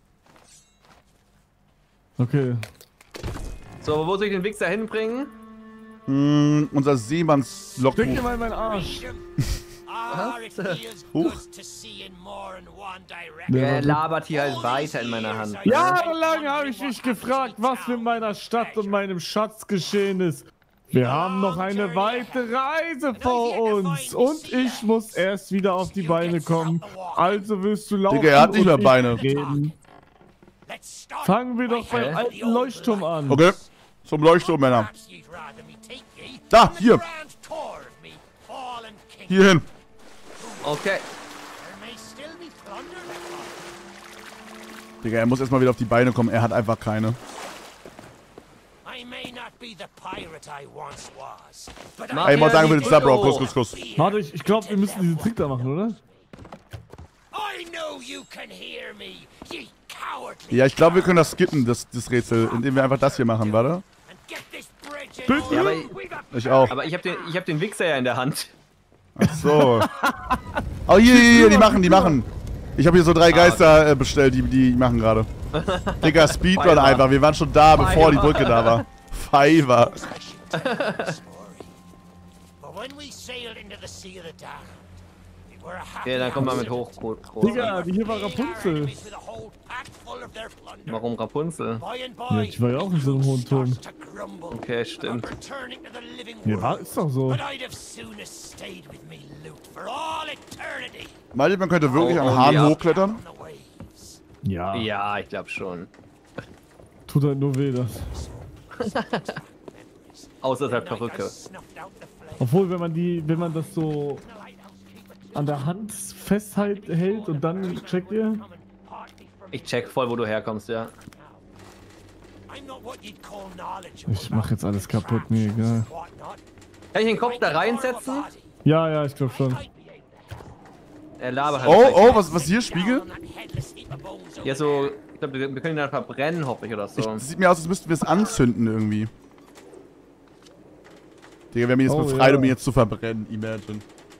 Okay. So, wo soll ich den Wichser hinbringen? Unser Seemannslogbuch. Steck dir mal in meinen Arsch. It feels Huch. good to see in more than one direction. Ja, Er labert hier halt weiter in meiner Hand. Jahrelang habe ich mich gefragt, was mit meiner Stadt und meinem Schatz geschehen ist. Wir haben noch eine weite Reise vor uns und ich muss erst wieder auf die Beine kommen. Also wirst du laufen Digga, er hat nicht mehr und ich Beine. reden. Let's start Fangen wir doch beim alten Leuchtturm an. Okay, zum Leuchtturm, Männer. Perhaps you'd rather me take ye Da, on a hier. grand tour of me fallen king. Hier hin. Okay. There may still be plunder left. Digga, er muss erstmal wieder auf die Beine kommen. Er hat einfach keine. I may not be the pirate I once was, but Mach I Ey, mal sagen wir die jetzt da, Bro. Tür Kuss, Kuss, Kuss. Warte, ich glaube, wir müssen diesen Trick da machen, oder? I know you can hear me, ye cowardly. Ja, ich glaube, wir können das skippen, das Rätsel, indem wir einfach das hier machen, warte. And get this bridge in Bitte? Ja, order. aber, We got Ich auch. aber ich hab den Wichser ja in der Hand. Ach so. Oh, hier, die machen. Ich habe hier so 3 Geister bestellt, die machen gerade. Digga, Speedrun Fiverr. einfach. Wir waren schon da, bevor die Fiverr. Brücke da war. Fiverr. I should tell you the story. But when we sailed into the Sea of the Damned, we were a happy Ja, dann komm mal mit outfit. hoch. Digga, hier war Rapunzel. Enemies with a whole pack full of their plunder. Warum Rapunzel? By and Ja, by, ich war ja auch in so einem hohen Turm. starts to grumble Okay, stimmt. about returning to the living Ja, world. ist doch so. But I'd have soonest stayed with me loot for all eternity Meint ihr, man könnte wirklich am Oh, Hahn ja. hochklettern? on the waves. Ja, Ja, ich glaube schon. tut halt nur weh, das. Außer der Night I Perücke. snuffed out the flame. Obwohl, wenn man das so The lighthouse keeper an der Hand festhält und dann checkt ihr. coming partly from Ich check voll, wo du herkommst, ja. I'm not what you'd call knowledgeable Ich mach jetzt alles kaputt, mir egal. whatnot. Kann ich den Kopf da reinsetzen? Ja, ja, ich glaube schon. Er labert halt. Oh, was hier, Spiegel? Ja, so. Ich glaube, wir können ihn dann verbrennen, hoffe ich, oder so. Das sieht mir aus, als müssten wir es anzünden irgendwie. Digga, wir haben ihn jetzt Oh, befreit, ja. um ihn jetzt zu verbrennen. Imagine.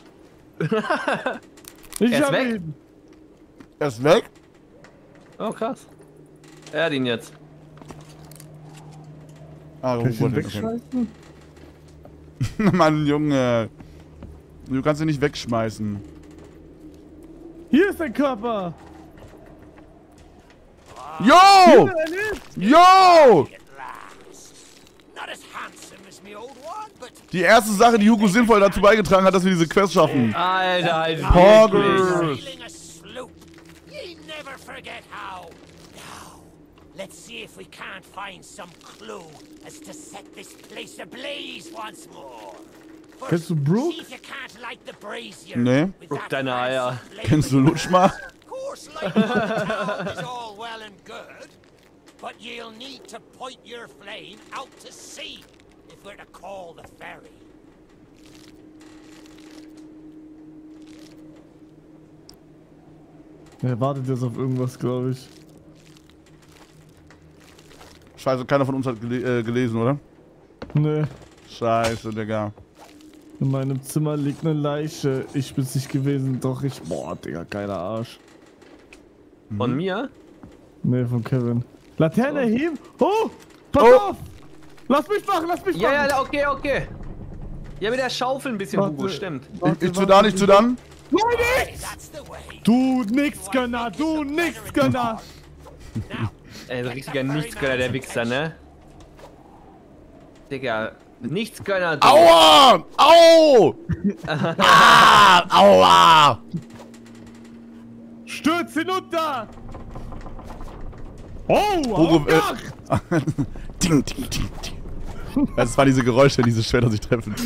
Ich Er ist hab weg. ihn. Er ist weg? Oh, krass. Er hat ihn jetzt. Ah, Kann ich ihn okay. wegschmeißen? Mann, Junge. Du kannst ihn nicht wegschmeißen. Hier ist dein Körper! Yo! Er lebt! Yo! Not as handsome as me old one, but Die erste Sache, die Hugo sinnvoll dazu beigetragen hat, dass wir diese Quest schaffen. Alter, halt Poggers. wirklich. sailing a sloop. Ye never forget how. Now, let's see if we can't find some clue as to set this place ablaze once more. First, Kennst du Brooke? see if you can't light the brazier Nee. with Brooke, that deine rancid Eier. flame. Kennst du Lutschma? Of course, lighting the town is all well and good, but you'll need to point your flame out to sea if we're to call the ferry. Er wartet jetzt auf irgendwas, glaube ich. Scheiße, keiner von uns hat gelesen, oder? Ne, Scheiße, Digga. in meinem Zimmer liegt eine Leiche. Ich bin's nicht gewesen, doch ich... Boah, Digga, geiler Arsch. Von mir? Ne, von Kevin. Laterne heben! Oh! Pass Oh. auf! Lass mich machen, lass mich Ja, machen! ja, okay, okay. Ja, mit der Schaufel ein bisschen, Warte. Hugo, stimmt. Ich zu dann, ich zu dann. That's the way. Du Nixgönner, du Nixgönner! Ein richtiger Nichtsgönner, der Wichser, ne? Digga, Nichtsgönner, du. Aua! Au! Aua! Stürz hinunter! Oh! Hugo, auf Dach! Ding, ding, ding, ding. Das waren diese Geräusche, die diese Schwerter sich treffen.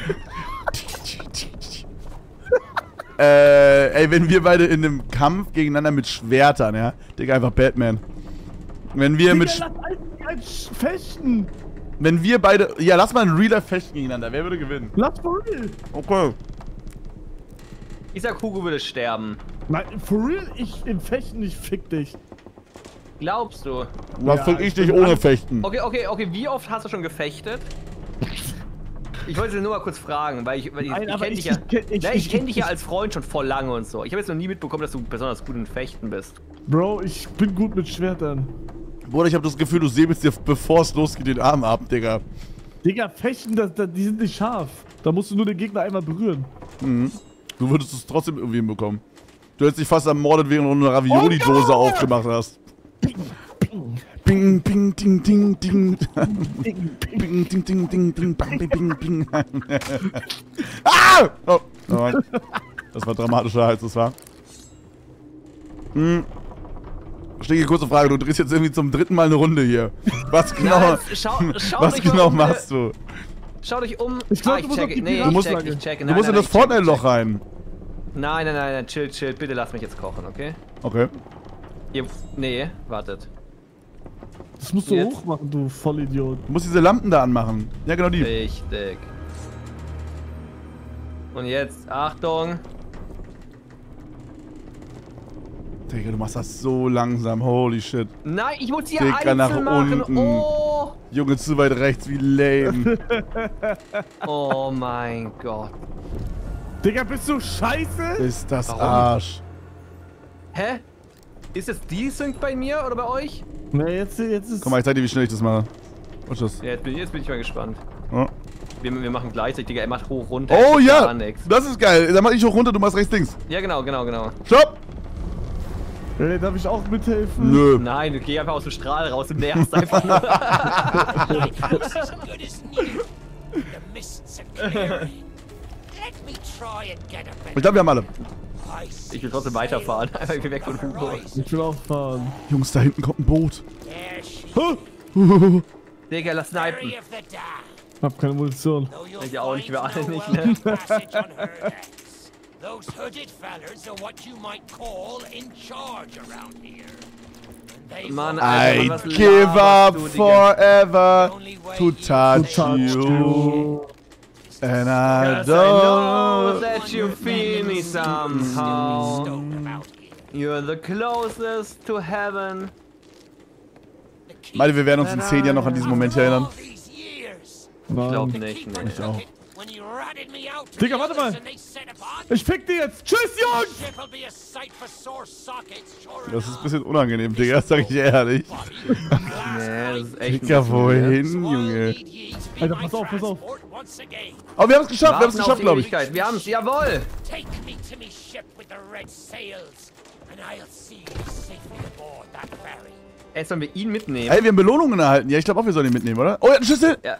Ey, wenn wir beide in einem Kampf gegeneinander mit Schwertern, ja? Digga, einfach Batman. Wenn wir mit... Digga, lass als fechten! Wenn wir beide... Ja, lass mal ein Realer fechten gegeneinander. Wer würde gewinnen? Lass for real! Okay. Ich sag, Hugo würde sterben. Nein, for real? Ich im Fechten nicht, fick dich. Glaubst du? Was fick ich dich ohne Fechten? Okay, wie oft hast du schon gefechtet? Ich wollte sie nur mal kurz fragen, weil ich kenne dich ja. Ich kenne dich ja als Freund schon voll lange und so. Ich habe jetzt noch nie mitbekommen, dass du besonders gut in Fechten bist. Bro, ich bin gut mit Schwertern. Bruder, ich habe das Gefühl, du säbelst dir, bevor es losgeht, den Arm ab, Digga. Digga, Fechten, die sind nicht scharf. Da musst du nur den Gegner einmal berühren. Mhm. Du würdest es trotzdem irgendwie hinbekommen. Du hättest dich fast ermordet, während du eine Ravioli-Dose aufgemacht hast. Bing, bing, ding, ding, ding. Bing, ding, ding, ding, ding, bang, bing, bing, bing. Ah! Oh, nein. Das war dramatischer, als es war. Stecke, kurze Frage, du drehst jetzt irgendwie zum 3. Mal eine Runde hier. Was genau, was genau machst du? Schau dich um. Ich glaube, du musst in das Fortnite-Loch rein. Nein, chill. Bitte lass mich jetzt kochen, okay? Okay. Nee, wartet. Das musst du hoch machen, du Vollidiot. Du musst diese Lampen da anmachen. Ja, genau die. Richtig. Und jetzt, Achtung. Digga, du machst das so langsam. Holy shit. Nein, ich muss hier Digga, nach machen. unten. Oh. Junge, zu weit rechts, wie lame. Oh mein Gott. Digga, bist du scheiße? Ist das Warum? Arsch. Hä? Ist es desync bei mir oder bei euch? Na, jetzt ist... Guck mal, ich zeig dir, wie schnell ich das mache. Was ist das? Ja, jetzt bin ich mal gespannt. Oh, Wir machen gleichzeitig, Digga, er macht hoch, runter. oh ja! Gar nix. Das ist geil. Dann mach ich hoch runter, du machst rechts, links. Ja, genau. Stopp! Ey, darf ich auch mithelfen? Nö. Nein, du geh einfach aus dem Strahl raus und nervst einfach nur. My house is as good as new. The mists are clearing. Let me try and get a Ich better. glaube, wir haben alle. Ich will trotzdem weiterfahren. Einfach weg von Hugo. Ich will auch fahren. Jungs, da hinten kommt ein Boot. There she Huh. Digga, lass snipen. of the dam. Hab keine Munition. Though you'll Ja, auch nicht, wir alle find no nicht, welcome ne? passage on her decks. Those hooded fellers are what you might call in charge around here. And they Mann, won't Alter, I was give laberst up du, Digga? forever only way to you touch Touch you. you. And I Cause I know don't... that you feel me somehow. stoked about here. You're the closest to heaven. The key Meinte, wir werden uns in 10 Jahren noch an diesen Moment hier erinnern. all these years. Ich glaub Mann. nicht, ne. Ich auch. When you ratted me out to Digga, the warte others mal. and they set upon Ich fick dir jetzt. Tschüss, Jungs! ship'll be a sight for sore sockets, sure Das ist ein bisschen unangenehm, Digga, das sag ich ehrlich. Nee, das ist echt Digga, ein bisschen weird. wohin, Junge? Alter, pass auf, pass auf. Aber wir haben es geschafft, Warten auf die glaube ich. Ewigkeit. Wir haben's, jawohl! Take me to me ship with the red sails, and I'll see you safely aboard that ferry. Ey, sollen wir ihn mitnehmen? Ey, wir haben Belohnungen erhalten. Ja, ich glaube auch, wir sollen ihn mitnehmen, oder? Oh, er hat einen Schlüssel! Ja.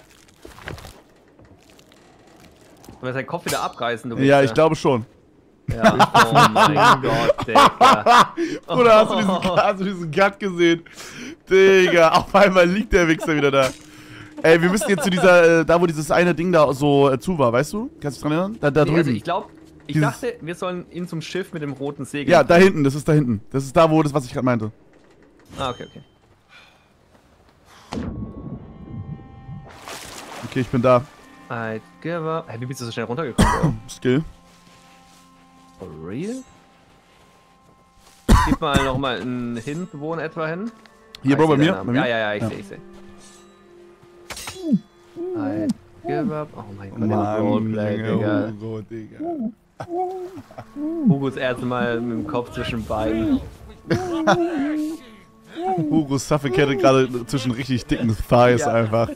Wollen wir seinen Kopf wieder abreißen, du Ja, Wichser? ich glaube schon. Ja. Oh mein Gott, Digga. Oder hast du diesen Cut gesehen? Digga, auf einmal liegt der Wichser wieder da. Ey, wir müssen jetzt zu dieser, da wo dieses eine Ding da so zu war, weißt du? Kannst du dich dran erinnern? Da Nee, drüben. also ich glaube, ich Dieses- dachte, wir sollen ihn zum Schiff mit dem roten Segel. Ja, da hinten, das ist da hinten. Das ist da, wo das, was ich gerade meinte. Ah, okay. Okay, ich bin da. I'd give up. Hey, wie bist du so schnell runtergekommen, Bro? Skill. For real? Gib mal nochmal einen Hint, wo in etwa hin. Hier, Bro, Ich bei seh mir. deinen Bei Namen. mir. Ja, ich sehe. I'd give up. Oh mein Gott, der Roleplay, Digga. Hugo, Digga. Hugos erste Mal mit dem Kopf zwischen beiden. Hugo suffocated gerade zwischen richtig dicken Thighs Ja. einfach.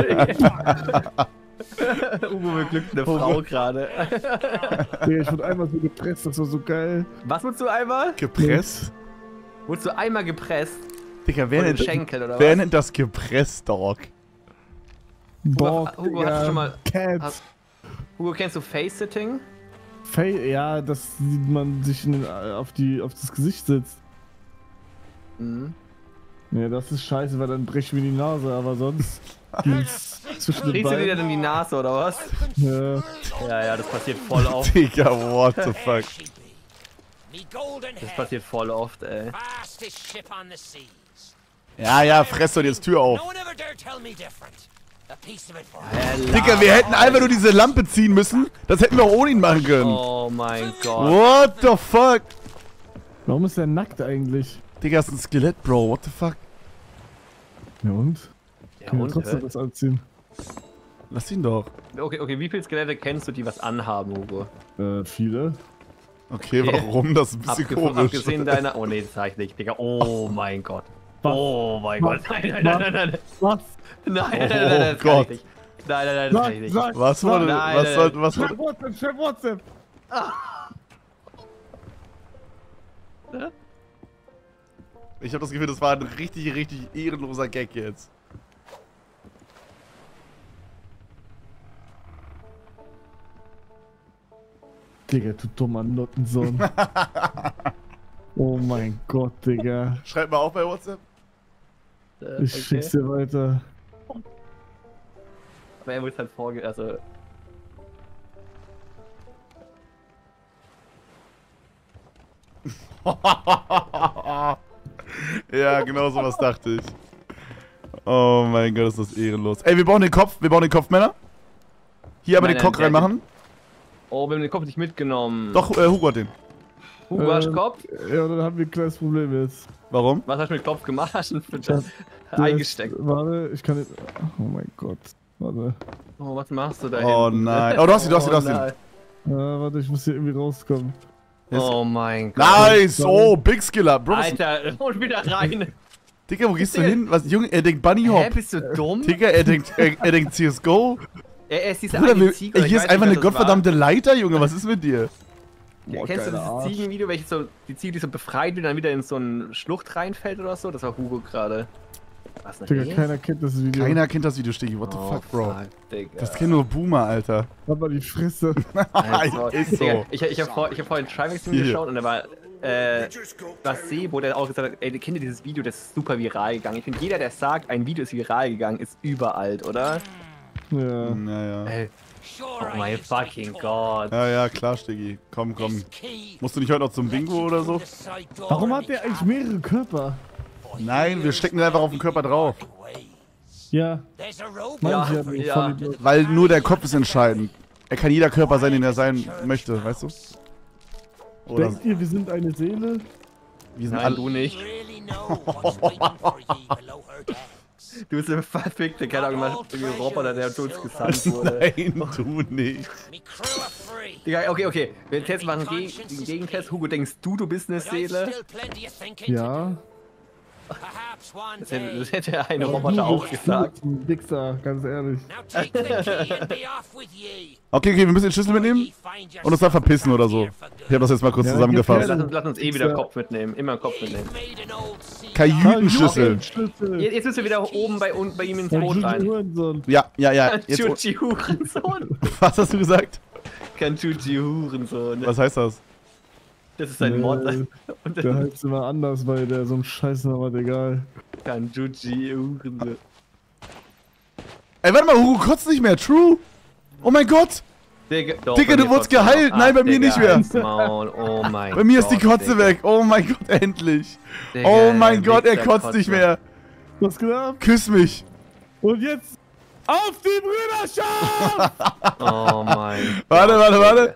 Hugo beglückt eine Frau gerade. Digga, ich wurde einmal so gepresst, das war so geil. Was wurdest du einmal? Gepresst? Wurdest du einmal gepresst? Digga, Von den Schenkel, oder wer was? nennt das gepresst, Dog? Boah, Hugo, hast du schon mal... Cats. Hugo, kennst du Face-Sitting? Ja, dass man sich auf das Gesicht sitzt. Mhm. Ja, das ist scheiße, weil dann brechen wir die Nase, aber sonst ging's zwischen den Kriegst du dir Beinen. denn in die Nase, oder was? Ja. Ja, das passiert voll oft. Digga, what the fuck? There she be. Me golden Das hair, passiert voll oft, ey. fastest ship on the seas. Ja, fress doch jetzt Tür auf. No one ever dare tell me different. A piece of advice. Digga, wir hätten einfach nur diese Lampe ziehen müssen. Das hätten wir auch ohne ihn machen können. Oh mein Gott. What the fuck? Warum ist der nackt eigentlich? Digga, ist ein Skelett, Bro. What the fuck? Ja und? Ja, Können wir und, trotzdem das anziehen? Lass ihn doch. Okay, wie viele Skelette kennst du, die was anhaben, Hugo? Viele. Okay, warum? Das ist ein bisschen komisch. Abgesehen deiner... Oh nee, das sag ich nicht, Digga. Oh mein Gott. Oh mein Gott. Nein. Was? Nein, Oh das kann ich Gott. nicht. Nein, das kann ich nicht. Was wurde? Nein, Was Chef WhatsApp! Ich habe das Gefühl, das war ein richtig, richtig ehrenloser Gag jetzt. Digga, du dummer Nuttensohn. Oh mein Gott, Digga. Schreib mal auf bei WhatsApp. Ich schick's dir weiter. Aber er muss halt vorgehen, also... Ja, genau sowas dachte ich. Oh mein Gott, ist das ehrenlos. Ey, wir brauchen den Kopf, Männer. Hier aber Nein, den Kopf nein, reinmachen. Oh, wir haben den Kopf nicht mitgenommen. Doch, Hugo hat den. Hugo, hast du Kopf? Ja, dann haben wir ein kleines Problem jetzt. Warum? Was hast du mit Kopf gemacht? Hast du Der eingesteckt? ist- Warte, ich kann nicht. Oh mein Gott. Warte. Oh, was machst du da Oh hinten? nein. Oh, du hast ihn. nein. Warte, ich muss hier irgendwie rauskommen. Oh mein Gott. Nice! Oh, Big Skiller. Bro, Alter, hol wieder rein. Digga, wo gehst du hin? Was, Junge, er denkt Bunny Hop. Hä, bist du dumm? Digga, er denkt CSGO. Er ist dieser Bruder, eine Ziege. hier ist einfach eine gottverdammte Leiter, Junge. Was ist mit dir? Kennst du dieses Ziegenvideo, welches so, die Ziege, die so befreit wird und dann wieder in so eine Schlucht reinfällt oder so? Das war Hugo gerade. Was denn? Digga, keiner kennt das Video. Keiner kennt das Video, Stigi. What the fuck, Bro? Digga. Das kennen nur Boomer, Alter. Hat mal die Fresse. Also, Ist so. Digga, ich hab vorhin Trimax Hier. geschaut und da war Sebo, der auch gesagt hat, ey, kennt ihr dieses Video, das ist super viral gegangen. Ich finde, jeder, der sagt, ein Video ist viral gegangen, ist überalt, oder? Ja. Naja. Ey, Sure, oh I mein used to fucking before. Gott. Ja, ja, klar, Stigi. Komm, komm. This key Musst du nicht heute noch zum Bingo oder so? lets you through the side door Warum of hat me der eigentlich cabin. mehrere Körper? Nein, wir stecken den einfach auf den Körper drauf. Ja, There's a rope. mein Ja, ich ja nicht. ja. Vollidiot. Weil nur der Kopf ist entscheidend. Er kann jeder Körper sein, den er sein möchte, weißt du? Oder Denkt ihr, wir sind eine Seele? wir sind Nein, alle. du nicht. Really know what's waiting for ye below her decks. Du bist ein verfickter, keine Ahnung, irgendwie Roboter, der zu uns gesandt wurde. Nein, du nicht. Me crew are free. Digga, okay. Wir testen mal einen Gegentest. Hugo, denkst du bist eine But I've Seele? still plenty of thinking to Ja. do. Perhaps one Das day. hätte ein Roboter auch gesagt. Ein Wichser, ganz ehrlich. Now take the key and be off with ye. Okay, wir müssen den Schlüssel mitnehmen und uns dann verpissen oder so. Ich habe das jetzt mal kurz Ja, zusammengefasst. Lass uns eh wieder Kopf mitnehmen. Immer einen Kopf mitnehmen. Made an old sea. Kajütenschlüssel. Schlüssel. Jetzt müssen wir wieder oben bei ihm ins Boot rein. Hurensohn. Ja. Jetzt, Chuchi Hurensohn. was hast du gesagt? Kein Chuchi Hurensohn. Was heißt das? Das ist ein Mod. Und Der heißt immer anders, weil der so ein Scheißname hat, egal. kein Chuchi Hurensohn. Ey, warte mal, Hugo kotzt nicht mehr. True? Oh mein Gott. Digga, doch, Digga, bei du mir wurdest kotzt geheilt. noch. Nein, bei mir Digga, nicht mehr. halt's Maul. Oh mein Bei mir ist die Gott, Kotze Digga. weg. Oh mein Gott, endlich. Digga, Oh mein der Gott, er Wichser kotzt nicht mehr. Was gedacht? Küss mich. Und jetzt auf die Brüderschaft! Oh mein Warte.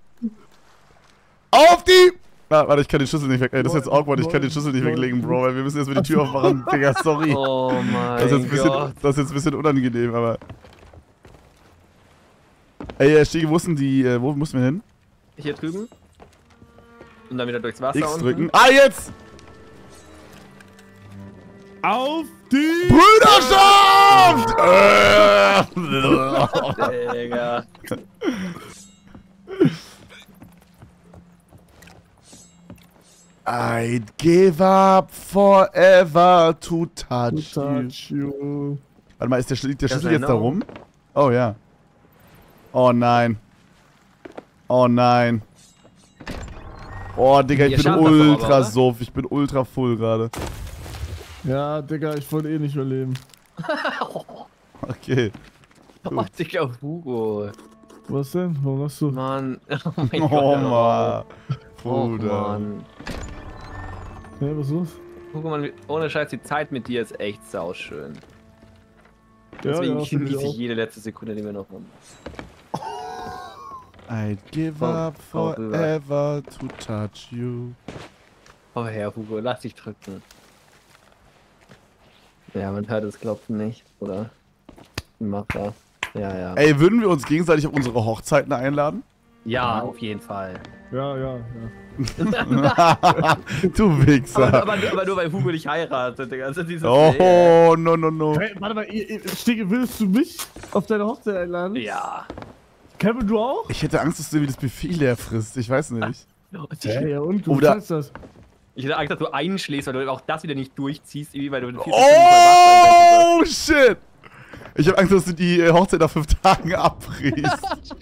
Auf die... Warte, ich kann den Schlüssel nicht weg. Ey, das ist jetzt awkward. Ich kann den Schlüssel nicht weglegen, Bro, weil wir müssen jetzt mal die Tür aufmachen. Digga, sorry. Oh mein Das ist, jetzt Gott. ein bisschen unangenehm, aber... Ey, Stiege, wo müssen wir hin? Hier drüben. Und dann wieder durchs Wasser X unten. drücken. Ah, jetzt! Auf die Brüderschaft! Digga. I'd give up forever to touch you. Touch you. Warte mal, liegt der Schlüssel I jetzt da know. rum? Oh ja. Oh nein. Oh nein. Oh, Digga, ich Ihr bin schafft das aber, ultra oder? suff. Ich bin ultra full gerade. Ja, Digga, ich wollte eh nicht überleben. Okay. Oh, Digga, Hugo. Was denn? Warum hast du? Mann. Oh mein Oh, Gott. Mann. Oh, Bruder. Mann. Ja, was ist los? Hugo, Mann, ohne Scheiß, die Zeit mit dir ist echt sauschön. Deswegen finde genieße ich auch. jede letzte Sekunde, die wir noch haben. I'd give up Oh, forever to touch you. Oh Herr Hugo, lass dich drücken. Ja, man hört das Klopfen nicht, oder? Machbar. Ja, ja. Ey, würden wir uns gegenseitig auf unsere Hochzeiten einladen? Ja, auf jeden Fall. Ja. Du Wichser. Aber nur weil Hugo dich heiratet, Digga. Also dieses Oh, no. Hey, warte mal, Stege, willst du mich auf deine Hochzeit einladen? Ja. Kevin, du auch? Ich hätte Angst, dass du wie das Buffet leer frisst. Ich weiß nicht. Ja, und? Du Oder- kannst das. Ich hätte Angst, dass du einschläfst, weil du auch das wieder nicht durchziehst, irgendwie, weil du 4 Stunden voll Oh, shit. Ich habe Angst, dass du die Hochzeit nach 5 Tagen abbrichst.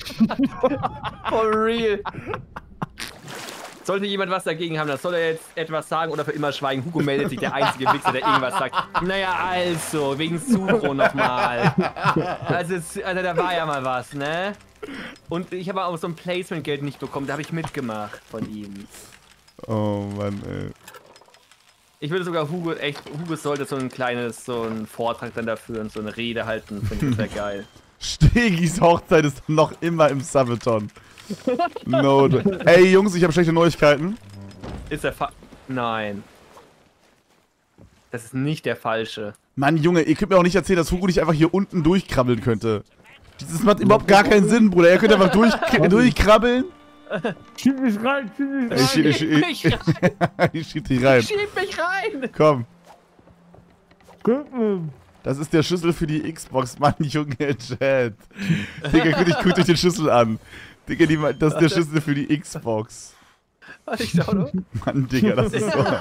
For real. Sollte jemand was dagegen haben, dann soll er jetzt etwas sagen oder für immer schweigen. Hugo meldet sich, der einzige Wichser, der irgendwas sagt. Naja, also, wegen Suro nochmal. Also, da war ja mal was, ne? Und ich habe auch so ein Placement-Geld nicht bekommen, da habe ich mitgemacht von ihm. Oh, Mann, ey. Ich würde sogar Hugo sollte so einen Vortrag dann dafür und so eine Rede halten, finde ich, das wäre geil. Stegis Hochzeit ist noch immer im Sabaton. No. Ey, Jungs, ich habe schlechte Neuigkeiten. Ist der Nein. Das ist nicht der falsche. Mann, Junge, ihr könnt mir auch nicht erzählen, dass Hugo nicht einfach hier unten durchkrabbeln könnte. Das macht überhaupt gar keinen Sinn, Bruder. Er könnte einfach durchkrabbeln. Schieb mich rein, Ich schieb dich rein. Schieb mich rein! Komm. rein. Das ist der Schlüssel für die Xbox, Mann, Junge, Chat. Digga, guckt euch den Schlüssel an. Digga, das ist der Schlüssel für die Xbox. Warte, ich schau nur. Mann, Digga, das ist so...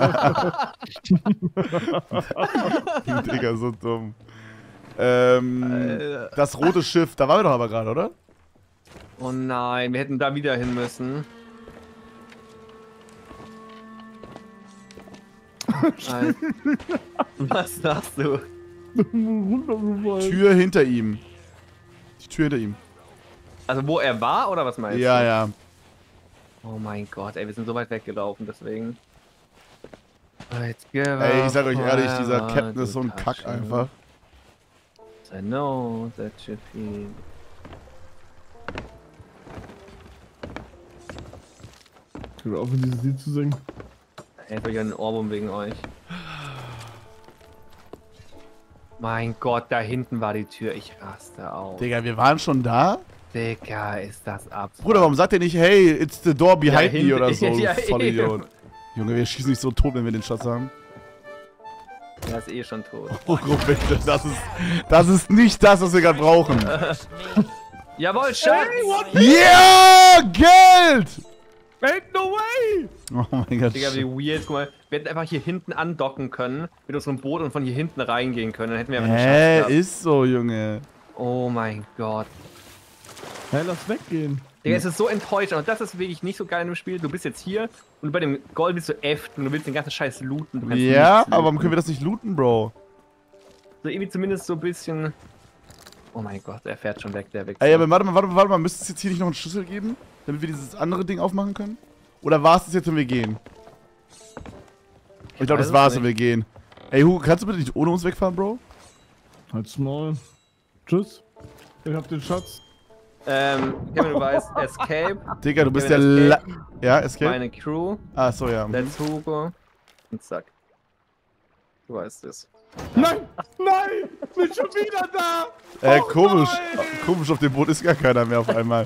Digga, so dumm. Das rote Schiff, da waren wir doch aber gerade, oder? Oh nein, wir hätten da wieder hin müssen. Alter. Was sagst du? Runtergefallen. Tür hinter ihm. Die Tür hinter ihm. Also wo er war oder was meinst du? Ja, ja. Oh mein Gott, ey, wir sind so weit weggelaufen, deswegen. Ey, ich sag euch ehrlich, dieser Captain ist so ein Kack einfach. I know that you feel. Ich will aufhören, dieses Lied zu singen. Jetzt will ich einen Ohrwurm wegen euch. Mein Gott, da hinten war die Tür. Ich raste auf. Digga, wir waren schon da? Digga, ist das ab. Bruder, warum sagt ihr nicht, hey, it's the door behind Ja, me oder so, ja, du Vollidiot. Junge, wir schießen nicht so tot, wenn wir den Schatz haben. Er ist eh schon tot. Oh, bitte, das ist nicht das, was wir gerade brauchen. Jawohl, Schatz! Yeah, Geld! Ain't no way! Oh mein Gott. Digga, wie weird. Guck mal, wir hätten einfach hier hinten andocken können mit unserem Boot und von hier hinten reingehen können. Dann hätten wir einfach einen Schatz gehabt. Ist so, Junge. Oh mein Gott. Hey, lass weggehen. Digga, es ist so enttäuschend. Und das ist wirklich nicht so geil in dem Spiel. Du bist jetzt hier und bei dem Gold bist du F und du willst den ganzen Scheiß looten. Du kannst Ja, nichts aber warum looten. können wir das nicht looten, Bro? So irgendwie zumindest so ein bisschen... Oh mein Gott, er fährt schon weg, der Wichser. Ey, aber warte mal, müsste es jetzt hier nicht noch einen Schlüssel geben? Damit wir dieses andere Ding aufmachen können? Oder war es das jetzt, wenn wir gehen? Ich glaube, weiß das war es, es wenn wir gehen. Ey, Hugo, kannst du bitte nicht ohne uns wegfahren, Bro? Halt's Maul. Tschüss. Ich hab den Schatz. Kevin, du weißt, Escape, Digga, du bist der Kevin, La... Escape. Ja, Escape? meine Crew, Ah, so, ja. Let's Hugo und zack. Du weißt es. Nein! Nein! Bin schon wieder da! Komisch. nein! Komisch, auf dem Boot ist gar keiner mehr auf einmal.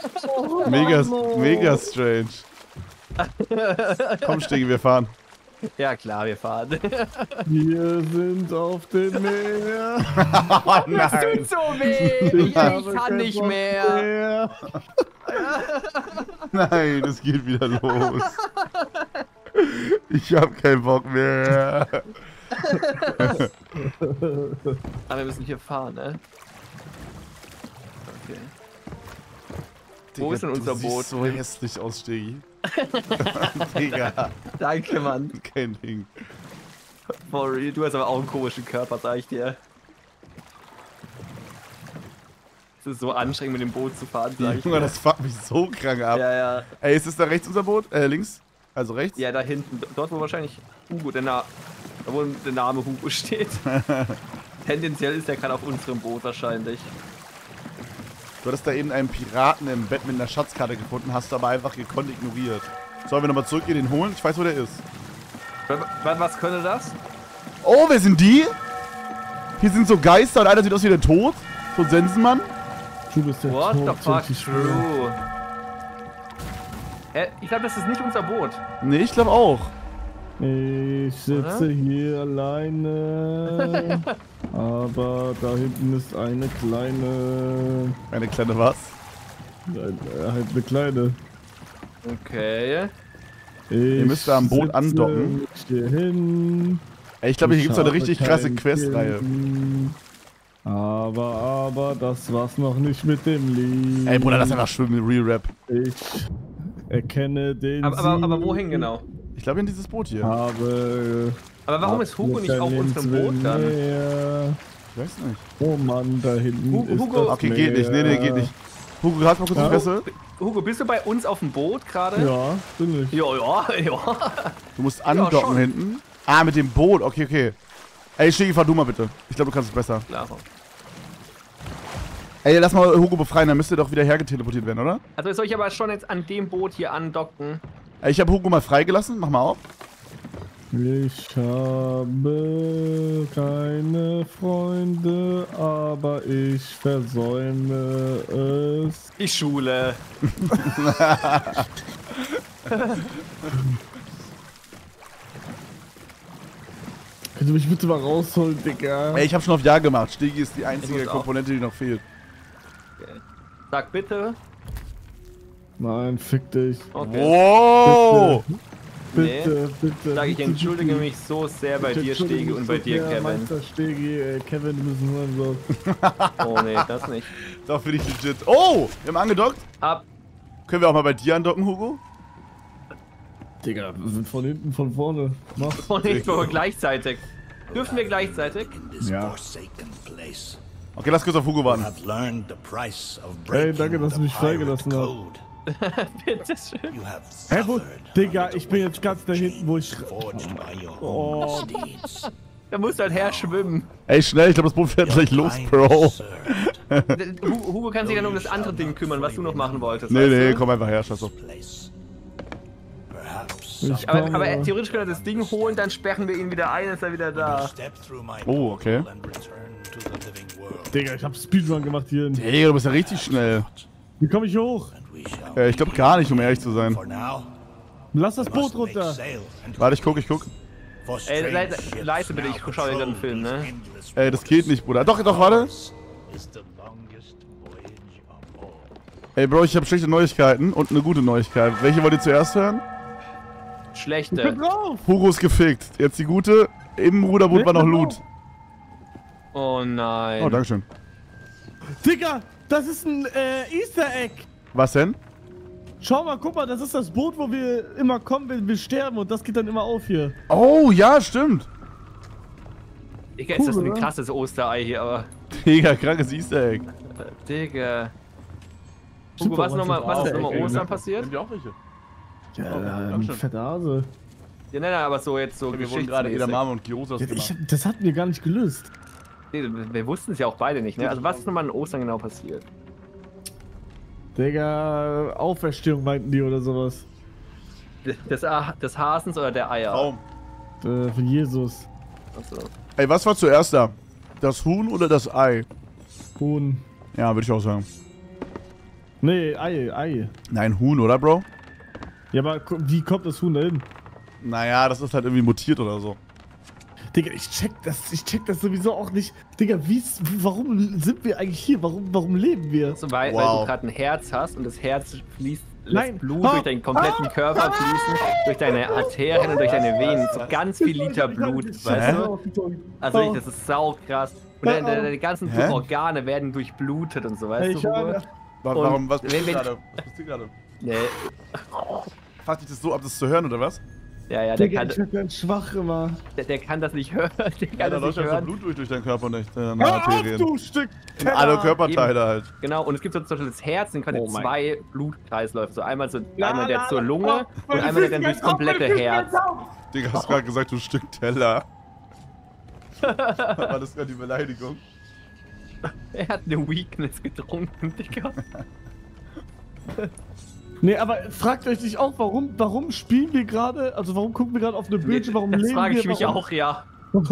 Mega strange. Komm, Stegi, wir fahren. Ja klar, wir fahren. Wir sind auf dem Meer. Oh Das tut so weh! Ich habe kann keinen nicht Bock mehr! Nein, es geht wieder los. Ich hab keinen Bock mehr. Aber wir müssen hier fahren, ne? Okay. Wo ist denn unser du Boot? siehst so hässlich aus, Stegi. Digga, Danke, Mann. kein Ding. For real. Du hast aber auch einen komischen Körper, sag ich dir. Es ist so anstrengend, mit dem Boot zu fahren, sag ich Junge, dir. das fuckt mich so krank ab. Ja, ja. Ey, ist das da rechts unser Boot? Links? Also rechts? Ja, da hinten. Dort, wo wahrscheinlich Hugo, wo der Name Hugo steht. Tendenziell ist er gerade auf unserem Boot wahrscheinlich. Du hattest da eben einen Piraten im Bett mit einer Schatzkarte gefunden, hast du aber einfach gekonnt ignoriert. Sollen wir nochmal zurückgehen, den holen? Ich weiß, wo der ist. Was könnte das? Oh, wer sind die? Hier sind so Geister und einer sieht aus wie der Tod. So ein Sensenmann. Du bist der What the Tod, fuck, richtig true. Ich glaube, das ist nicht unser Boot. Nee, ich glaube auch. Ich sitze hier alleine. Aber da hinten ist eine kleine. Eine kleine was? Halt eine kleine. Okay. Ihr müsst da am Boot andocken. Hier hin. Ey, ich glaube, hier gibt's doch eine habe richtig krasse kein Questreihe. Kind. Aber, das war's noch nicht mit dem Lied. Ey, Bruder, das ist einfach schwimmen, Real Rap. Ich erkenne den Aber wohin genau? Ich glaube in dieses Boot hier. Aber warum ist Hugo nicht auf unserem Boot dann? Ich weiß nicht. Oh Mann, da hinten Hugo, ist das Okay, Meer. geht nicht. Nee, geht nicht. Hugo, halt mal kurz die Fresse. Hugo, bist du bei uns auf dem Boot gerade? Ja, bin ich. Ja. Du musst andocken schon. hinten. Ah, mit dem Boot. Okay. Ey, Shiggy, fahr du mal bitte. Ich glaube, du kannst es besser. Klar. Ey, lass mal Hugo befreien, dann müsste doch wieder hergeteleportiert werden, oder? Also soll ich aber schon jetzt an dem Boot hier andocken? Ey, ich habe Hugo mal freigelassen. Mach mal auf. Ich habe keine Freunde, aber ich versäume es. Die Schule. Könnt ihr mich bitte mal rausholen, Digga? Ey, ich habe schon auf Ja gemacht. Shiggy ist die einzige muss auch. Komponente, die noch fehlt. Sag bitte. Nein, fick dich. Okay. Wow! Bitte. Sag ich entschuldige mich so sehr bei dir, Stegi, und bei dir, Kevin. Meister Stegi, Kevin, wir müssen hören so. Oh nee, das nicht. Doch, finde ich legit. Oh! Wir haben angedockt. Ab. Können wir auch mal bei dir andocken, Hugo? Digga, wir sind von hinten, von vorne. Mach. Und nicht nur gleichzeitig. Dürfen wir gleichzeitig? Ja. Okay, lass kurz auf Hugo warten. Hey, danke, dass du mich freigelassen hast. Bitte schön. Hä, wo? Digga, ich bin jetzt ganz da hinten, wo ich... Oh. Da musst du halt her schwimmen. Ey, schnell, ich glaube, das Boot fährt gleich los, Bro. Hugo kann sich dann um das andere Ding kümmern, was du noch machen wolltest. Nee, weißt du? komm einfach her, scheiß auf. Aber theoretisch können wir das Ding holen, dann sperren wir ihn wieder ein, ist er wieder da. Oh, okay. Digga, ich hab Speedrun gemacht hier. Hey, du bist ja richtig schnell. Wie komme ich hier hoch? Ich glaube gar nicht, um ehrlich zu sein. Lass das Boot runter. Warte, ich guck. Ey, leise bitte, ich schau dir gerade einen Film, ne? Ey, das geht nicht, Bruder. Doch, warte. Ey, Bro, ich habe schlechte Neuigkeiten und eine gute Neuigkeit. Welche wollt ihr zuerst hören? Schlechte. Hugo ist gefickt. Jetzt die gute. Im Ruderboot war noch Loot. Oh nein. Oh, dankeschön. Digga, das ist ein Easter Egg. Was denn? Schau mal, guck mal, das ist das Boot, wo wir immer kommen, wenn wir sterben und das geht dann immer auf hier. Oh, ja, stimmt. Digga, ist das Cool, ein oder? krasses Osterei hier, aber... Digga, krankes Easter Egg. Digga. Super, Hugo, was ist nochmal Egg, Ostern passiert? die auch welche? Ja, ein fette Hase. Ja, nein, aber so jetzt so Wir wurden gerade geschichtsmäßig. Edamame und Gyros gemacht. Das hatten wir gar nicht gelöst. Nee, wir wussten es ja auch beide nicht, ne? Also was ist nochmal an Ostern genau passiert? Digga, Auferstehung meinten die oder sowas. Des Hasens oder der Eier? Traum. Von Jesus. Achso. Ey, was war zuerst da? Das Huhn oder das Ei? Huhn. Ja, würde ich auch sagen. Nee, Ei. Nein, Huhn, oder, Bro? Ja, aber wie kommt das Huhn da hin? Naja, das ist halt irgendwie mutiert oder so. Digga, ich check das sowieso auch nicht. Digga, warum sind wir eigentlich hier? Warum leben wir? Also, weil du gerade ein Herz hast und das Herz lässt Nein. Blut durch deinen kompletten Körper fließen, durch deine Arterien und durch deine Venen. So ganz viel Liter Blut, weißt du? Also echt, das ist sau krass. Und deine ganzen Organe werden durchblutet und so, weißt du? Hugo? Warum, was wenn- passiert wenn- gerade? Was passiert gerade? Nee. Fragt dich das so ab, das zu hören, oder was? Ja, der Digga, kann, ich werd ganz schwach immer. der kann das nicht hören. Der Ja, kann da das läuft nicht ja so hören. Blut durch deinen Körper und nicht deine Hör auf, Arterien. du Stück In alle Teller. Körperteile halt. Genau, und es gibt so zum Beispiel das Herz, sind quasi Oh mein. 2 Blutkreisläufe. So einmal La, der la, zur la, Lunge oh, und meine einmal der dann Füße durchs ganz auf, komplette meine Füße Herz. ganz auf. Digga, hast gerade gesagt, du Stück Teller. War das gerade die Beleidigung? Er hat eine Weakness getrunken, Digga. Nee, aber fragt euch nicht auch, warum spielen wir gerade, also warum gucken wir gerade auf eine Bildschirm, warum Das leben wir? frage ich mich warum? auch, ja.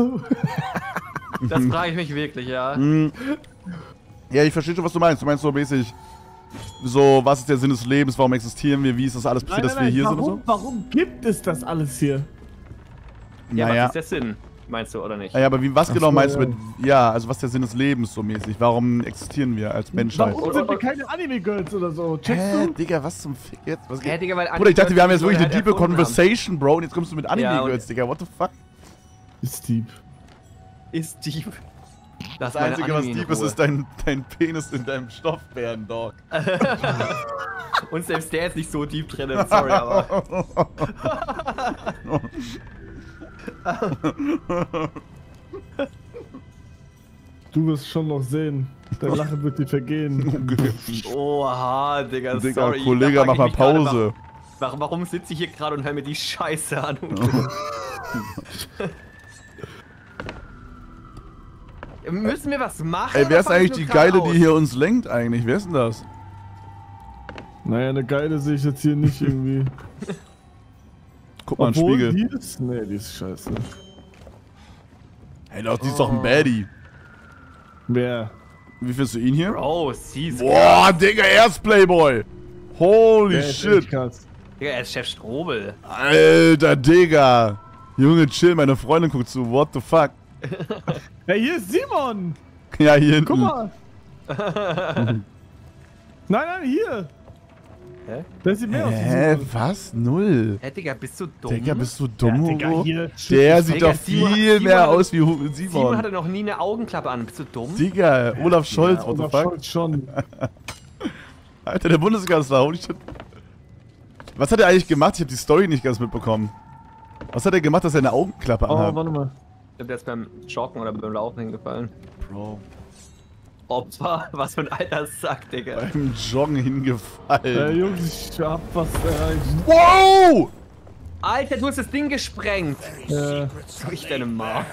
Das frage ich mich wirklich, ja. Ja, ich verstehe schon, was du meinst. Du meinst so mäßig, so, was ist der Sinn des Lebens, warum existieren wir, wie ist das alles passiert, dass wir hier sind und so? Warum gibt es das alles hier? Ja, Naja. was ist der Sinn, meinst du, oder nicht? Ja, aber was Ach genau so, meinst du ja. mit, ja, also was ist der Sinn des Lebens so mäßig? Warum existieren wir als Menschheit? Warum sind wir keine Anime-Girls oder so? Checkst Hä, du? Digga, was zum Fick jetzt? Was geht? Digga, weil Bruder, ich dachte, wir haben jetzt wirklich eine Leute deepe erfunden haben. Conversation, Bro, und jetzt kommst du mit Ja, Anime-Girls, Digga, what the fuck? Ist deep. Ist deep. Das Einzige, was deep ist, ist dein Penis in deinem Stoffbären-Dog. Und selbst der ist nicht so deep drin, sorry, aber... Du wirst schon noch sehen. Dein Lachen wird dir vergehen. Oha, Digga, Digga, sorry. Kollege, Da frag mach ich mal mich gerade, Pause. Warum sitze ich hier gerade und höre mir die Scheiße an? Müssen wir was machen? Ey, wer ist oder eigentlich fang die ich nur grad Geile, die aus? hier uns lenkt eigentlich? Wer ist denn das? Naja, eine Geile sehe ich jetzt hier nicht irgendwie. Guck mal, ein Obwohl, Spiegel. die ist... Nee, die ist scheiße. Hey, doch, die ist doch ein Baddie. Wer? Wie findest du ihn hier? Bro, sie ist Boah, Digga, er ist Playboy. Holy Wer ist shit. echt krass. Digga, er ist Chef Strobel. Alter, Digga. Junge, chill, meine Freundin guckt zu. What the fuck? Hey, hier ist Simon! Ja, hier hinten. Guck mal! Nein, hier! Hä? Da sieht mehr aus wie Hä, Simon. was? Null. Hä, Digga, bist du dumm? Digga, bist du dumm, Digga, Hugo? hier, Der sieht Digga, doch Simon- viel Simon mehr hatte- aus wie Simon Simon. hatte noch nie eine Augenklappe an. Bist du dumm? Digga, Olaf Scholz, Ja, what the Olaf fuck? Scholz schon. Alter, der Bundeskanzler, holy shit. Was hat er eigentlich gemacht? Ich habe die Story nicht ganz mitbekommen. Was hat er gemacht, dass er eine Augenklappe Oh, anhat? warte mal. Ich glaube, der ist beim Joggen oder beim Laufen hingefallen. Bro. Opfer, was für ein alter Sack, Digga. Beim Joggen hingefallen. Jungs, ich hab was erreicht. Wow! Alter, du hast das Ding gesprengt. Äh, Durch deine Mom.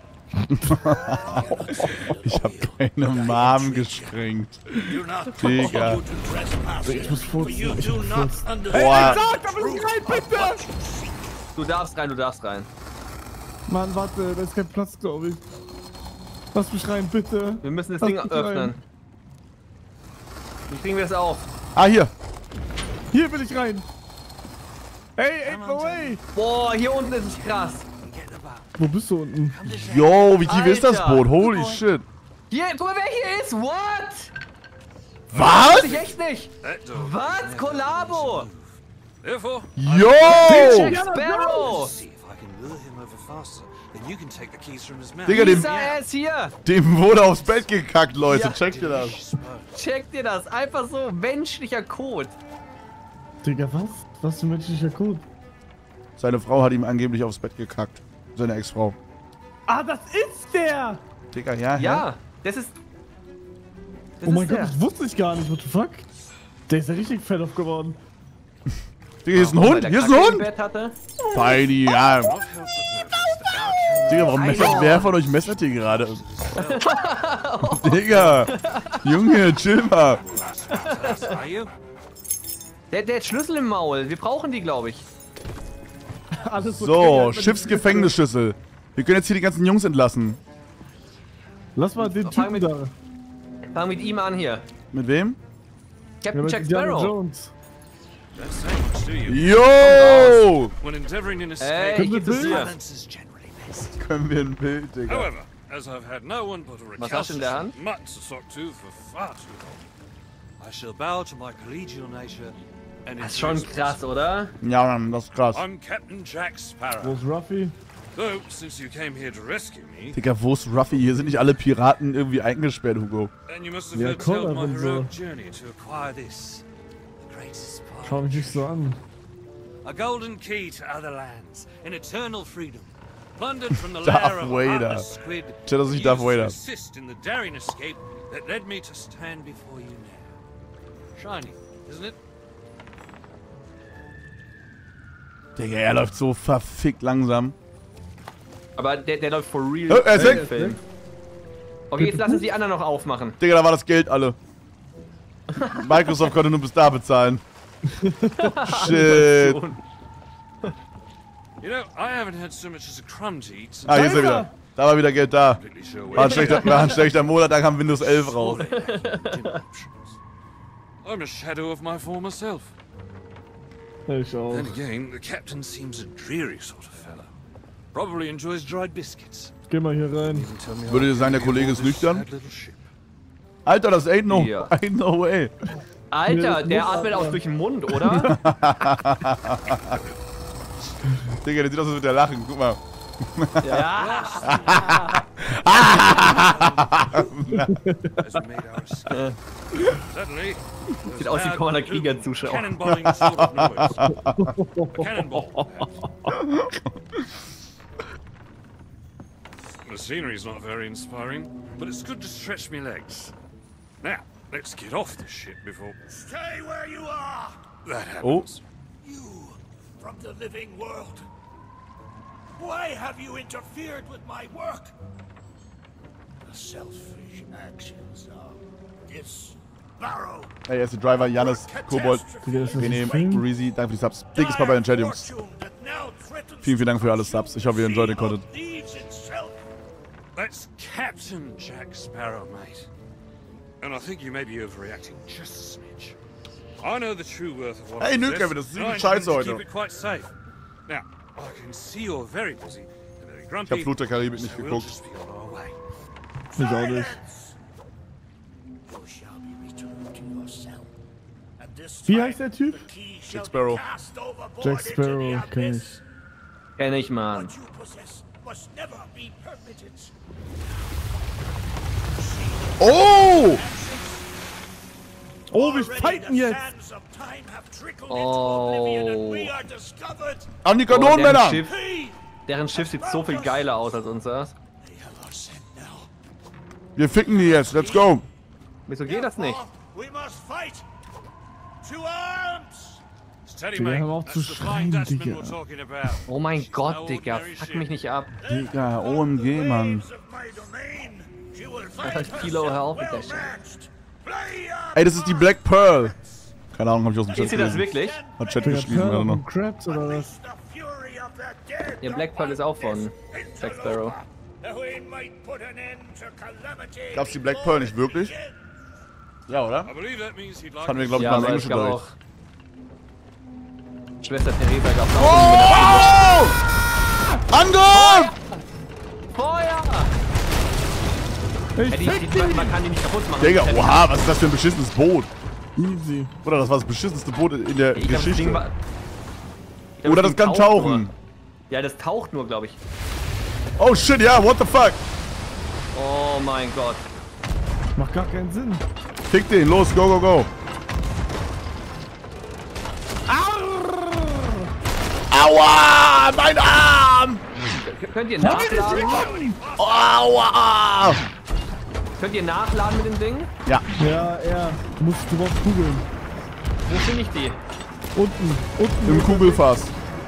Ich hab deine Mom gesprengt. Do not Digga. you to trespass. ich muss furzen, You ich do muss not furzen. understand. Boah. Sag, da will ich rein, bitte! Du darfst rein, du darfst rein. Mann, warte, da ist kein Platz, glaube ich. Lass mich rein, bitte. Wir müssen das Lass Ding mich öffnen. rein. Wie kriegen wir das auf? Ah, hier. Hier will ich rein. Hey, aim away! Boah, hier unten ist es krass. Wo bist du unten? Yo, wie tief ist das Alter. Boot? Holy shit. Hier, guck mal, wer hier ist. What? Was? Weiß ich echt nicht. Was? Kollabo. Therefore, Yo! Sparrow. see if I can lure him over faster. Then you can take the keys from his mouth. Digga, dem, Lisa, er ist hier. dem wurde aufs Bett gekackt, Leute. Ja. Checkt ihr das? Checkt ihr das? Einfach so menschlicher Code. Digga, was? Was für ein menschlicher Code? Seine Frau hat ihm angeblich aufs Bett gekackt. Seine Ex-Frau. Ah, das ist der! Digga, ja, hä? Ja, das ist. Das Oh mein ist Gott, der. das wusste ich gar nicht. What the fuck? Der ist ja richtig fett auf geworden. Digga, hier ist ein Weil Hund. der Hier ist ein Kacke im Hund. Bett hatte. Feini, ja. Digga, warum Alter. messert, wer von euch messert hier gerade? Digga. Junge, chill mal. Are you? Der hat Schlüssel im Maul. Wir brauchen die, glaube ich. Alles So, Schiffsgefängnisschlüssel. Wir können jetzt hier die ganzen Jungs entlassen. Lass mal den Fang Typen mit- da. Fang mit ihm an hier. Mit wem? Captain mit Jack Indiana Sparrow. Jones. Don't say much, do you? Yo! When endeavoring an Ey, escape. ich geh zu dir. Silence is generally best. Können wir ein Bild, Digga. However, as I've had no one but a Was hast du in der Hand? recalcitrant mutt to talk to for far too long, I shall bow to my collegial nature and Das ist schon introduce krass, oder? Ja, Mann, das ist krass. myself. I'm Captain Jack Wo Sparrow. ist Ruffy? Though, since you came here to rescue me, Digga, wo ist Ruffy? Hier sind nicht alle Piraten irgendwie eingesperrt, Hugo. then you must have Ja, heard tell Connor my und so. heroic journey to acquire this, the greatest Schau part. mich nicht so an. A golden key to other lands, in eternal freedom, plundered from the Darth lair of a Vader. heartless squid, Chill, das ist nicht Darth used to Vader. assist in the daring escape that led me to stand before you now. Shiny, isn't it? Digga, er läuft so verfickt langsam. Aber der läuft for real. Er ist weg. Film. Okay, jetzt lassen die anderen noch aufmachen. Digga, da war das Geld alle. Microsoft konnte nur bis da bezahlen. Shit. You know, I haven't had so much as a crumb to eat since Ah, hier ist er wieder. Da war wieder Geld da. completely sure War ein schlechter Monat, dann kam Windows 11 raus. I'm a shadow of my former self. Ich auch. Then again, the captain seems a dreary sort of fella. Probably enjoys dried biscuits. Geh mal hier rein. Even tell me Würdet ihr how sagen, der he Kollege ist boards this nüchtern? sad little ship. Alter, das ain't no, Ja. ain't no way. Alter, der atmet auch durch den Mund, oder? Digga, der sieht aus, als würde der lachen. Guck mal. Ja. As we made our escape. Suddenly, Sieht aus wie Commander Krieger-Zuschauer. cannonballing sort of noise. A cannonball, perhaps. The scenery's not very inspiring, but it's good to stretch me legs. Now, let's get off this ship before Stay where you are! that Oh. happens. You, from the living world. Why have you interfered with my work? The selfish actions of this Barrow. Hey, er ist der Driver, Jannis, Kobold, Digga, ist das René, ein Film? Breezy, danke für die Subs. Dickes Papa in den Chat, Jungs. Vielen, vielen Dank für alle Subs. Ich hoffe, ihr enjoyed den Content. That's Captain Jack Sparrow, mate. And I think you may be overreacting just a smidge. I know the true worth of what Hey, I Nuke, possess, das ist and I übel scheiße intend to heute. keep it quite safe. Now, I can see you're very busy and very Ich grumpy. hab Flut der Karibik nicht so we'll geguckt. just be on our way. Ich auch nicht. You shall be returned to your cell. And this Wie time, heißt der Typ? the key shall Jack Sparrow. be cast overboard Jack into the Sparrow, kenn abyss. ich. Kenn ich, Mann. What you possess must never be permitted. Oh! Oh, wir Already fighten the jetzt! sands of time have trickled into Oh. oblivion and we are discovered. An die Oh, Kanonenmänner! deren Schiff sieht so viel geiler aus als unseres. They have our scent now. Wir ficken die jetzt, let's go! Wieso geht das nicht? We must fight. To arms! Steady, Digga, mate. hör auf zu That's the Flying schreien, Dutchman Digga. we're talking about. Oh mein It's Gott, no Digga. ordinary Fuck ship. mich nicht ab. Digga, OMG, Mann. Waves of my domain. She will find Kilo, hör auf herself mit der Shit. well-matched. Play your Ey, das ist die Black Pearl. Keine Ahnung, hab ich aus dem Chat Ist sie das gelesen. wirklich? Hat Chat Digga, geschrieben, Pearl oder noch. und Krabs oder was? the fury of the dead. Ja, Black Pearl ist auch von Jack Sparrow. That we might put an end to calamity. Gab's die Black Pearl nicht wirklich? Ja, oder? I believe that means he'd like Hatten wir, to glaube ich, Ja, mal im aber es Englischen gab Bereich. auch... Schwester Theresa gab's auch. Oh! Angriff! Feuer! Ich Ja, fick die! man kann die nicht kaputt machen. Digga, oha, was ist das für ein beschissenes Boot? Easy. Oder das war das beschissenste Boot in der Ich glaub, das Ding Geschichte. war- Ich glaub, Oder das Ding kann taucht tauchen. nur. Ja, das taucht nur, glaube ich. Oh shit, ja, what the fuck? Oh mein Gott. Macht gar keinen Sinn. Fick den, los, go, go, go. Aua, mein Arm! Könnt ihr nachladen? Aua! Könnt ihr nachladen mit dem Ding? Ja, Ja, du brauchst Kugeln. Wo finde ich die? Unten, unten. im Kugelfass.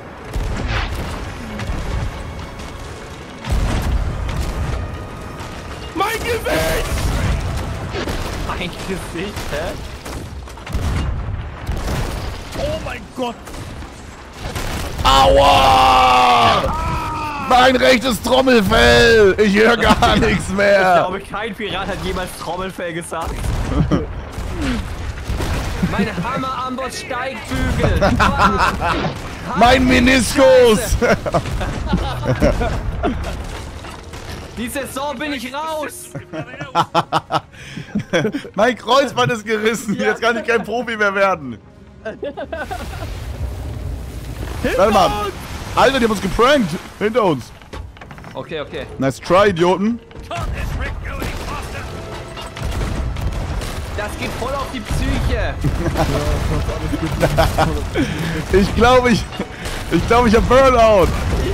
Mein Gesicht! Mein Gesicht, hä? Oh mein Gott! Aua! Mein rechtes Trommelfell! Ich höre gar nichts Ich mehr! glaube, kein Pirat hat jemals Trommelfell gesagt. Mein Hammer-Amboss-Steigbügel! Mein Meniskus! Die Saison bin ich raus! Mein Kreuzband ist gerissen! Jetzt kann ich kein Profi mehr werden! Warte mal! Alter, die haben uns geprankt! Hinter uns! Okay, okay. Nice try, Idioten! Das geht voll auf die Psyche! Ich glaube, ich hab Burnout!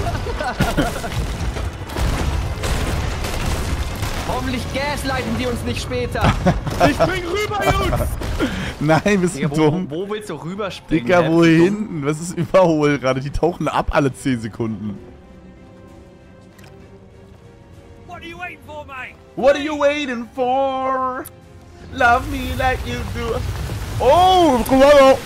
Hoffentlich gaslighten die uns nicht später! Ich spring rüber, Jungs! Nein, bist du Digga, dumm? wo willst du rüberspringen? Digga, hä? wo Bist du dumm? hinten? Was ist Überhol gerade? Die tauchen ab alle 10 Sekunden. What are you waiting for? Love me like you do. Oh, Colorado.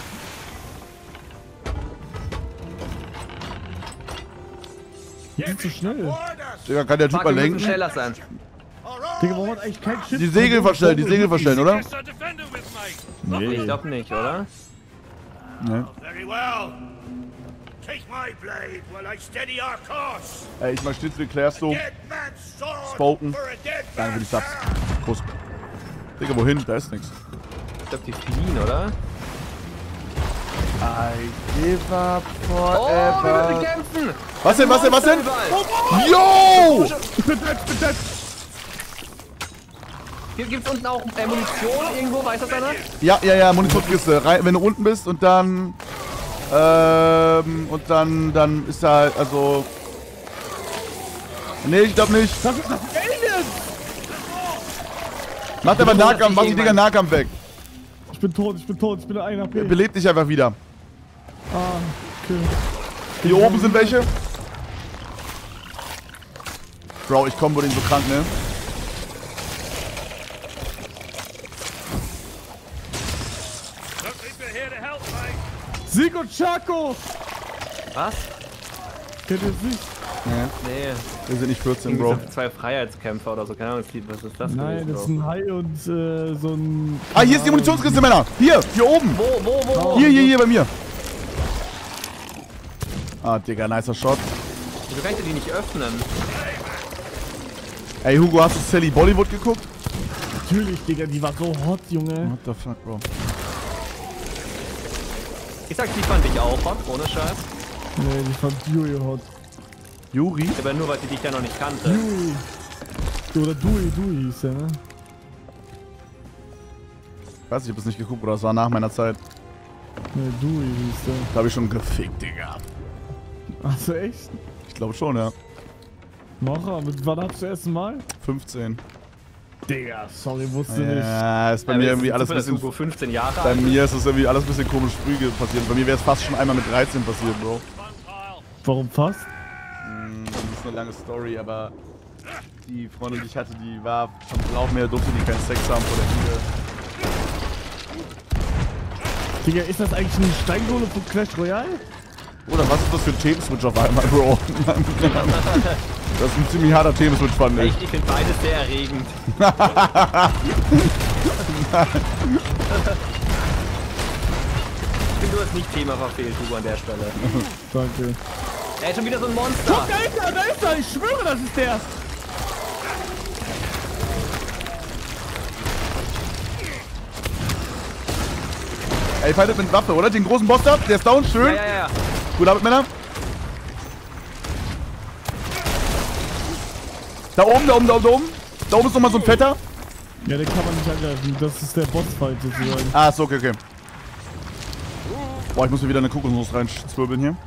Die sind zu schnell. Digga, kann der Typ Fuck, mal wir müssen lenken? schneller sein. Digga, warum hat eigentlich kein Schiff? Die Segel verstellen, oder? Just a defender with me. Ich glaub nicht, oder? Ne. Very well. Take my blade while I steady our course. Ey, ich mach Schnitzel, klärst du. Dead man's sword Spoken. for a dead Dann will man's ich Subs. hand. Kuss. Digga, wohin? Da ist nix. Ich glaub, die fliehen, oder? I give up Oh, wir müssen kämpfen! Was denn, was denn, was denn? Überall. Yo! Ich bin dead. Hier gibt's unten auch Munition irgendwo, weiß das einer? Ja, Munitionskiste. Wenn du unten bist und dann ist da, also... Nee, ich glaub nicht. Das ist das Alien! Mach aber Nahkampf, mach die Dinger Nahkampf weg. Ich bin tot, ich bin 1 HP. Belebt dich einfach wieder. Ah, okay. Hier oben sind welche. Bro, ich combo den so krank, ne? Don't think we're here to help, mate. Sieg und Chaco! Was? Kennt ihr es nicht? Nee. Wir sind nicht 14, Irgendwie Bro. so 2 Freiheitskämpfer oder so. Keine Ahnung, was ist das? Nein, gewesen, das ist Bro? ein Hai und so ein... Ah, hier ist die Munitionskiste, Männer. Hier oben. Wo? Hier bei mir. Ah, Digga, nicer Shot. Wieso kann ich die nicht öffnen? Ey, Hugo, hast du Sally Bollywood geguckt? Natürlich, Digga, die war so hot, Junge. What the fuck, Bro? Ich sag, die fand ich auch hot, ohne Scheiß. Nee, die fand Yuri hot. Yuri? Aber nur, weil die dich ja noch nicht kannte. Yuri. Oder Dewey hieß der, ne? Ich weiß nicht, ich hab das nicht geguckt, oder das war nach meiner Zeit. Ne, Dewey hieß der. Da hab ich schon gefickt, Digga. Achso, echt? Ich glaube schon, ja. Macher, mit wann hast du das erste Mal? 15. Digga, sorry, wusste nicht. Ja, ist bei mir irgendwie alles ein bisschen... Hugo 15 Jahre Bei alt. mir ist das irgendwie alles ein bisschen komisch früh passiert. Bei mir wäre es fast schon einmal mit 13 passiert, Bro. Warum fast? Das ist eine lange Story, aber die Freundin, die ich hatte, die war schon drauf, mehr durfte die keinen Sex haben vor der Ehe. Digga, ist das eigentlich ein Steingolem von Clash Royale? Oder was ist das für ein Themenswitch auf einmal, Bro? Das ist ein ziemlich harter Themenswitch, fand ich. Ich finde beides sehr erregend. Ich finde, du hast nicht Thema verfehlt, Hugo, an der Stelle. Danke. Er ist schon wieder so ein Monster. Guck, da ist er, ich schwöre, das ist der. Ey, fightet mit Waffe, oder? Den großen Boss da, der ist down, schön. Ja. Gut Arbeit, Männer. Da oben. Da oben ist nochmal so ein Fetter. Ja, den kann man nicht angreifen. Das ist der Bossfight sozusagen. Ah, so, okay. Boah, ich muss mir wieder eine Kokosnuss reinzwirbeln hier.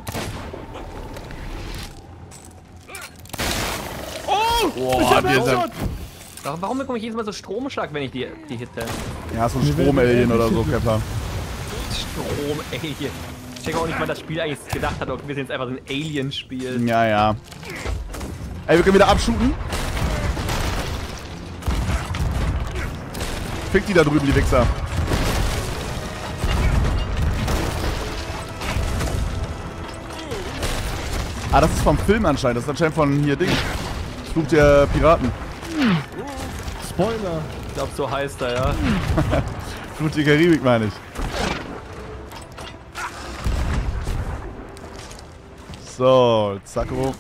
Oh! Boah, ich hab die sind... Warum bekomme ich jedes Mal so Stromschlag, wenn ich die hitte? Ja, so ein Strom-Alien oder so, Kepler. Strom-Alien. Ich check auch nicht, wann das Spiel eigentlich gedacht hat, okay, wir sind jetzt einfach so ein Alien-Spiel. Ja. Ey, wir können wieder abschuten. Fick die da drüben, die Wichser. Ah, das ist vom Film anscheinend. Das ist anscheinend von hier Ding. Flug der Piraten. Spoiler. Ich glaube, so heißt er, ja. Flug der Karibik, meine ich. So, Zacko.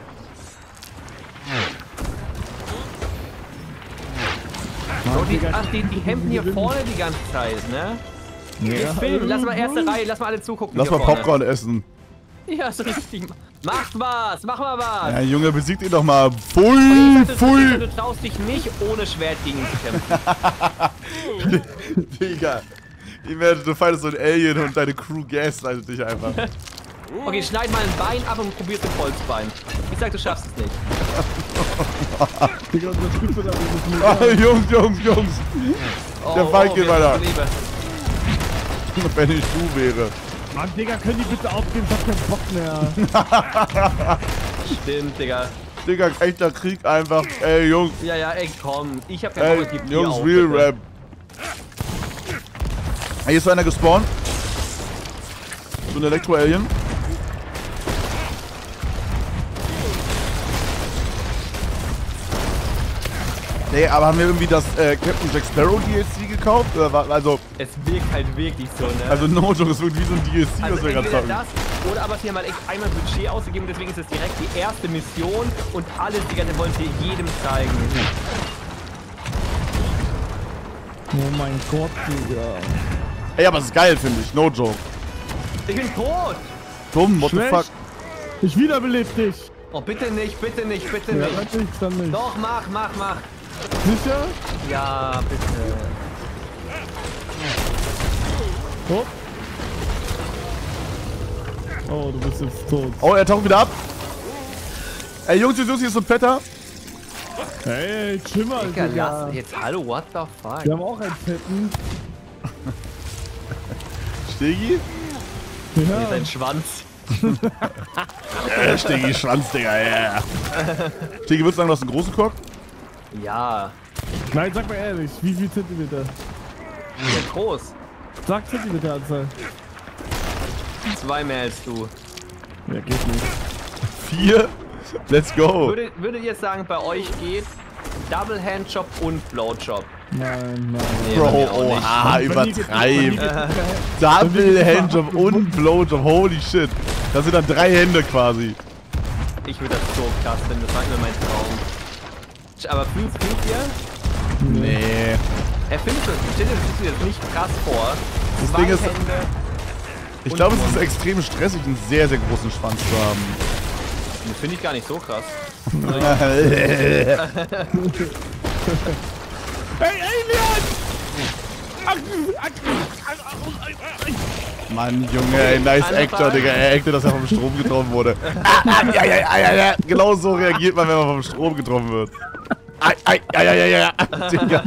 Die hemden hier vorne die ganze Zeit, ne? Wir filmen, lass mal erste Reihe, lass mal alle zugucken. Lass hier mal vorne. Popcorn essen. Ja, so richtig. Macht was, mach mal was. Ja, Junge, besiegt ihn doch mal. Und Pfui, ich sag, pfui. du traust dich nicht, ohne Schwert gegen ihn zu kämpfen. Digga. Du findest so ein Alien und deine Crew gaslightet dich einfach. Okay, schneid mal ein Bein ab und probier's mit Holzbein. Ich sag, du schaffst es nicht. Digga, unterstütze da nicht. Ah, Jungs. Der Feind geht weiter. Wenn ich du wäre. Mann, Digga, können die bitte aufgeben? Ich hab keinen Bock mehr. Stimmt, Digga. Digga, echter Krieg einfach. Ey, Jungs. Ja, ey, komm. Ich hab keinen Bock, Ey, gib dir Jungs, auch, Real bitte. Rap. Hier ist so einer gespawnt. So ein Elektro-Alien. Nee, aber haben wir irgendwie das Captain Jack Sparrow DLC gekauft? Also, Es wirkt halt wirklich so, ne? also no joke, es wirkt wie so ein DLC, Also was wir gerade entweder zocken. das, oder aber sie haben halt echt einmal Budget ausgegeben, deswegen ist es direkt die erste Mission und alles, Digga, den wollen sie jedem zeigen. Oh mein Gott, Digga. Ey, aber es ist geil, finde ich. No joke. Ich bin tot! Dumm, what the Schlecht. fuck? Ich wiederbeleb dich. Oh, bitte nicht, bitte nicht, bitte Ja, nicht. natürlich dann nicht. Doch, mach. Sicher? Ja, bitte. Oh. Oh, du bist jetzt tot. Oh, er taucht wieder ab. Ey, Jungs, hier ist so ein Fetter. Hey, chill mal, Digga, Digga. lass jetzt, hallo, what the fuck? Wir haben auch einen Fetten. Stegi? Hier Ja. sein Schwanz. Stegi, Schwanz, Digga, yeah. Stegi, würdest du sagen, du hast einen großen Cock? Ja, Nein, sag mal ehrlich, wie viel Zentimeter? sehr groß. Sag Zentimeteranzahl. 2 mehr als du. Ja, geht nicht. 4? Let's go. Würdet ihr sagen, bei euch geht Double Handjob und Blowjob? Nein. Nee, Bro, bei mir auch nicht. oha, Bei mir geht's übertreib. nicht. Double Handjob und Blowjob, holy shit. Das sind dann 3 Hände quasi. Ich würde das so krass finden, das war immer mein Traum. Aber fühlt ihr? Nee. Er findet das, stell dir das jetzt nicht krass vor. Das 2 Ding ist- Hände. Ich glaube, es ist extrem stressig, einen sehr, sehr großen Schwanz zu haben. Das finde ich gar nicht so krass. Hey, Alien! Mann, Junge, ey, nice Actor, Digga. Er actet, dass er vom Strom getroffen wurde. Ja. Genau so reagiert man, wenn man vom Strom getroffen wird. Ja. Digga.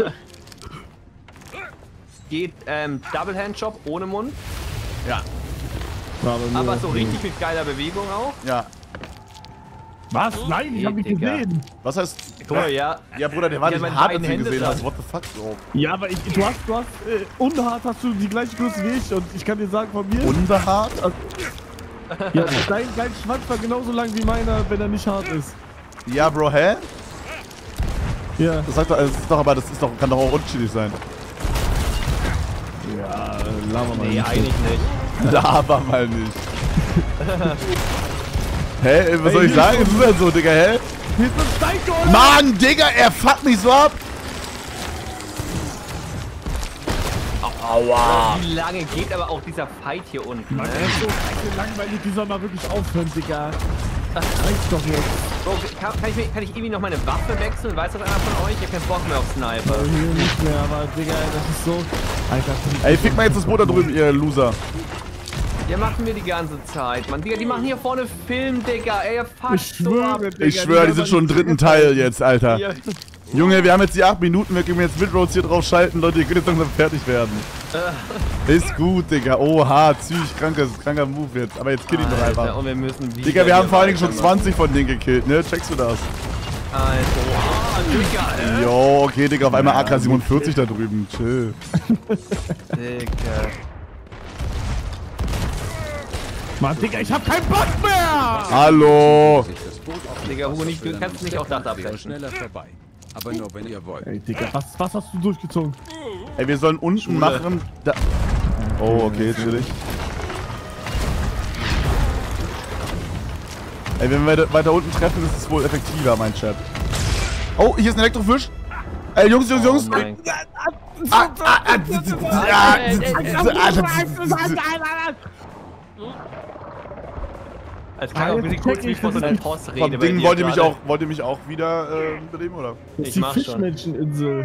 Geht Double Handjob ohne Mund, Ja. aber so richtig mit geiler Bewegung auch. Ja. Was? Nein, ich hab mich Digga. gesehen. Was heißt... Guck mal, ja. Ja, Bruder, der war Ja, nicht meine hart, beiden als du ihn Hände gesehen dran. hast. What the fuck, Bro? Ja, aber du hast unbehaart hast du die gleiche Größe wie ich und ich kann dir sagen von mir, Unbehaart? ja, dein Schwanz war genauso lang wie meiner, wenn er nicht hart ist. Ja, Bro, hä? Ja. Das sagt doch, kann doch auch unterschiedlich sein. Ja, laber mal Nee, nicht. eigentlich nicht. Laber mal nicht. Hä? Was soll ich sagen? Es ist halt so, Digga, hä? Hier ist ein Stein geholt! Mann, Digga, er fuckt mich so ab! Aua! Wie lange geht aber auch dieser Fight hier unten? Mann, Ne? das ist so kacke langweilig, die soll mal wirklich aufhören, Digga. Das reicht doch jetzt. Bro, kann ich irgendwie noch meine Waffe wechseln? Weiß das einer von euch? Ich hab keinen Bock mehr auf Sniper. Hier nicht mehr, aber Digga, das ist so... Alter, Ey, fick mal jetzt das Boot da drüben, ihr Loser. Ja, machen wir die ganze Zeit, Mann. Digga, die machen hier vorne Film, Digga. Ey, ihr fuckt ich schwöre, Digga. Ich schwöre, die sind schon im 3. Teil jetzt, Alter. Ja. Junge, wir haben jetzt die 8 Minuten, wir können jetzt Midroads hier drauf schalten, Leute, ihr könnt jetzt langsam fertig werden. Ist gut, Digga. Oha, psychisch kranker Move jetzt. Aber jetzt kill ihn doch Alter, einfach. und wir müssen wieder Digga, wir haben hier vor allen Dingen schon weitermachen. 20 von denen gekillt, ne? Checkst du das? Alter, Digga, Jo, okay, Digga, auf einmal AK-47 da drüben. Chill. Digga. Mann, Digga, ich hab keinen Bock mehr! Hallo! Sich das Boot auf Digga, dem Hugo, Wasser du kannst nicht auch das wäre abwechseln. schneller vorbei. Aber nur wenn ihr wollt. Ey, Digga, was hast du durchgezogen? Ey, wir sollen unten machen. Da. Oh, okay, chillig. Ey, wenn wir weiter unten treffen, ist es wohl effektiver, mein Chat. Oh, hier ist ein Elektrofisch. Ey, Jungs. Oh mein Als kann auch ein bisschen kurz wie vor so einer Tossrede Vom bei Ding dir wollt ihr gerade. mich auch wieder beleben, oder? Das ist Ich die mach schon. Fischmenscheninsel.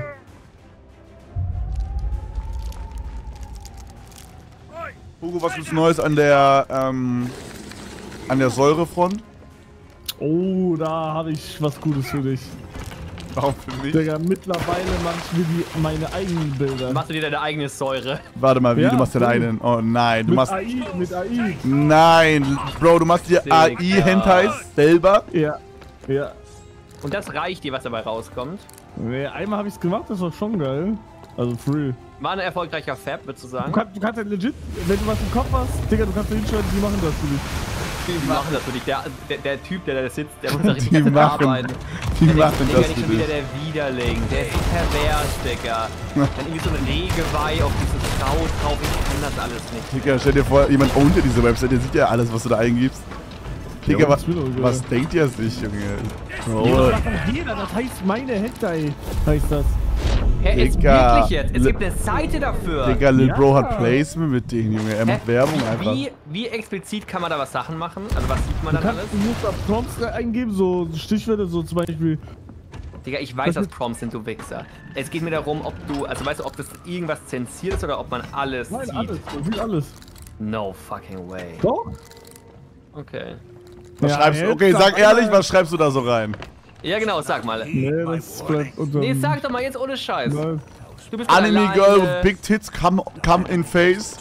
Hugo, was gibt's Neues an der Säurefront? Oh, da habe ich was Gutes für dich. Warum für mich? Digga, mittlerweile mache ich mir meine eigenen Bilder. Machst du dir deine eigene Säure? Warte mal, wie? Ja, Du machst deine du. einen. Oh nein, du Mit machst. AI, mit AI. Nein, Bro, du machst dir Digga. AI-Hentais selber? Ja. Ja. Und das reicht dir, was dabei rauskommt. Nee, einmal habe ich es gemacht, das war schon geil. Also free. War ein erfolgreicher Fab, würdest du sagen? Du kannst halt legit, wenn du was im Kopf hast, Digga, du kannst da hinschreiben, die machen das für dich. Die machen das für dich. Der Typ, der da sitzt, der muss doch Die die ganze Zeit machen- arbeiten. Die Der machen Digga, das nicht für schon wieder dich. der Widerling. Der ist so pervers, Digga. Dann irgendwie so ein Regeweih auf diese Frau drauf. Ich kann das alles nicht. Digga, stell dir vor, jemand ownt ja diese Website, der sieht ja alles, was du da eingibst. Digga, Ja, was, das will doch, was Digga. denkt ihr sich, Junge? Ja, Oh. das sagt jeder, das heißt meine Hentai, heißt das. Hä, ist Digga. wirklich jetzt. Es gibt eine Seite dafür. Digga, Lil Ja. Bro hat Placement mit denen, Junge. Er macht Werbung einfach. Wie explizit kann man da was Sachen machen? Also was sieht man dann alles? Du musst da Prompts eingeben, so Stichwörter, so zum Beispiel. Digga, ich weiß, was Prompts sind, du Wichser. Es geht mir darum, ob du, also weißt du, ob das irgendwas zensiert ist oder ob man alles Nein, sieht. alles, man sieht alles. No fucking way. Doch? Okay. Was Ja, schreibst du? jetzt Okay, sag sag ehrlich, einmal. was schreibst du da so rein? Ja genau, sag mal. Nee, das bleibt unter. Nee, sag doch mal jetzt ohne Scheiß. Nein. Du bist Anime alleine. Girl with big tits come in face.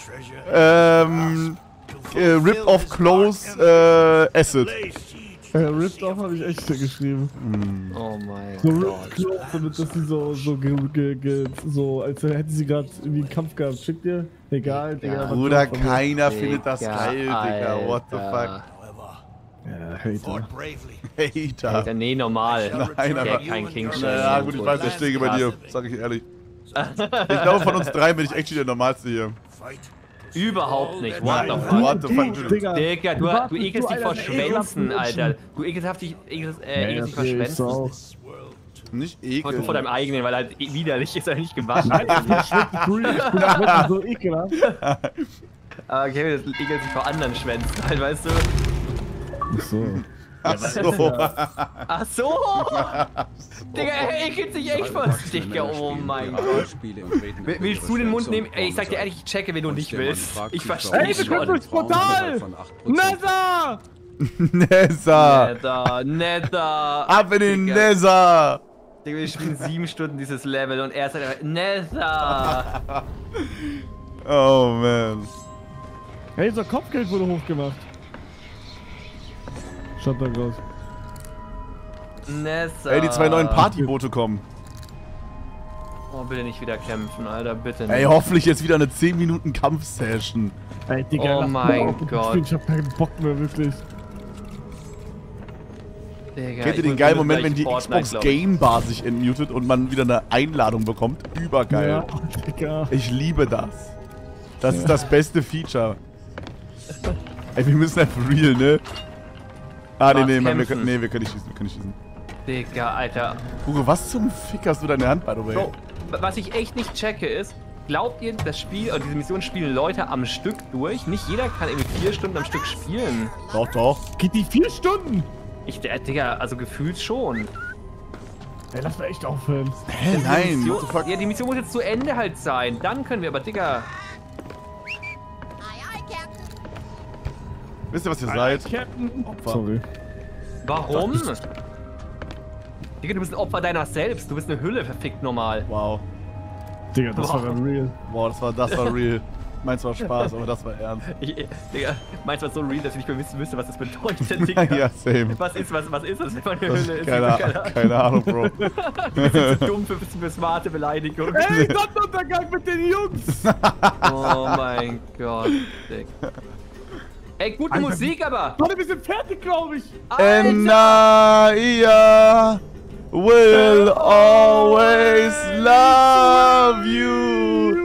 Rip off clothes, acid. Ripped Off habe ich echt geschrieben. Oh mein So Gott. Ripped Clothes, damit dass sie so als hätte sie gerade irgendwie einen Kampf gehabt. Schickt ihr? Egal, Digga. was Bruder, soll's von mir? keiner findet das geil, Digga. What the fuck? However, Ja, Hater. fought bravely. Hater. Alter, nee, normal. Nein, Der aber- kein King Ja, gut, ich weiß, ich stehe bei dir. Sag ich ehrlich. Ich glaube, von uns drei bin ich actually der Normalste hier. Fight. Überhaupt nicht. What the Nein. fuck? What the fuck? Digga, du Was bist ekelst dich Alter, vor ein Schwänzen, ekelhaften Alter. Menschen. Du ekelst dich Ja, vor okay, Schwänzen. Sau. Nicht Vor ekeln. deinem eigenen, weil halt widerlich ist, er nicht gewaschen. Nein, ich schmeckt free. Ich bin wirklich so ekelhaft. Aber Kevin, das ekelt sich vor anderen Schwänzen, halt, weißt du? So. Ach so. Ach so! Digga, er ekelt sich echt vor Digga, oh mein Gott. Willst du den Mund nehmen? Ey, ich sag dir ehrlich, ich checke, wenn du nicht willst. Ich verstehe Ey, wir können uns brutal! Nether! Nessa! Netter! Ab in den Digga. Nessa! Digga, wir spielen 7 Stunden dieses Level und er ist halt einfach, Netter! Oh man. Hey, unser Kopfgeld wurde hochgemacht. Schaut da raus. Nessa! Ey, die 2 neuen Partyboote kommen. Oh, bitte nicht wieder kämpfen, Alter, bitte nicht. Ey, hoffentlich jetzt wieder eine 10 Minuten Kampfsession. Ey, Digga, Oh lass mein mal auf. Gott. Ich hab keinen Bock mehr, wirklich. Digga, Kennt ihr ich den muss geilen gleich Moment, wenn die Fortnite, Xbox glaub ich. Game Bar sich entmutet und man wieder eine Einladung bekommt? Übergeil. Ja, Digga. Ich liebe das. Das ist das beste Feature. Ey, wir müssen einfach real, ne? Ah, nee, Was, nee, Mann, wir kämpfen? können, nee, wir können nicht schießen, wir können nicht schießen. Digga, Alter. Hugo, was zum Fick hast du deine Hand, by the way? Bro, was ich echt nicht checke ist, glaubt ihr, das Spiel, oder diese Mission spielen Leute am Stück durch? Nicht jeder kann irgendwie 4 Stunden am Stück spielen. Doch, doch. Geht die 4 Stunden? Digga, also gefühlt schon. Ey, lass mal echt aufhören. Hä, nein, Mission, what the fuck? ja, die Mission muss jetzt zu Ende halt sein. Dann können wir, aber Digga. Wisst ihr, was ihr seid? Captain. Opfer. Sorry. Warum? Digga, du bist ein Opfer deiner selbst. Du bist eine Hülle, verfickt normal. Wow. Digga, das war dann real. Wow, das war real. Meins war Spaß, aber das war ernst. Digga, meins war so real, dass ich nicht mehr wüsste, was das bedeutet, Digga. Ja, same. Was ist das, wenn man eine Das Hülle ist? keine Ahnung, Bro. Zu dumm für smarte Beleidigung. Ey, Sonnenuntergang mit den Jungs! Oh mein Gott, Digga. Ey, gute Alter, Musik aber! Warte, wir sind fertig, glaube ich. And I will always love you.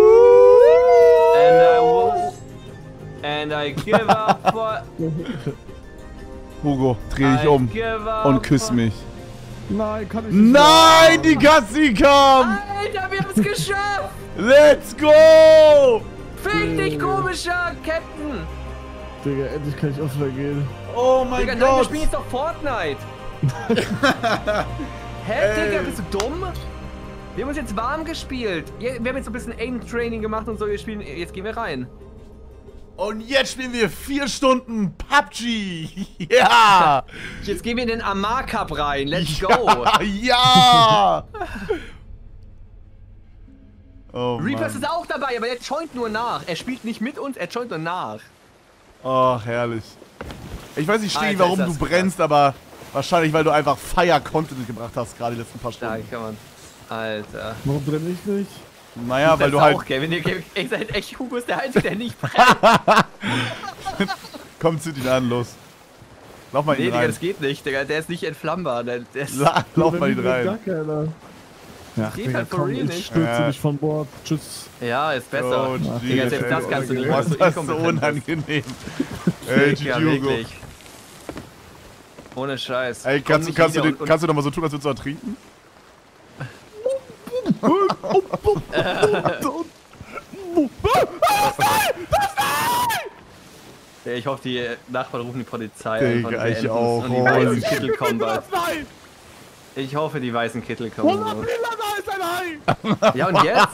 And I give up for... Hugo, dreh dich um give up und küss for- mich. Nein, kann ich nicht. Nein, die Gassi kam! Alter, wir haben's geschafft! Let's go! Fick dich, komischer Captain! Digga, endlich kann ich offline gehen. Oh mein Digga, nein, wir Gott! spielen jetzt doch Fortnite! Hä, Ey. Digga, bist du dumm? Wir haben uns jetzt warm gespielt. Ja, wir haben jetzt so ein bisschen Aim-Training gemacht und so. Jetzt gehen wir rein. Und jetzt spielen wir 4 Stunden PUBG! Ja! Jetzt gehen wir in den Amar Cup rein. Let's go! Ja! Oh Reapers Mann. ist auch dabei, aber er joint nur nach. Er spielt nicht mit uns, er joint nur nach. Oh, herrlich. Ich weiß nicht, Stegi, Alter, warum ist du das brennst, aber Wahrscheinlich, weil du einfach Fire-Content gebracht hast, gerade die letzten paar Da Stunden. kann man. Alter. Warum brenne ich nicht? Naja, weil du halt... Auch, Kevin, ihr seid echt, Hugo ist der Einzige, der nicht brennt. Komm, zünd ihn an, los. Lauf mal Nee, ihn Digga, rein. das geht nicht, Digga. Der ist nicht entflammbar. Der ist Lauf mal ihn Gar rein. keiner. Ja, Geht Digga, halt for komm, real ich nicht. stürze Ja. dich von Bord. Tschüss. ja, ist besser. Oh, Digga, selbst das kannst du nicht, Boah, weil du ist das so inkompetent bist. unangenehm. Ey, Digga, GG, Hugo. wirklich. Ohne Scheiß. Ey, Komm nicht wieder und- kannst du doch mal so tun, als würdest du ertrinken? Ja, ich hoffe, die Nachbarn rufen die Polizei. Digga, und wir ich enden es auch. Und die Oh, weißen ich- Kittel kommen bald. Nein! Ich hoffe, die weißen Kittel kommen. 100 So. Bilder, da ist ein Hai! Ja, und jetzt?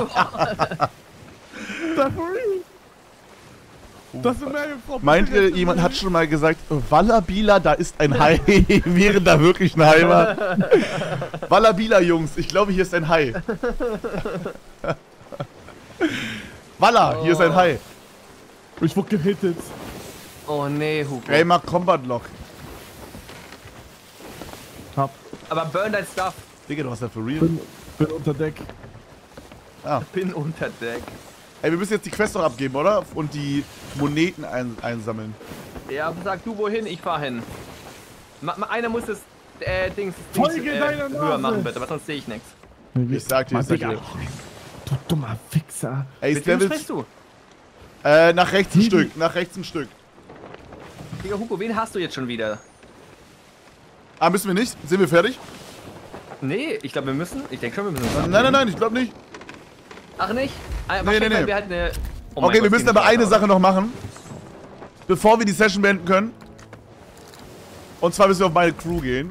Da for real! Das sind meine Frau. Meint ihr, jemand hat schon mal gesagt, Wallabila, da ist ein Hai, während da wirklich ein Hai war? Wallabila, Jungs, ich glaube, hier ist ein Hai. Walla, hier ist ein Hai. Ich wurde gehittet. Oh nee, Hugo. Ey, mach Combat Lock. Hab. Aber burn dein Stuff. Digga, du hast ja for real. Bin unter Deck. Bin unter Deck. Ey, wir müssen jetzt die Quest noch abgeben, oder? Und die Moneten einsammeln. Ja, sag du wohin, ich fahr hin. Einer muss das Dings Folge deiner höher Nase. machen, bitte, weil sonst sehe ich nichts. Ich sag dir, Mann, ich sag Digga. dir. Du dummer Wichser. Ey, Mit wem Devils, sprichst du? nach rechts ein Stück, nach rechts ein Stück. Digga, Hugo, wen hast du jetzt schon wieder? Ah, müssen wir nicht? Sind wir fertig? Nee, ich glaube, wir müssen. Ich denke schon, wir müssen. uns Nein, nein, ich glaube nicht. Ach, nicht? Ah, Nee, nee, nee. Wir halt eine. Oh mein Okay, wir Gott, müssen die aber sind eine scheiße, Sache noch machen, bevor wir die Session beenden können. Und zwar müssen wir auf meine Crew gehen.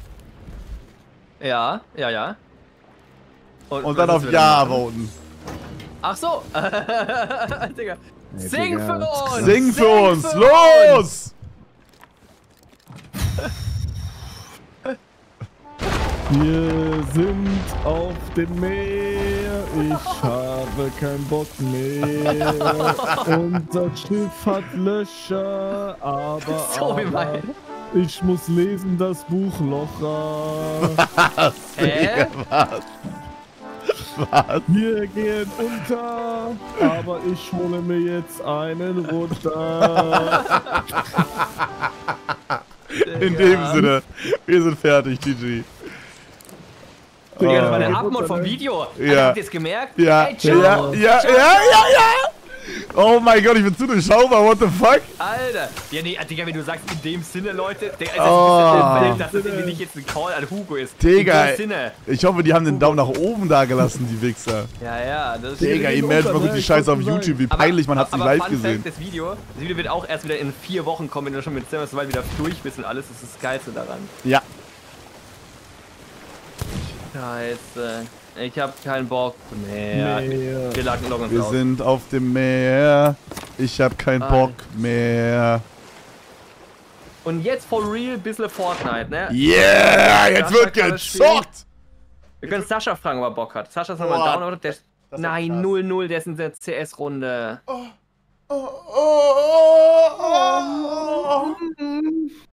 Ja, ja, ja. Und was dann auf müssen wir Ja dann machen? voten. Ach so. Digga. Sing Digga. für uns! Sing für uns! für Los! Wir sind auf dem Meer, ich habe keinen Bock mehr. Unser Schiff hat Löcher, aber, So wie mein. ich muss lesen das Buch Locher. Hä? Wir gehen unter, aber ich hole mir jetzt einen runter. In dem Sinne, wir sind fertig, GG. Digga, das war der Oh. Abmod vom Video. Alter, Ja. habt ihr es gemerkt? Ja, Ey, ciao. ja. Oh mein Gott, ich bin zu durchschaubar, what the fuck? Alter. Ja, nee, Digga, wenn du sagst, in dem Sinne, Leute. Digga, es ist Oh. ein bisschen verrückt, dass das irgendwie nicht jetzt ein Call an Hugo ist. Digga. In dem Sinne. Ich hoffe, die haben den Daumen nach oben da gelassen, die Wichser. Ja, ja, das ist. Digga, ihr merkt mal gut die Scheiße auf YouTube, wie peinlich, man hat's nicht live Fun gesehen. Fact, das Video wird auch erst wieder in 4 Wochen kommen, wenn du schon mit Zimmer so weit wieder durch bist und alles. Das ist das Geilste daran. Ja. Scheiße. Ich hab keinen Bock mehr. Meer. Wir loggen uns Wir aus. sind auf dem Meer. Ich hab keinen Bock mehr. Und jetzt for real bisschen Fortnite, ne? Yeah, jetzt Sascha wird kann das spielen. gezockt! Wir können Sascha fragen, ob er Bock hat. Sascha ist nochmal Boah, down, oder? Der ist, das ist nein, krass. 0-0, der ist in der CS-Runde. Oh, oh, oh, oh.